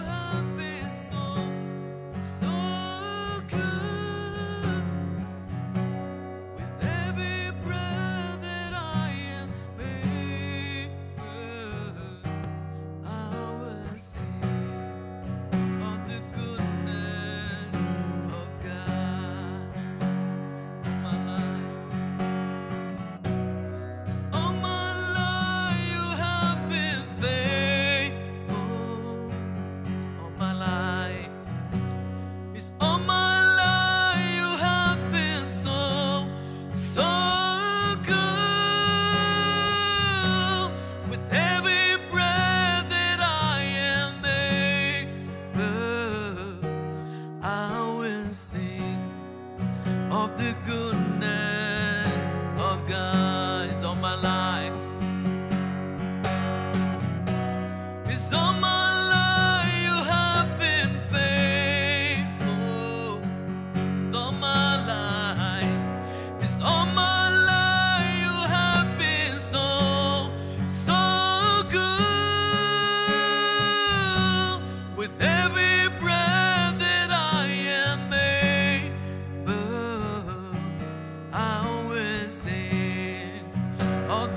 So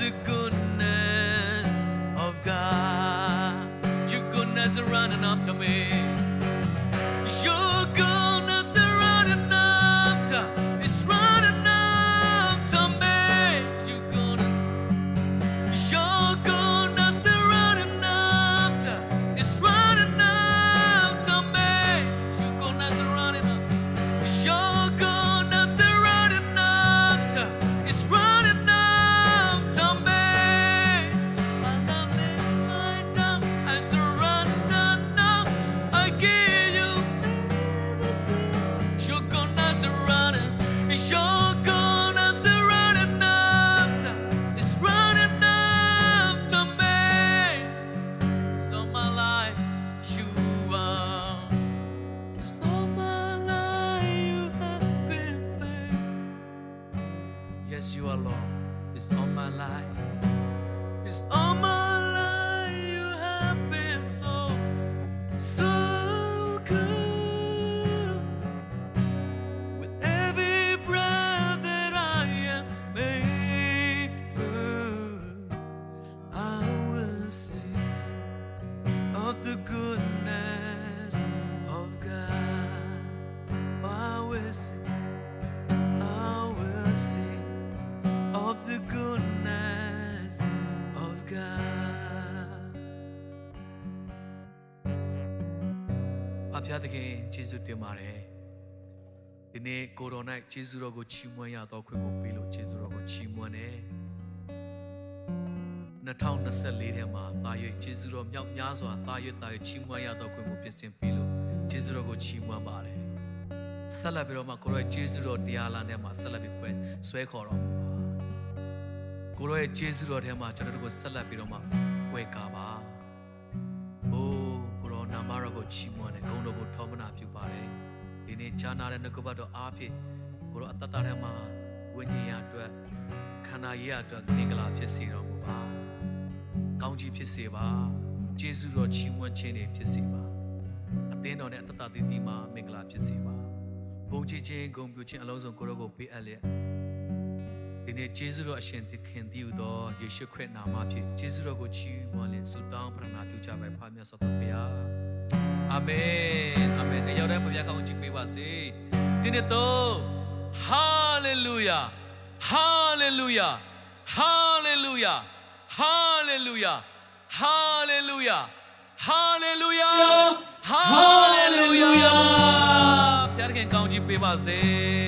the goodness of God. Your goodness is running up to me. Your goodness is running up to, it's running up to me. Your goodness, your goodness is running up to, it's running up to me. Your goodness is running up, your goodness is running up to, it's running up to me. I love it, my time, I surrender now. I give you your goodness is running, your goodness is running up to, it's running up to me. It's all my life, you are. It's all my life, you have been faithful. Yes, you are, Lord. It's all my life. It's all my life, you have been so, so good. With every breath that I am able, I will sing of the goodness of God. I will sing, I will sing of the goodness of God. အဖျားသခင်ယေရှုတင်ပါတယ်ဒီနေ့ကိုတော်၌ယေရှုတော်ကိုချီးမွမ်းရသောခွင့်ကိုပေးလို့ယေရှုတော်ကိုချီးမွမ်းတယ်2024ထဲမှာတာရွေယေရှုတော်မြောက်များစွာတာရွေတာရွေချီးမွမ်းရသောခွင့်ကိုပြင်ဆင်ပေးလို့ယေရှုတော်ကိုချီးမွမ်းပါတယ်ဆက်လက်ပြီးတော့မှကိုတော်ရဲ့ယေရှုတော်တရားလာထဲမှာဆက်လက်ပြီးခွဲဆွဲခေါ်တော်မူပါကိုတော်ရဲ့ယေရှုတော်ထဲမှာကျွန်တော်တို့ကိုဆက်လက်ပြီးတော့မှခွဲကားပါအိုးကိုတော်နာမတော်ကိုချီးမွမ်းတယ်ဂုဏ်တော်ကိုထောမနာပြုပါတယ်ဒီနေ့ဂျာနာတဲ့နှုတ်ကပတ်တော်အားဖြင့်ကိုတော်အတ္တထဲမှာဝိညာဉ်ရအတွက်ခန္ဓာရေးရအတွက်မင်္ဂလာဖြစ်စေတော်မူပါကောင်းကြီးဖြစ်စေပါယေရှုတော်ချီးမွမ်းခြင်းတွေဖြစ်စေပါအသင်းတော်နဲ့အတ္တတည်တည်မှာမင်္ဂလာဖြစ်စေပါဘုန်းကြီးခြင်းဂုဏ်ပြုခြင်းအလုံးစုံကိုတော်ကိုပေးအပ်လျက်ဒီနေ့ယေရှုတော်အရှင်သခင်တည်ဟူသောယေရှုခရစ်နာမဖြင့်ယေရှုတော်ကိုချီးမွမ်းလျက်ဆုတောင်းပတနာပြုကြပါဖာမြတ်စွာဘုရားအာမင်အာမင်ရောက်တဲ့ဘုရားကောင်းချီးပေးပါစေဒီနေ့တော့ဟာလေလုယာဟာလေလုယာဟာလေလုယာဟာလေလုယာဟာလေလုယာဟာလေလုယာဟာလေလုယာဘုရားခင်ကောင်းချီးပေးပါစေ